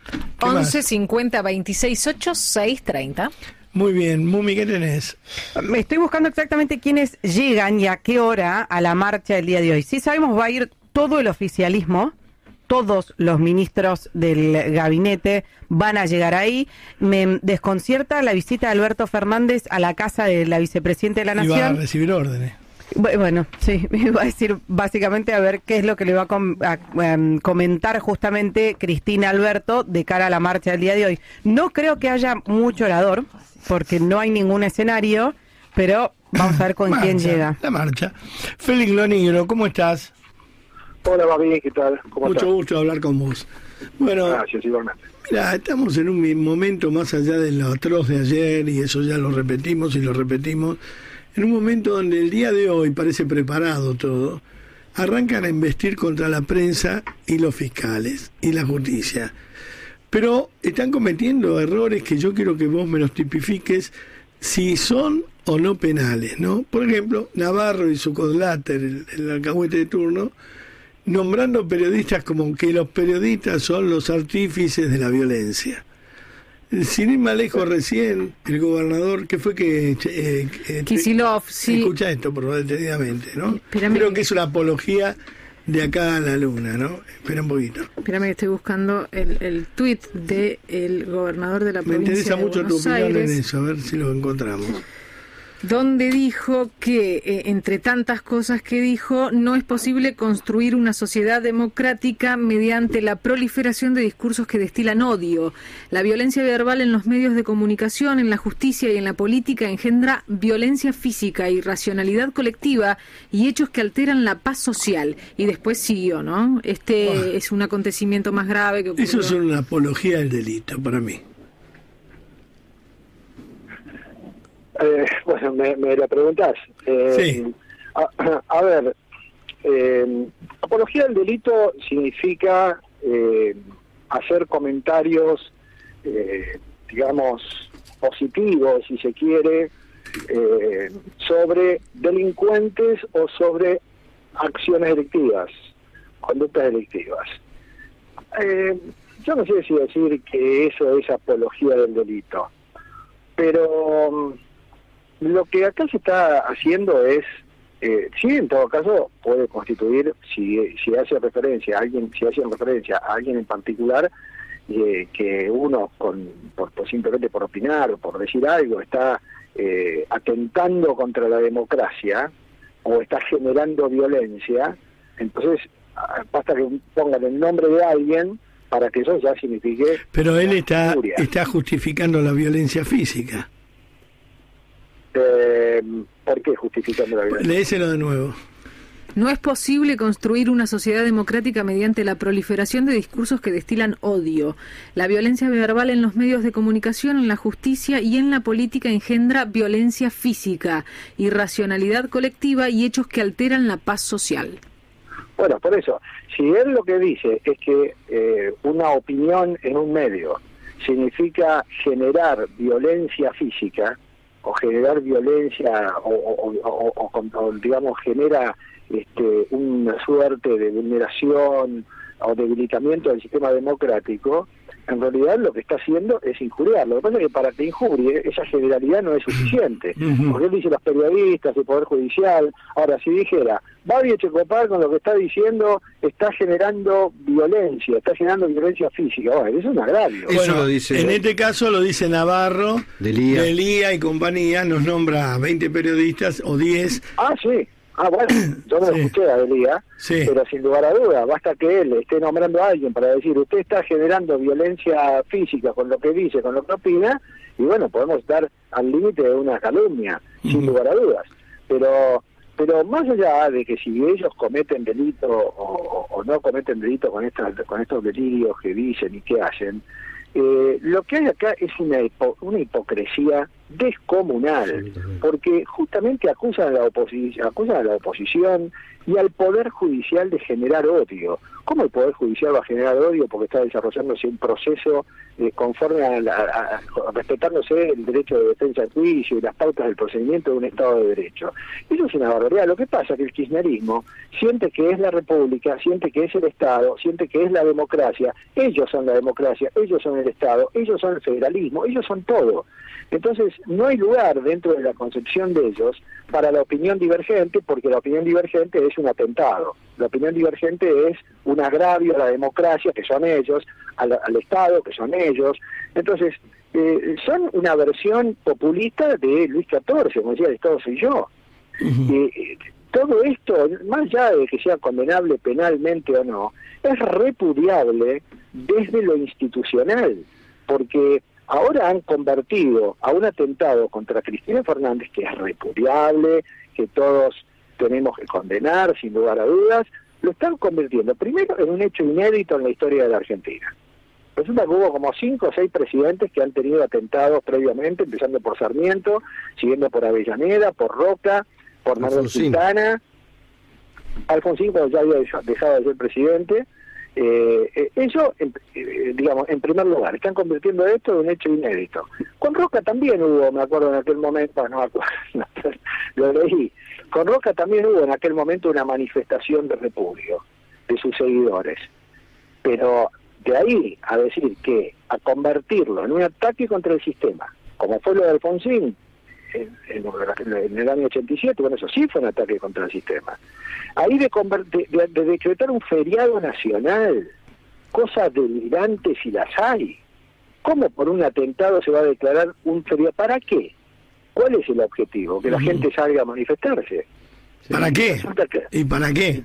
11 50 26 8 6 30. Muy bien, Mumi, ¿qué tenés? Me estoy buscando exactamente quiénes llegan y a qué hora a la marcha del día de hoy. Sí sabemos, va a ir todo el oficialismo, todos los ministros del gabinete van a llegar ahí. Me desconcierta la visita de Alberto Fernández a la casa de la vicepresidenta de la Nación. Y va a recibir órdenes. Bueno, sí, me iba a decir básicamente a ver qué es lo que le va a comentar justamente Cristina Alberto de cara a la marcha del día de hoy. No creo que haya mucho orador, porque no hay ningún escenario, pero vamos a ver con quién llega. La marcha. Félix Lonigro, ¿cómo estás? Hola, Babi, ¿qué tal? ¿Cómo estás? Mucho gusto hablar con vos. Bueno, gracias, igualmente. Mira, estamos en un momento más allá de lo atroz de ayer, y eso ya lo repetimos y lo repetimos, en un momento donde el día de hoy parece preparado todo, arrancan a investir contra la prensa y los fiscales y la justicia. Pero están cometiendo errores que yo quiero que vos me los tipifiques si son o no penales, ¿no? Por ejemplo, Navarro y su codláter, el alcahuete de turno, nombrando periodistas como que los periodistas son los artífices de la violencia. Sin ir más lejos, recién el gobernador, que fue que... Kicillof, sí. Escucha esto, por favor, detenidamente, ¿no? Creo que es una apología de acá a la luna, ¿no? Espera un poquito. Espérame que estoy buscando el tuit del gobernador de la provincia de Buenos Aires. Me interesa mucho tu opinión en eso, a ver si lo encontramos. Donde dijo que, entre tantas cosas que dijo, no es posible construir una sociedad democrática mediante la proliferación de discursos que destilan odio. La violencia verbal en los medios de comunicación, en la justicia y en la política engendra violencia física, irracionalidad colectiva y hechos que alteran la paz social. Y después siguió, ¿no? Es un acontecimiento más grave que ocurrió. Eso es una apología del delito para mí. Bueno, me la preguntás. Sí. A ver, apología del delito significa hacer comentarios, digamos, positivos, si se quiere, sobre delincuentes o sobre acciones delictivas, conductas delictivas. Yo no sé si decir que eso es apología del delito, pero lo que acá se está haciendo es, sí, en todo caso puede constituir, si hace referencia a alguien, si hacen referencia a alguien en particular, que uno simplemente por opinar o por decir algo está atentando contra la democracia o está generando violencia, entonces basta que pongan el nombre de alguien para que eso ya signifique. Pero él está justificando la violencia física. ¿Por qué justificando la violencia? Léeselo de nuevo. No es posible construir una sociedad democrática mediante la proliferación de discursos que destilan odio. La violencia verbal en los medios de comunicación, en la justicia y en la política engendra violencia física, irracionalidad colectiva y hechos que alteran la paz social. Bueno, por eso, si él lo que dice es que una opinión en un medio significa generar violencia física, o generar violencia, o digamos, genera una suerte de vulneración o debilitamiento del sistema democrático, en realidad lo que está haciendo es injuriar. Lo que pasa es que para que injurie, esa generalidad no es suficiente. Porque él dice los periodistas, el Poder Judicial. Ahora, si dijera, Babi Echecopar con lo que está diciendo está generando violencia física, bueno, eso es un agravio. Bueno, lo dice, en este caso lo dice Navarro, de Lía y compañía, nos nombra a 20 periodistas o 10. Ah, sí. Ah, bueno, yo no lo escuché a Delía, pero sin lugar a dudas, basta que él esté nombrando a alguien para decir, usted está generando violencia física con lo que dice, con lo que opina, y bueno, podemos estar al límite de una calumnia, sin lugar a dudas. Pero más allá de que si ellos cometen delito o no cometen delito con estos delirios que dicen y que hacen, lo que hay acá es una hipocresía descomunal, porque justamente acusan a la oposición y al Poder Judicial de generar odio. ¿Cómo el Poder Judicial va a generar odio? Porque está desarrollándose un proceso conforme a respetándose el derecho de defensa del juicio y las pautas del procedimiento de un Estado de Derecho. Eso es una barbaridad. Lo que pasa es que el kirchnerismo siente que es la República, siente que es el Estado, siente que es la democracia. Ellos son la democracia, ellos son el Estado, ellos son el federalismo, ellos son todo. Entonces, no hay lugar dentro de la concepción de ellos para la opinión divergente, porque la opinión divergente es un atentado. La opinión divergente es un agravio a la democracia, que son ellos, al Estado, que son ellos. Entonces, son una versión populista de Luis XIV, como decía, el Estado soy yo. Todo esto, más allá de que sea condenable penalmente o no, es repudiable desde lo institucional, porque ahora han convertido a un atentado contra Cristina Fernández, que es repudiable, que todos tenemos que condenar sin lugar a dudas, lo están convirtiendo primero en un hecho inédito en la historia de la Argentina. Resulta que hubo como 5 o 6 presidentes que han tenido atentados previamente, empezando por Sarmiento, siguiendo por Avellaneda, por Roca, por Manuel Quintana. Alfonsín, cuando ya había dejado de ser presidente. Eso, digamos, en primer lugar, están convirtiendo esto en un hecho inédito. Con Roca también hubo, me acuerdo en aquel momento, no me acuerdo, lo leí, con Roca también hubo en aquel momento una manifestación de repudio de sus seguidores. Pero de ahí a decir que a convertirlo en un ataque contra el sistema, como fue lo de Alfonsín en el año 87, bueno, eso sí fue un ataque contra el sistema. Ahí de decretar un feriado nacional, cosas delirantes si las hay. ¿Cómo por un atentado se va a declarar un feriado? ¿Para qué? ¿Cuál es el objetivo? Que la gente salga a manifestarse. ¿Para qué? ¿Y para qué?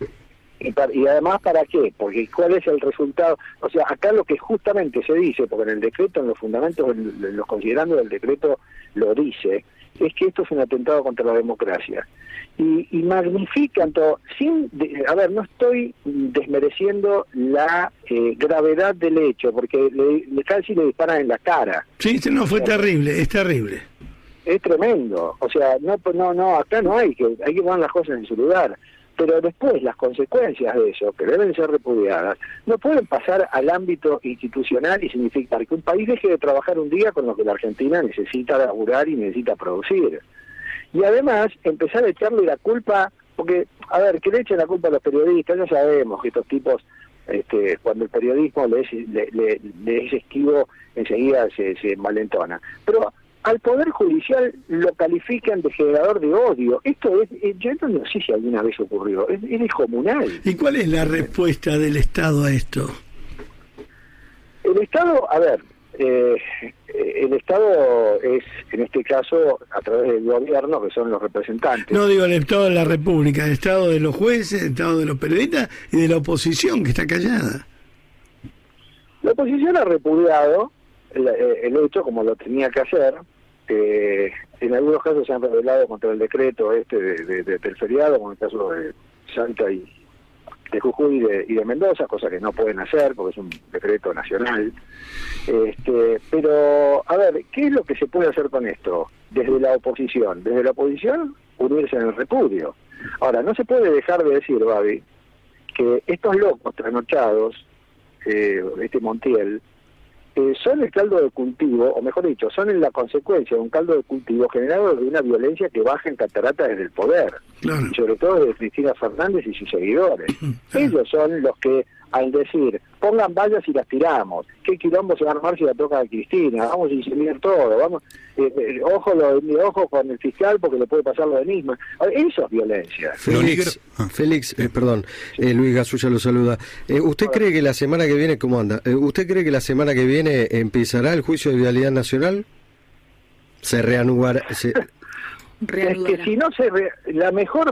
Y además, ¿para qué? Porque ¿cuál es el resultado? O sea, acá lo que justamente se dice, porque en el decreto, en los fundamentos, en los considerandos del decreto lo dice, es que esto es un atentado contra la democracia. Y magnifican todo, no estoy desmereciendo la gravedad del hecho, porque casi le disparan en la cara. Sí, no, fue terrible, es terrible. Es tremendo, o sea, no, acá no hay que poner las cosas en su lugar. Pero después las consecuencias de eso, que deben ser repudiadas, no pueden pasar al ámbito institucional y significar que un país deje de trabajar un día con lo que la Argentina necesita laburar y necesita producir. Y además empezar a echarle la culpa porque, a ver, que le echen la culpa a los periodistas, ya sabemos que estos tipos, cuando el periodismo le es esquivo, enseguida se envalentona. Pero al Poder Judicial lo califican de generador de odio. Esto es, yo no sé si alguna vez ocurrió, es descomunal. ¿Y cuál es la respuesta del Estado a esto? El Estado, a ver, el Estado es, en este caso, a través del gobierno, que son los representantes. No digo el Estado de la República, el Estado de los jueces, el Estado de los periodistas y de la oposición, que está callada. La oposición ha repudiado el hecho, como lo tenía que hacer. En algunos casos se han rebelado contra el decreto del feriado, como en el caso de Salta y de Jujuy y de Mendoza, cosa que no pueden hacer porque es un decreto nacional. Pero, a ver, ¿qué es lo que se puede hacer con esto? Desde la oposición, unirse en el repudio. Ahora, no se puede dejar de decir, Babi, que estos locos trasnochados, Montiel, son el caldo de cultivo, o mejor dicho, son la consecuencia de un caldo de cultivo generado de una violencia que baja en catarata desde el poder, claro. Y sobre todo de Cristina Fernández y sus seguidores. Ellos son los que, al decir, pongan vallas y las tiramos, qué quilombo se va a armar si la toca a Cristina, vamos a incendiar todo, vamos, ojo con el fiscal porque le puede pasar lo de Nisman. Eso es violencia. Félix, Luis Gasulla lo saluda. ¿Usted cree que la semana que viene, cómo anda? ¿Usted cree que la semana que viene empezará el juicio de vialidad nacional? ¿Se reanudará? Es que si no la mejor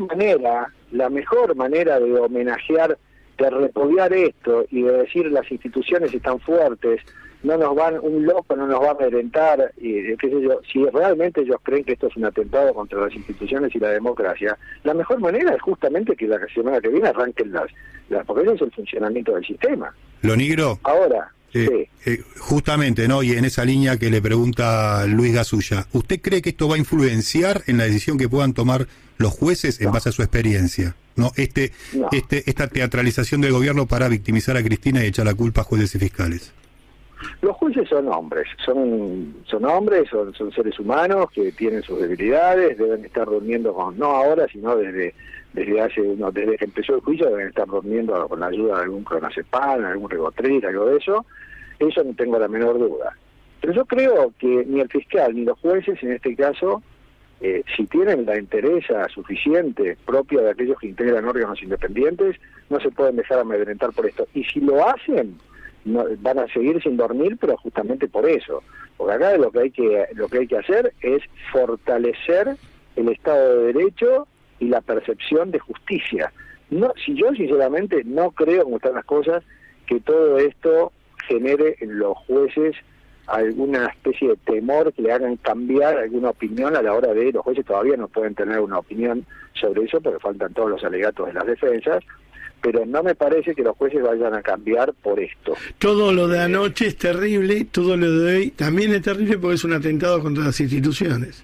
manera de homenajear, de repudiar esto y de decir las instituciones están fuertes, un loco no nos va a amedrentar, y qué sé yo, si realmente ellos creen que esto es un atentado contra las instituciones y la democracia, la mejor manera es justamente que la semana que viene arranquen porque eso es el funcionamiento del sistema. Lo negro. Ahora, sí. Justamente, ¿no? Y en esa línea que le pregunta Luis Gasulla, ¿usted cree que esto va a influenciar en la decisión que puedan tomar los jueces en base a su experiencia? ¿No? Esta teatralización del gobierno para victimizar a Cristina y echar la culpa a jueces y fiscales. Los jueces son hombres, son seres humanos que tienen sus debilidades, deben estar durmiendo no ahora, sino desde que empezó el juicio deben estar durmiendo con la ayuda de algún clonazepam, algún ribotril, algo de eso no tengo la menor duda. Pero yo creo que ni el fiscal ni los jueces en este caso, si tienen la entereza suficiente propia de aquellos que integran órganos independientes, no se pueden dejar amedrentar por esto. Y si lo hacen, van a seguir sin dormir, pero justamente por eso. Porque acá lo que hay que hacer es fortalecer el Estado de Derecho y la percepción de justicia. Si yo sinceramente no creo, como están las cosas, que todo esto genere en los jueces alguna especie de temor que le hagan cambiar alguna opinión a la hora de... Los jueces todavía no pueden tener una opinión sobre eso porque faltan todos los alegatos de las defensas, pero no me parece que los jueces vayan a cambiar por esto. Todo lo de anoche es terrible, todo lo de hoy también es terrible porque es un atentado contra las instituciones.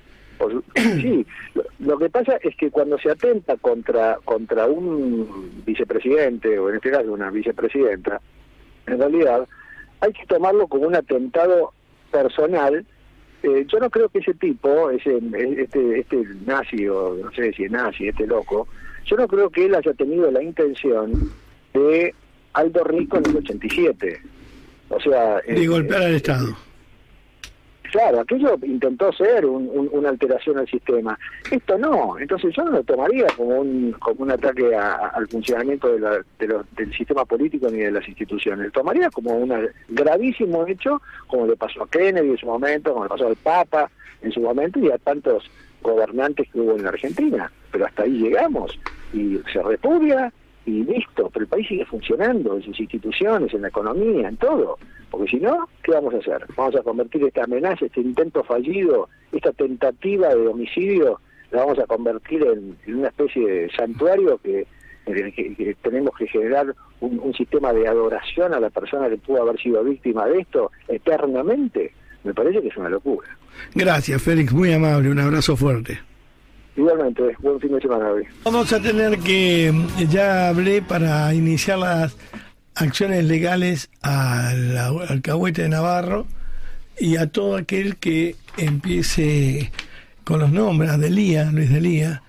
Sí, lo que pasa es que cuando se atenta contra un vicepresidente, o en este caso una vicepresidenta, en realidad hay que tomarlo como un atentado personal. Yo no creo que ese tipo, este nazi, o no sé si es nazi, este loco, yo no creo que él haya tenido la intención de Aldo Rico en el 87. O sea... de golpear al Estado. Claro, aquello intentó ser una alteración al sistema. Esto no. Entonces yo no lo tomaría como un ataque al funcionamiento del sistema político ni de las instituciones. Lo tomaría como un gravísimo hecho, como le pasó a Kennedy en su momento, como le pasó al Papa en su momento y a tantos gobernantes que hubo en la Argentina. Pero hasta ahí llegamos y se repudia y listo. Pero el país sigue funcionando en sus instituciones, en la economía, en todo. Porque si no, ¿qué vamos a hacer? Vamos a convertir esta amenaza, este intento fallido, esta tentativa de homicidio, la vamos a convertir en una especie de santuario que tenemos que generar un sistema de adoración a la persona que pudo haber sido víctima de esto eternamente. Me parece que es una locura. Gracias, Félix, muy amable, un abrazo fuerte. Igualmente, buen fin de semana hoy. Vamos a tener que, ya hablé para iniciar las acciones legales al alcahuete de Navarro y a todo aquel que empiece con los nombres, a Delía, Luis Delía,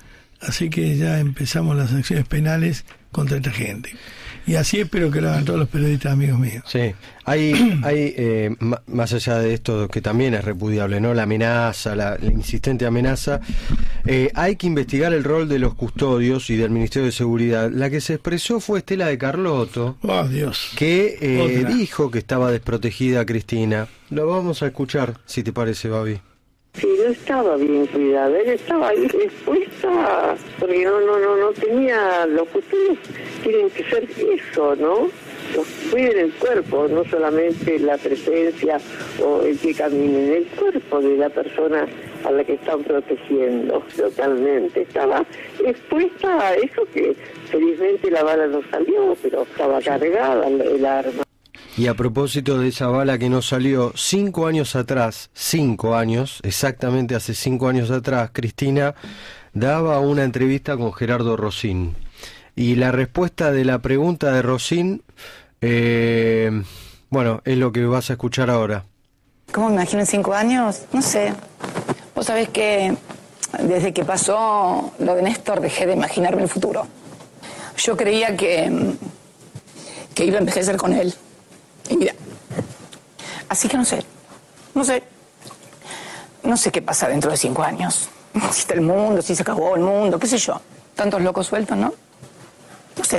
así que ya empezamos las acciones penales contra esta gente. Y así espero que lo hagan todos los periodistas amigos míos. Sí, hay más allá de esto que también es repudiable, ¿no? La amenaza, la insistente amenaza, hay que investigar el rol de los custodios y del Ministerio de Seguridad. La que se expresó fue Estela de Carlotto, que dijo que estaba desprotegida Cristina. Lo vamos a escuchar, si te parece, Babi. Sí, no estaba bien cuidada, él estaba ahí expuesta porque no tenía, los custodios tienen que ser eso, ¿no? Los cuiden el cuerpo, no solamente la presencia o el que caminen, el cuerpo de la persona a la que están protegiendo. Totalmente, estaba expuesta a eso que felizmente la bala no salió, pero estaba cargada el arma. Y a propósito de esa bala que no salió 5 años atrás, 5 años, exactamente hace 5 años atrás, Cristina daba una entrevista con Gerardo Rosín. Y la respuesta de la pregunta de Rosín, bueno, es lo que vas a escuchar ahora. ¿Cómo me imagino en 5 años? No sé. Vos sabés que desde que pasó lo de Néstor dejé de imaginarme el futuro. Yo creía que iba a envejecer con él. Y mira, así que no sé qué pasa dentro de 5 años. Si está el mundo, si se acabó el mundo, qué sé yo. Tantos locos sueltos, ¿no? No sé.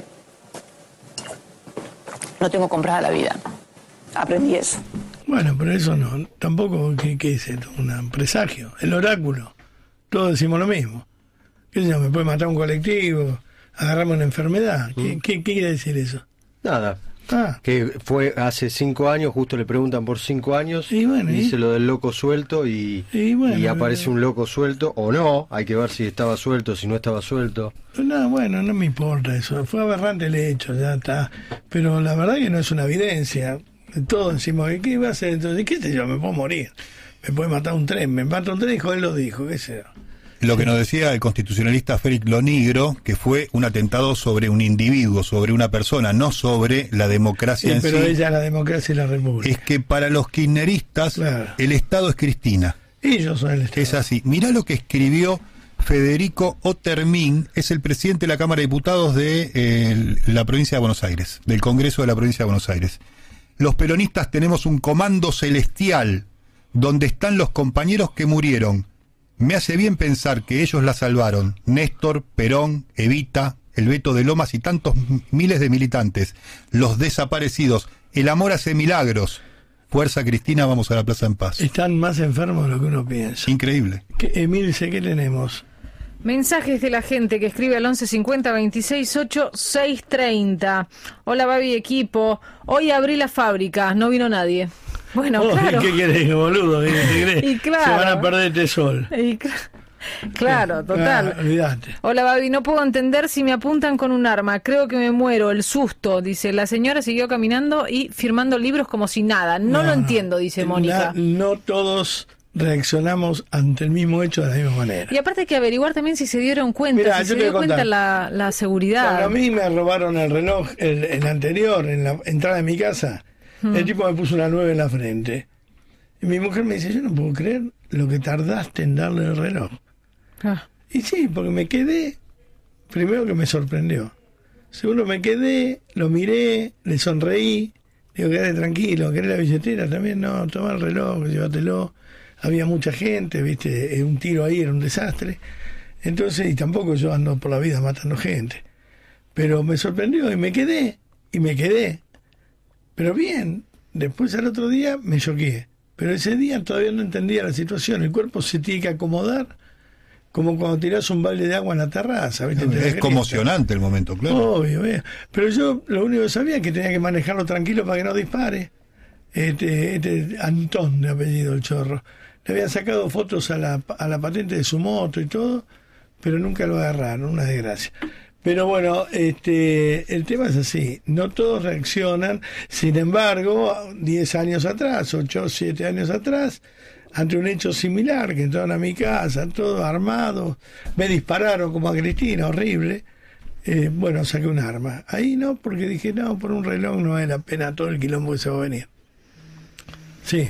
No tengo comprada la vida. Aprendí eso. Bueno, pero eso no, tampoco, ¿qué es esto? Un presagio, el oráculo. Todos decimos lo mismo. ¿Qué sé yo? Me puede matar un colectivo, agarrarme una enfermedad. ¿Qué quiere decir eso? Nada. Que fue hace 5 años, justo le preguntan por 5 años, y dice lo del loco suelto y aparece un loco suelto, o no, hay que ver si estaba suelto, si no estaba suelto. No, bueno, no me importa eso, fue aberrante el hecho, ya está, pero la verdad que no es una evidencia, todos decimos, ¿qué iba a hacer entonces? ¿Qué sé yo? Me puedo morir, me puede matar un tren, me mata un tren, él lo dijo, qué sé yo. Lo que nos decía el constitucionalista Félix Lonigro, que fue un atentado sobre un individuo, sobre una persona, no sobre la democracia en sí. Pero ella, la democracia y la república. Es que para los kirchneristas, claro, el Estado es Cristina. Ellos son el Estado. Es así. Mirá lo que escribió Federico Otermin, es el presidente de la Cámara de Diputados de la provincia de Buenos Aires, del Congreso de la provincia de Buenos Aires. Los peronistas tenemos un comando celestial donde están los compañeros que murieron. Me hace bien pensar que ellos la salvaron. Néstor, Perón, Evita, el Beto de Lomas y tantos miles de militantes. Los desaparecidos. El amor hace milagros. Fuerza Cristina, vamos a la Plaza en Paz. Están más enfermos de lo que uno piensa. Increíble. Emilce, ¿qué tenemos? Mensajes de la gente que escribe al 1150 268 630. Hola Babi equipo, hoy abrí la fábrica, no vino nadie. Bueno, claro. ¿Qué querés, boludo? ¿Qué crees? Y claro, se van a perder este sol. Claro, total. Olvídate. Hola Babi, no puedo entender si me apuntan con un arma, creo que me muero, el susto, dice. La señora siguió caminando y firmando libros como si nada. No lo entiendo, dice Mónica. No todos reaccionamos ante el mismo hecho de la misma manera. Y aparte hay que averiguar también si se dieron cuenta, Mirá, si se dio cuenta la seguridad. Cuando a mí me robaron el reloj, el anterior, en la entrada de mi casa, el tipo me puso una 9 en la frente. Y mi mujer me dice, yo no puedo creer lo que tardaste en darle el reloj. Y sí, porque me quedé, primero que me sorprendió. Segundo, me quedé, lo miré, le sonreí, digo, quédate tranquilo, ¿querés la billetera? También no, toma el reloj, llévatelo. Había mucha gente, viste, un tiro ahí era un desastre. Entonces, y tampoco yo ando por la vida matando gente. Pero me sorprendió y me quedé. Pero bien, después al otro día me choqué. Pero ese día todavía no entendía la situación. El cuerpo se tiene que acomodar como cuando tirás un balde de agua en la terraza. ¿Viste? Es conmocionante el momento, claro. Obvio, pero yo lo único que sabía es que tenía que manejarlo tranquilo para que no dispare. Antón de apellido, el chorro. Le habían sacado fotos a la patente de su moto y todo, pero nunca lo agarraron, una desgracia. Pero bueno, el tema es así, no todos reaccionan. Sin embargo, 10 años atrás, 8 o 7 años atrás, ante un hecho similar, que entraron a mi casa, todos armados, me dispararon como a Cristina, horrible. Bueno, saqué un arma. Ahí no, porque dije, no, por un reloj no vale la pena todo el quilombo que se va a venir. Sí.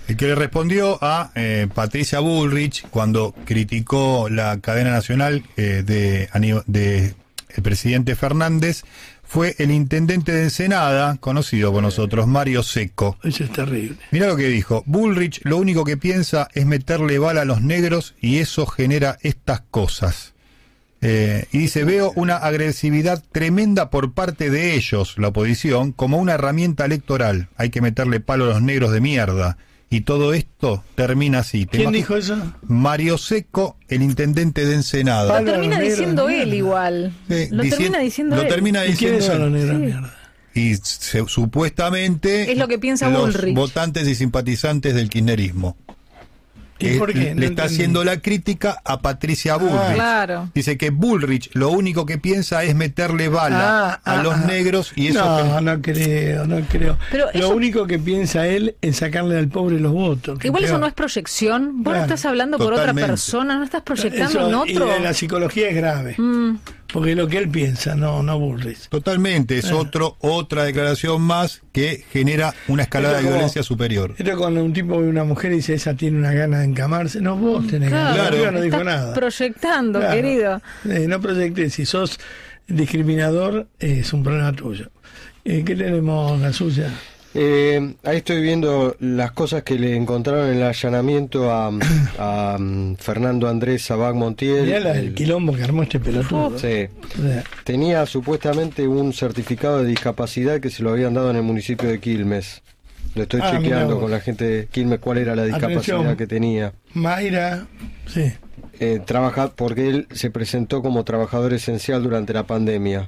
El que le respondió a Patricia Bullrich cuando criticó la cadena nacional de el presidente Fernández fue el intendente de Ensenada, conocido por nosotros, Mario Secco. Eso es terrible. Mirá lo que dijo. Bullrich lo único que piensa es meterle bala a los negros y eso genera estas cosas. Y dice, veo una agresividad tremenda por parte de ellos, la oposición, como una herramienta electoral. Hay que meterle palo a los negros de mierda. Y todo esto termina así. ¿Quién dijo eso? Mario Secco, el intendente de Ensenada. Lo termina diciendo él igual. Sí, lo termina diciendo él. Lo termina diciendo ¿Quiénes son los negros de mierda? Y Es supuestamente lo que piensa los Bullrich. votantes y simpatizantes del kirchnerismo. ¿Y por qué? Le está haciendo la crítica a Patricia Bullrich. Claro. Dice que Bullrich lo único que piensa es meterle bala a los negros y eso... No creo. Pero lo único que piensa él es sacarle al pobre los votos. Igual eso no es proyección. Vos no estás hablando por otra persona, no estás proyectando en otro. Y la psicología es grave. Porque lo que él piensa, no Bullrich. Totalmente, es otra declaración más que genera una escalada de violencia superior. Esto cuando un tipo ve una mujer y dice, esa tiene una gana de encamarse. No, vos tenés ganas. Claro, no dijo nada. Proyectando, querido. No proyectes. Si sos discriminador, es un problema tuyo. ¿Qué tenemos, la suya? Ahí estoy viendo las cosas que le encontraron en el allanamiento a Fernando Andrés Sabac Montiel. Mirá el quilombo que armó este pelotudo. Sí. Tenía supuestamente un certificado de discapacidad que se lo habían dado en el municipio de Quilmes. Lo estoy chequeando con la gente de Quilmes cuál era la discapacidad que tenía. Mayra, sí. Trabaja porque él se presentó como trabajador esencial durante la pandemia.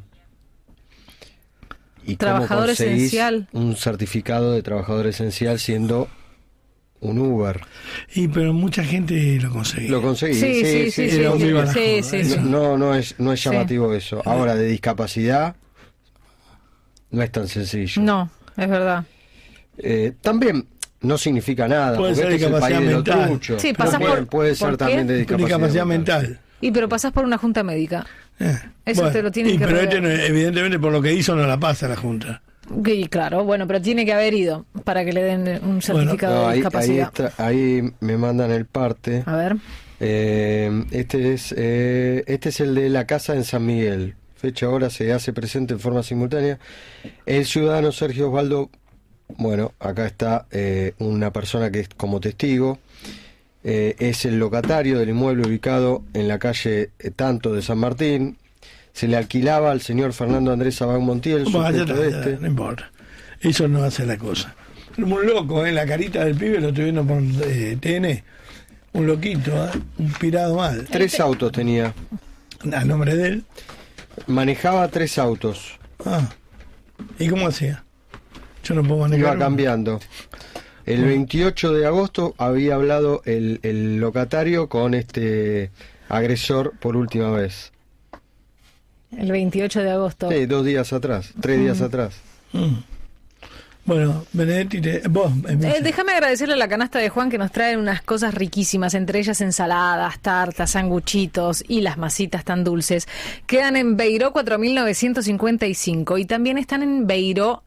¿Y trabajador esencial? Un certificado de trabajador esencial siendo un Uber. Pero mucha gente lo conseguía. Lo conseguí. Sí. No es llamativo eso. Ahora, de discapacidad, no es tan sencillo. No, es verdad. También no significa nada. Puede ser discapacidad mental. Sí, puede ser también de discapacidad mental. Pero pasás por una junta médica. Eso te lo tienen que pero evidentemente por lo que hizo no la pasa la Junta. Y claro, pero tiene que haber ido para que le den un certificado de discapacidad. Ahí me mandan el parte. A ver. Este es el de la casa en San Miguel. Fecha, hora, se hace presente en forma simultánea. El ciudadano Sergio Osvaldo, acá está una persona que es como testigo. Es el locatario del inmueble ubicado en la calle Tanto de San Martín. Se le alquilaba al señor Fernando Andrés Sabac Montiel. No importa, eso no hace la cosa. Un loco, la carita del pibe lo estoy viendo por TN. Un loquito, un pirado mal. 3 autos tenía. ¿A nombre de él? Manejaba 3 autos. ¿Y cómo hacía? Yo no puedo manejar. Iba cambiando. El 28 de agosto había hablado el locatario con este agresor por última vez. El 28 de agosto. Sí, 2 días atrás, 3 días atrás. Bueno, Benedetti, vos... déjame agradecerle a la canasta de Juan que nos trae unas cosas riquísimas, entre ellas ensaladas, tartas, sanguchitos y las masitas tan dulces. Quedan en Beiró 4955 y también están en Beiró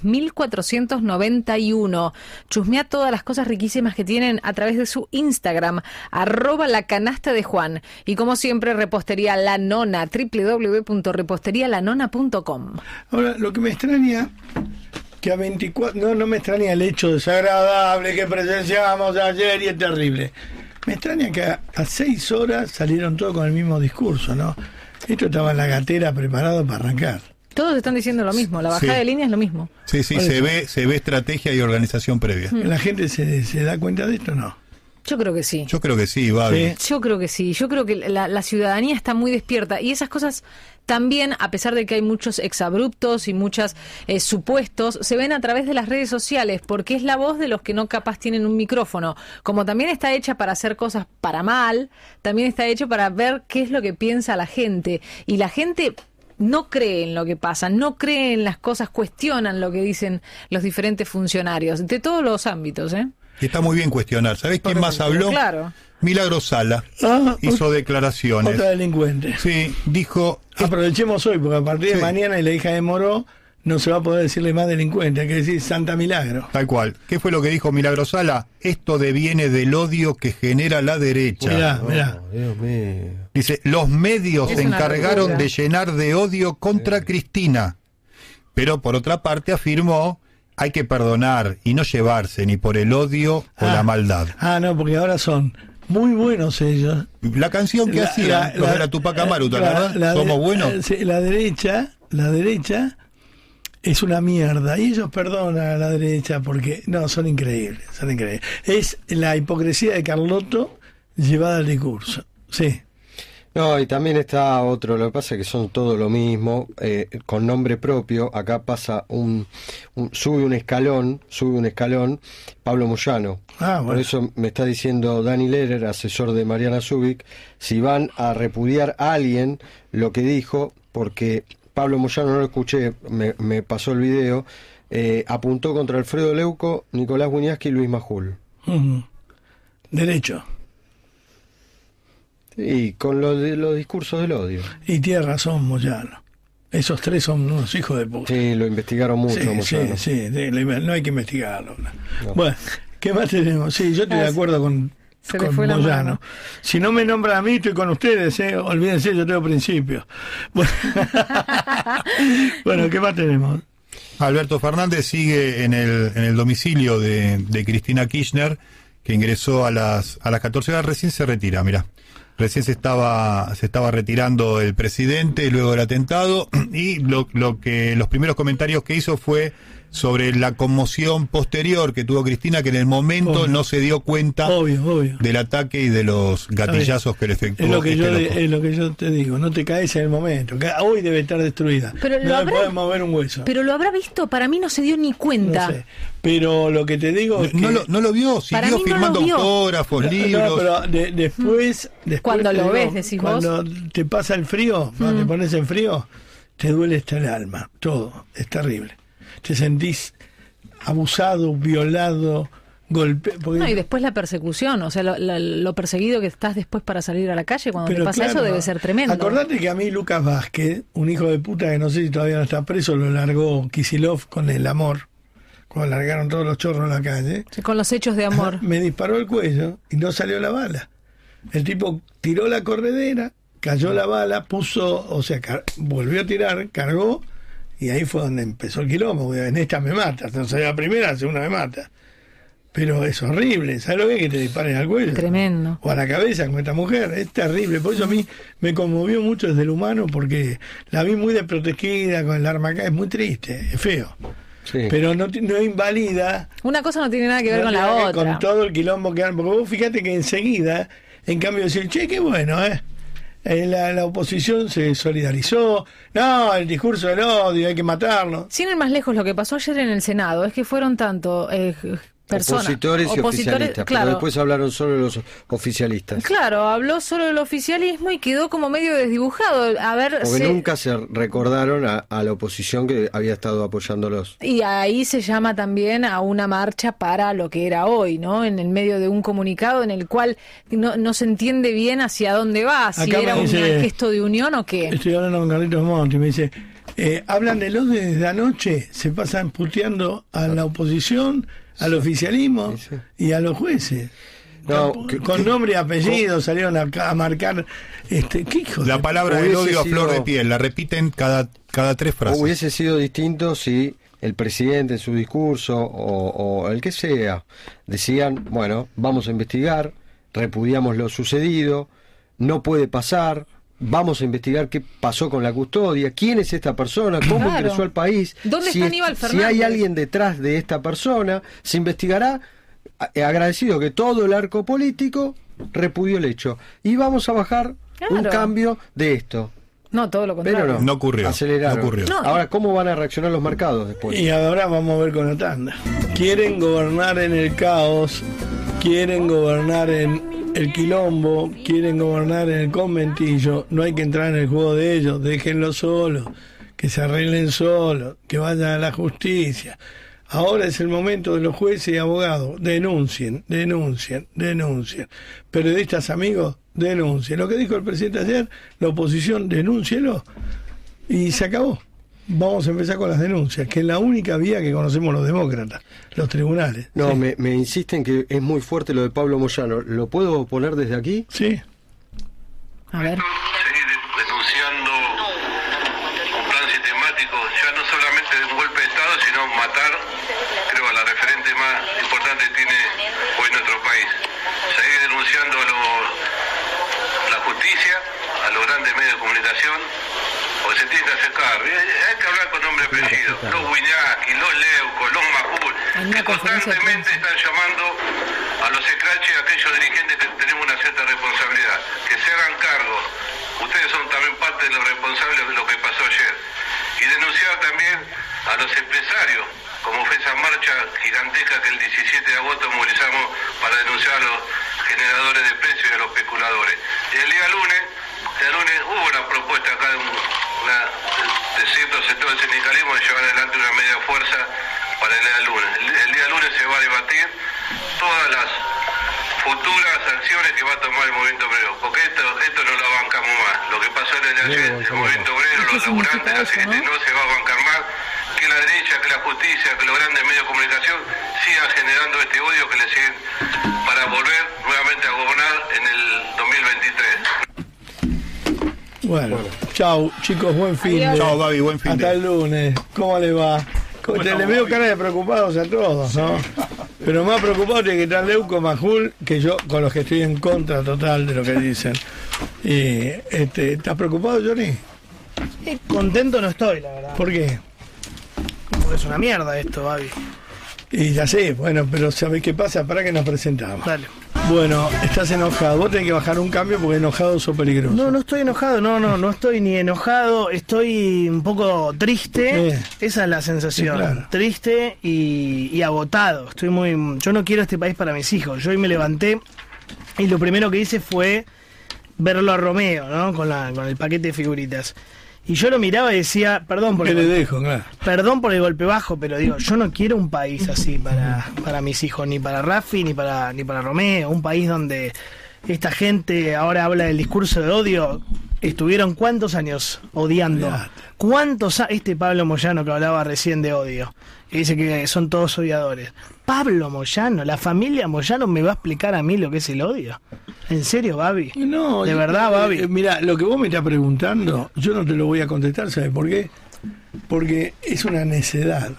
3491. Chusmea todas las cosas riquísimas que tienen a través de su Instagram, @lacanasta_de_Juan. Y como siempre, Repostería La Nona, www.reposterialanona.com. Ahora, lo que me extraña, que a 24... No me extraña el hecho desagradable que presenciamos ayer y es terrible. Me extraña que a 6 horas salieron todos con el mismo discurso, ¿no? Esto estaba en la gatera preparado para arrancar. Todos están diciendo lo mismo, la bajada de línea es lo mismo. Sí, se ve estrategia y organización previa. ¿La gente se da cuenta de esto o no? Yo creo que sí. Yo creo que sí, Babi. Yo creo que sí. Yo creo que la ciudadanía está muy despierta y esas cosas también, a pesar de que hay muchos exabruptos y muchos supuestos, se ven a través de las redes sociales porque es la voz de los que no capaz tienen un micrófono. Como también está hecha para hacer cosas para mal, también está hecho para ver qué es lo que piensa la gente. Y la gente no cree en lo que pasa, no cree en las cosas, cuestionan lo que dicen los diferentes funcionarios, de todos los ámbitos, Y está muy bien cuestionar. ¿Sabés quién más habló? Claro. Milagro Sala hizo declaraciones. Otra delincuente. Sí, dijo... Aprovechemos hoy, porque a partir de mañana y la hija de Moró no se va a poder decirle más delincuente, hay que decir Santa Milagro. Tal cual. ¿Qué fue lo que dijo Milagro Sala? Esto deviene del odio que genera la derecha. Mirá. Dios mío. Dice, los medios se encargaron de llenar de odio contra Cristina. Pero por otra parte afirmó, hay que perdonar y no llevarse ni por el odio o la maldad. No, porque ahora son muy buenos ellos. La canción que hacía los de la Tupac Amaru, ¿te acordás? Somos buenos. La derecha es una mierda y ellos perdonan a la derecha porque son increíbles. Es la hipocresía de Carlotto llevada al discurso. Sí. No, y también está otro, lo que pasa es que son todo lo mismo, con nombre propio. Acá pasa sube un escalón Pablo Moyano. Bueno. Por eso me está diciendo Dani Lehrer, asesor de Mariana Zubik, si van a repudiar a alguien lo que dijo, porque Pablo Moyano, no lo escuché, me pasó el video, apuntó contra Alfredo Leuco, Nicolás Wiñaski y Luis Majul. Derecho. Y con los discursos del odio. Y tiene razón Moyano. Esos tres son unos hijos de puta. Sí, lo investigaron mucho, Moyano. Sí, no hay que investigarlo. No. Bueno, ¿qué más tenemos? Sí, yo estoy de acuerdo con Moyano. Si no me nombran a mí, estoy con ustedes, olvídense, yo tengo principios. Bueno, ¿qué más tenemos? Alberto Fernández sigue en el domicilio de Cristina Kirchner, que ingresó a las 14 horas, recién se retira, mirá. Recién se estaba retirando el presidente luego del atentado, y los primeros comentarios que hizo fue sobre la conmoción posterior que tuvo Cristina, que en el momento no se dio cuenta del ataque y de los gatillazos que le efectuó. Es lo que yo te digo, no te caes en el momento. Hoy debe estar destruida. Pero no le podés mover un hueso. Pero lo habrá visto, para mí no se dio ni cuenta. No sé. Pero lo que te digo es que no lo vio, siguió firmando autógrafos, libros. Pero después cuando lo ves, decís vos. Cuando te pasa el frío, cuando te pones en frío, te duele hasta el alma. Todo, es terrible. Te sentís abusado, violado, golpeado. Y después la persecución, o sea, lo perseguido que estás después para salir a la calle cuando te pasa eso debe ser tremendo. Acordate que a mí Lucas Vázquez, un hijo de puta que no sé si todavía no está preso, lo largó Kicillof con el amor, cuando largaron todos los chorros en la calle. Sí, con los hechos de amor. Me disparó el cuello y no salió la bala. El tipo tiró la corredera, cayó la bala, volvió a tirar, cargó. Y ahí fue donde empezó el quilombo. En esta me mata. Entonces la primera, la segunda me mata. Pero es horrible. ¿Sabes lo que es que te disparen al cuello? Tremendo. O a la cabeza con esta mujer. Es terrible. Por eso a mí me conmovió mucho desde el humano, porque la vi muy desprotegida con el arma acá. Es muy triste, es feo. Sí. Pero no invalida. Una cosa no tiene nada que ver con la otra. Con todo el quilombo que han. Porque vos fíjate que enseguida, en cambio, decir, che, qué bueno, la oposición se solidarizó. No, el discurso del odio, hay que matarlo. Sin ir más lejos, lo que pasó ayer en el Senado es que fueron tanto personas, opositores y oficialistas, claro. Pero después hablaron solo los oficialistas. Claro, habló solo el oficialismo y quedó como medio desdibujado. Porque nunca se recordaron a la oposición que había estado apoyándolos. Y ahí se llama también a una marcha para lo que era hoy, ¿no? En el medio de un comunicado en el cual no se entiende bien hacia dónde va, si era un gesto de unión o qué. Estoy hablando con Carlitos Monti, me dice, hablan del odio desde anoche, se pasan puteando a la oposición, al oficialismo y a los jueces. Con nombre y apellido salieron a marcar ¿qué hijo la palabra del odio a flor de piel, la repiten cada 3 frases. Hubiese sido distinto si el presidente en su discurso o el que sea decían, bueno, vamos a investigar, repudiamos lo sucedido, no puede pasar, vamos a investigar qué pasó con la custodia, quién es esta persona, cómo ingresó al país, ¿dónde está Aníbal Fernández? Si hay alguien detrás de esta persona, se investigará, agradecido que todo el arco político repudió el hecho. Y vamos a bajar un cambio de esto. No, todo lo contrario. Pero no ocurrió. Aceleraron. No ocurrió. Ahora, ¿cómo van a reaccionar los mercados después? Y ahora vamos a ver con la tanda. Quieren gobernar en el caos, quieren gobernar en el quilombo, quieren gobernar en el conventillo. No hay que entrar en el juego de ellos, déjenlo solos, que se arreglen solos, que vayan a la justicia. Ahora es el momento de los jueces y abogados. Denuncien. Periodistas amigos, denuncien. Lo que dijo el presidente ayer, la oposición, denúncielo. Y se acabó. vamos a empezar con las denuncias, que es la única vía que conocemos los demócratas, los tribunales. No, sí. me insisten que es muy fuerte lo de Pablo Moyano. ¿Lo puedo poner desde aquí? Sí. A ver. Seguir denunciando un plan sistemático, ya no solamente de un golpe de Estado, sino matar, creo, a la referente más importante que tiene hoy nuestro país. Seguir denunciando la justicia, a los grandes medios de comunicación, porque se tiene que acercar. Hay que hablar con nombre y apellido. Los Wiñaki, los Leuco, los Macul, que constantemente están llamando a los escraches, a aquellos dirigentes que tenemos una cierta responsabilidad, que se hagan cargo. Ustedes son también parte de los responsables de lo que pasó ayer. Y denunciar también a los empresarios, como fue esa marcha gigantesca que el 17 de agosto movilizamos para denunciar a los generadores de precios y a los especuladores. Y el día lunes hubo una propuesta acá de ciertos sectores del sindicalismo de llevar adelante una media fuerza para el día lunes. El día lunes se va a debatir todas las futuras acciones que va a tomar el movimiento obrero, porque esto no lo bancamos más. Lo que pasó en el de ayer, el movimiento obrero, los laburantes, la CGT, no se va a bancar más. Que la derecha, que la justicia, que los grandes medios de comunicación sigan generando este odio que le siguen para volver nuevamente a gobernar en el 2023. Bueno, chau chicos, buen fin. Chau Babi, buen fin. Hasta el lunes. ¿Cómo le va? Le veo cara de preocupados a todos, ¿no? Pero más preocupado tiene que estar Leuco, Majul, que yo, con los que estoy en contra total de lo que dicen. ¿Estás preocupado, Johnny? Contento no estoy, la verdad. ¿Por qué? Porque es una mierda esto, Babi. Y ya sé, bueno, pero ¿sabés qué pasa? ¿Para qué nos presentamos? Dale. Bueno, estás enojado. Vos tenés que bajar un cambio porque enojado sos peligroso. No estoy enojado, no estoy ni enojado, estoy un poco triste. Esa es la sensación. Sí, claro. Triste y agotado. Yo no quiero este país para mis hijos. Yo hoy me levanté y lo primero que hice fue verlo a Romeo, ¿no? Con el paquete de figuritas. Y yo lo miraba y decía, perdón por el golpe bajo, pero digo, yo no quiero un país así para mis hijos, ni para Rafi, ni para Romeo, un país donde esta gente ahora habla del discurso de odio. ¿Estuvieron cuántos años odiando? Este Pablo Moyano que hablaba recién de odio, que dice que son todos odiadores. Pablo Moyano, la familia Moyano me va a explicar a mí lo que es el odio. ¿En serio, Babi? No, de verdad, Babi. Mira, lo que vos me estás preguntando, yo no te lo voy a contestar, ¿sabes por qué? Porque es una necedad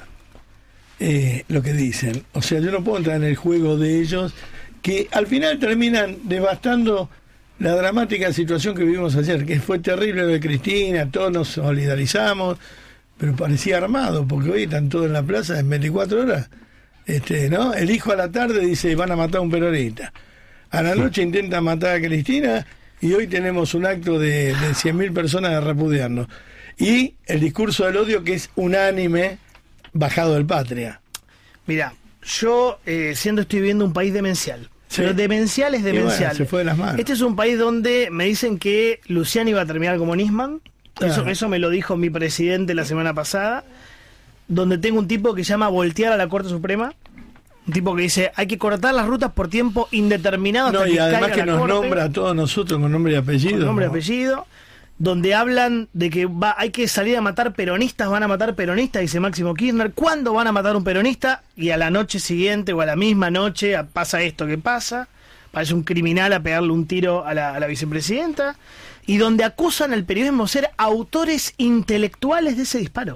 lo que dicen. O sea, yo no puedo entrar en el juego de ellos, que al final terminan devastando la dramática situación que vivimos ayer, que fue terrible lo de Cristina, todos nos solidarizamos, pero parecía armado, porque hoy están todos en la plaza en 24 horas. ¿No? El hijo a la tarde dice, van a matar a un peronista. A la noche intentan matar a Cristina y hoy tenemos un acto de 100.000 personas de repudiarnos. Y el discurso del odio que es unánime, bajado del Patria. Mira, yo siendo estoy viviendo un país demencial. Sí. Pero demencial es demencial. Bueno, se fue de las manos. Este es un país donde me dicen que Luciano iba a terminar como Nisman. Claro. Eso me lo dijo mi presidente la semana pasada. Donde tengo un tipo que llama voltear a la Corte Suprema. Un tipo que dice, hay que cortar las rutas por tiempo indeterminado hasta y además que nos Corte, nombra a todos nosotros con nombre y apellido. Con nombre y apellido. Donde hablan de que hay que salir a matar peronistas, van a matar peronistas, dice Máximo Kirchner. ¿Cuándo van a matar a un peronista? Y a la noche siguiente o a la misma noche pasa esto que pasa. Parece un criminal a pegarle un tiro a la vicepresidenta. Y donde acusan al periodismo de ser autores intelectuales de ese disparo.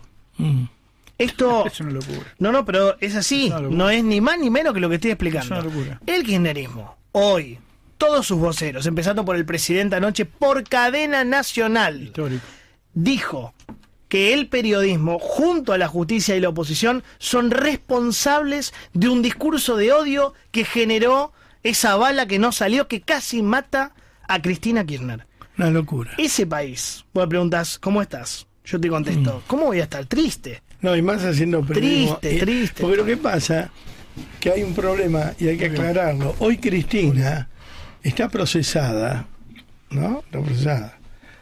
Esto es una locura. No, pero es así. No es ni más ni menos que lo que estoy explicando. Es una locura. El kirchnerismo, hoy, todos sus voceros, empezando por el presidente anoche, por cadena nacional, histórico, dijo que el periodismo, junto a la justicia y la oposición, son responsables de un discurso de odio que generó esa bala que no salió, que casi mata a Cristina Kirchner. Una locura. Ese país, vos me preguntás, ¿cómo estás? Yo te contesto, ¿cómo voy a estar? Triste. No, y más haciendo periodismo. Triste. Porque lo que pasa, que hay un problema y hay que aclararlo. Hoy Cristina está procesada, ¿no? Está procesada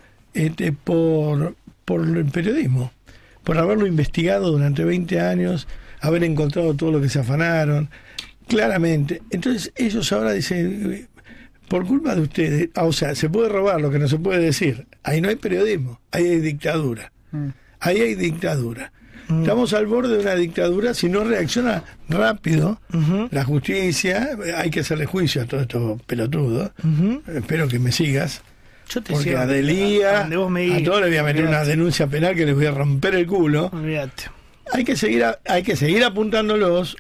por el periodismo, por haberlo investigado durante 20 años, haber encontrado todo lo que se afanaron, claramente. Entonces ellos ahora dicen, por culpa de ustedes, o sea, se puede robar lo que no se puede decir. Ahí no hay periodismo, ahí hay dictadura. ahí hay dictadura. Estamos al borde de una dictadura si no reacciona rápido la justicia. Hay que hacerle juicio a todos estos pelotudos. Espero que me sigas. Yo te porque a Delía, a todos le voy a meter una denuncia penal que les voy a romper el culo. Olvídate. Hay que seguir apuntándolos.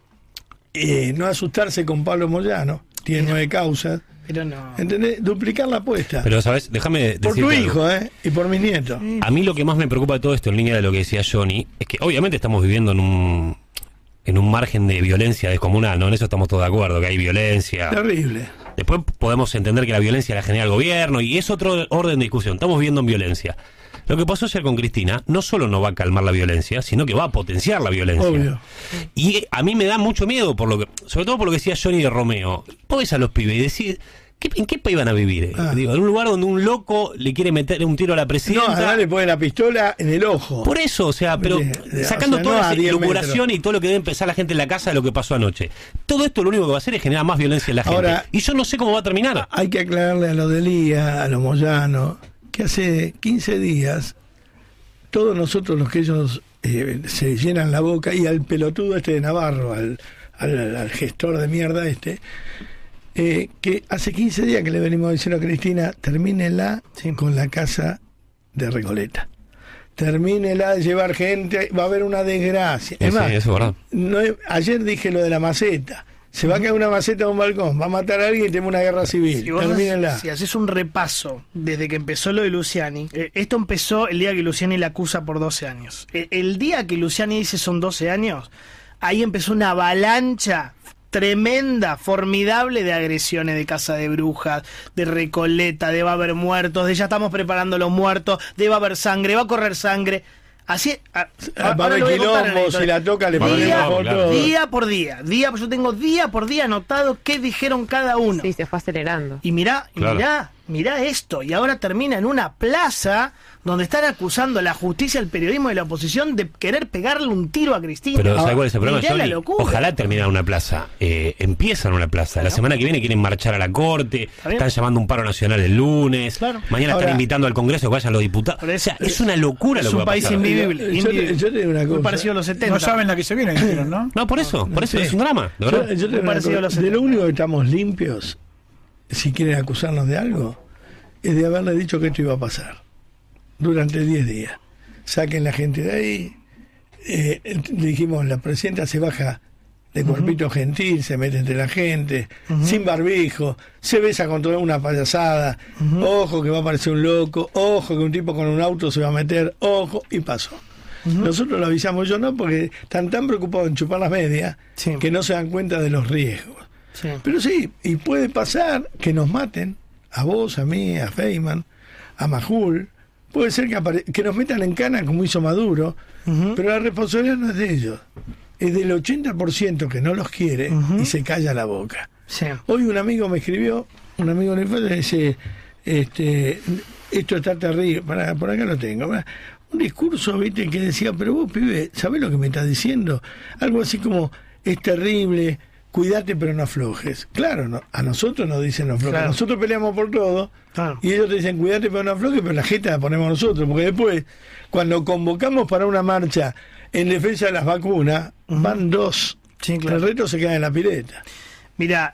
No asustarse con Pablo Moyano. Tiene 9 causas. Pero no. ¿Entendés? Duplicar la apuesta. Pero, ¿sabes? Déjame decirte por tu algo. hijo, y por mis nietos. A mí lo que más me preocupa de todo esto, en línea de lo que decía Johnny, es que obviamente estamos viviendo en un margen de violencia descomunal, ¿no? En eso estamos todos de acuerdo, que hay violencia. Terrible. Después podemos entender que la violencia la genera el gobierno, y es otro orden de discusión. Estamos viviendo en violencia. Lo que pasó ayer con Cristina no solo no va a calmar la violencia, sino que va a potenciar la violencia. Obvio. Y a mí me da mucho miedo, sobre todo por lo que decía Johnny de Romeo. Vos ves a los pibes y decís, ¿en qué país van a vivir? Digo, en un lugar donde un loco le quiere meter un tiro a la presidenta. No, además le pone la pistola en el ojo. Por eso, o sea, pero sacando toda la locuración y todo lo que debe pensar la gente en la casa de lo que pasó anoche. Todo esto lo único que va a hacer es generar más violencia en la gente. Ahora, y yo no sé cómo va a terminar. Hay que aclararle a los Delía, a los Moyano, que hace 15 días todos nosotros los que ellos se llenan la boca, y al pelotudo de Navarro, al gestor de mierda que hace 15 días que le venimos diciendo a Cristina, termínela con la casa de Recoleta. Termínela de llevar gente, va a haber una desgracia. Es más, eso es verdad. Ayer dije lo de la maceta. Se va a caer una maceta de un balcón, va a matar a alguien y tenemos una guerra civil. Termínenla. Si haces un repaso desde que empezó lo de Luciani, esto empezó el día que Luciani la acusa por 12 años. El día que Luciani dice son 12 años, ahí empezó una avalancha tremenda, formidable de agresiones, de Casa de Brujas, de Recoleta, de va a haber muertos, de ya estamos preparando los muertos, de va a haber sangre, va a correr sangre. Así, va a haber quilombo, si la toca le ponemos fotos. Día por día, yo tengo día por día anotado qué dijeron cada uno. Sí, se fue acelerando. Y mirá esto, y ahora termina en una plaza donde están acusando a la justicia, al periodismo y la oposición de querer pegarle un tiro a Cristina. Pero ¿sabes cuál es el problema, Johnny? Ojalá termine en una plaza. Empiezan una plaza. La semana que viene quieren marchar a la corte, están llamando un paro nacional el lunes, mañana están invitando al Congreso que vayan los diputados. O sea, es una locura lo que va a pasar. Es un país invivible. Yo te digo una cosa. Muy parecido a los 70. No saben la que se viene, dijeron, ¿no? No, por eso es un drama. De verdad. Yo te digo una cosa. De lo único que estamos limpios, si quieren acusarnos de algo, es de haberle dicho que esto iba a pasar durante 10 días. Saquen la gente de ahí. Dijimos, la presidenta se baja de cuerpito gentil, se mete entre la gente, sin barbijo, se besa con toda una payasada, ojo que va a aparecer un loco, ojo que un tipo con un auto se va a meter, ojo, y pasó. Nosotros lo avisamos, yo no, porque están tan preocupados en chupar las medias que no se dan cuenta de los riesgos. Pero sí, y puede pasar que nos maten, a vos, a mí, a Feynman, a Majul. Puede ser que nos metan en cana como hizo Maduro, pero la responsabilidad no es de ellos. Es del 80% que no los quiere y se calla la boca. Hoy un amigo me escribió, un amigo de la infancia, dice, esto está terrible, por acá lo tengo. Un discurso, viste, que decía, pero vos, pibe, ¿sabés lo que me estás diciendo? Algo así como, es terrible, cuídate pero no aflojes. Claro, no, a nosotros nos dicen no aflojes. Claro. Nosotros peleamos por todo. Claro. Y ellos te dicen cuídate pero no aflojes, pero la jeta la ponemos nosotros. Porque después, cuando convocamos para una marcha en defensa de las vacunas, van 2. Sí, claro. El resto se queda en la pileta. Mira,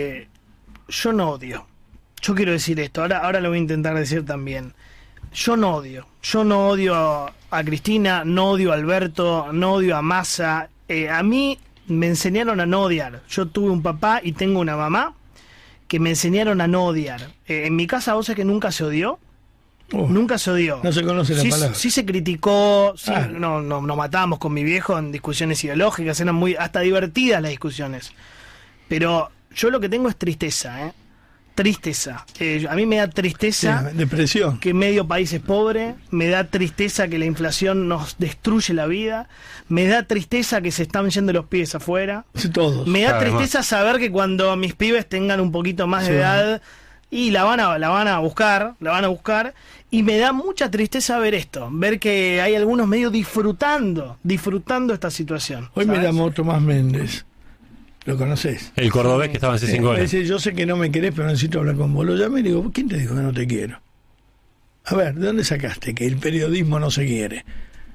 yo no odio. Yo quiero decir esto. Ahora lo voy a intentar decir también. Yo no odio. Yo no odio a Cristina, no odio a Alberto, no odio a Massa. A mí me enseñaron a no odiar. Yo tuve un papá y tengo una mamá que me enseñaron a no odiar. En mi casa, vos sabés que nunca se odió. Nunca se odió. No se conoce la palabra. Sí se criticó, sí, nos matábamos con mi viejo en discusiones ideológicas, eran muy hasta divertidas las discusiones. Pero yo lo que tengo es tristeza, tristeza. A mí me da tristeza depresión. Que medio país es pobre, me da tristeza que la inflación nos destruye la vida, me da tristeza que se están yendo los pibes afuera. Sí, todos. Me da tristeza saber que cuando mis pibes tengan un poquito más de edad y la van a buscar, y me da mucha tristeza ver esto, ver que hay algunos medio disfrutando esta situación. Hoy ¿sabes? Me llamó Tomás Méndez. ¿Lo conocés? El cordobés que estaba en C5 me dice, yo sé que no me querés, pero necesito hablar con vos. Lo llamé y digo, ¿quién te dijo que no te quiero? A ver, ¿de dónde sacaste que el periodismo no se quiere?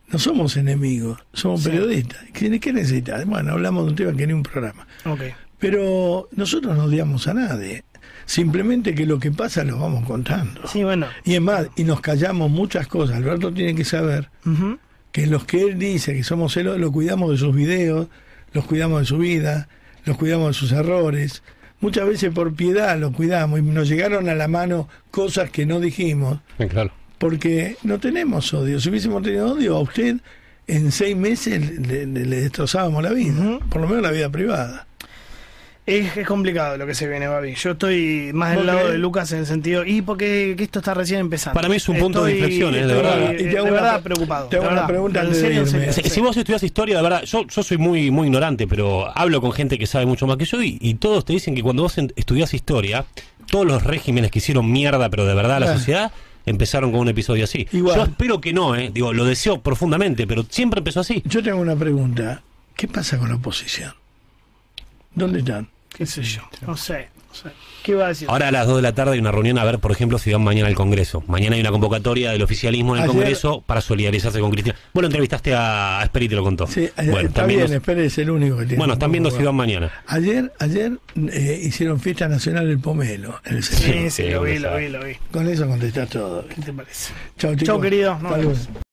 no somos enemigos, somos periodistas. ¿Qué necesitas? Bueno, hablamos de un tema que ni un programa. Okay. Pero nosotros no odiamos a nadie. Simplemente que lo que pasa lo vamos contando. Sí, bueno. Y es más, y nos callamos muchas cosas. Alberto tiene que saber que los que él dice que somos celosos, lo cuidamos de sus videos, los cuidamos de su vida, los cuidamos de sus errores. Muchas veces por piedad los cuidamos y nos llegaron a la mano cosas que no dijimos. Claro. Porque no tenemos odio. Si hubiésemos tenido odio, a usted en 6 meses le destrozábamos la vida, por lo menos la vida privada. Es complicado lo que se viene, Babi. Yo estoy más del lado de Lucas en el sentido, porque esto está recién empezando. Para mí es un punto de inflexión, de verdad. De verdad preocupado. Te hago una pregunta en serio. Si vos estudias historia, de verdad, yo soy muy ignorante, pero hablo con gente que sabe mucho más que yo y todos te dicen que cuando vos estudias historia, todos los regímenes que hicieron mierda, pero de verdad a la sociedad, empezaron con un episodio así. Igual. Yo espero que no, digo, lo deseo profundamente, pero siempre empezó así. Yo tengo una pregunta. ¿Qué pasa con la oposición? ¿Dónde están? ¿Qué sé yo? No sé. ¿Qué va a decir? Ahora a las 2 de la tarde hay una reunión a ver, por ejemplo, si van mañana al Congreso. Mañana hay una convocatoria del oficialismo en el Congreso para solidarizarse con Cristina. Vos lo entrevistaste a Esperi y te lo contó. Sí, bueno, está bien, Esperi es el único que tiene. Bueno, están viendo si van mañana. Ayer hicieron fiesta nacional del pomelo. Sí, lo vi. Con eso contestás todo. ¿Qué te parece? Chau, chicos. Chau, querido.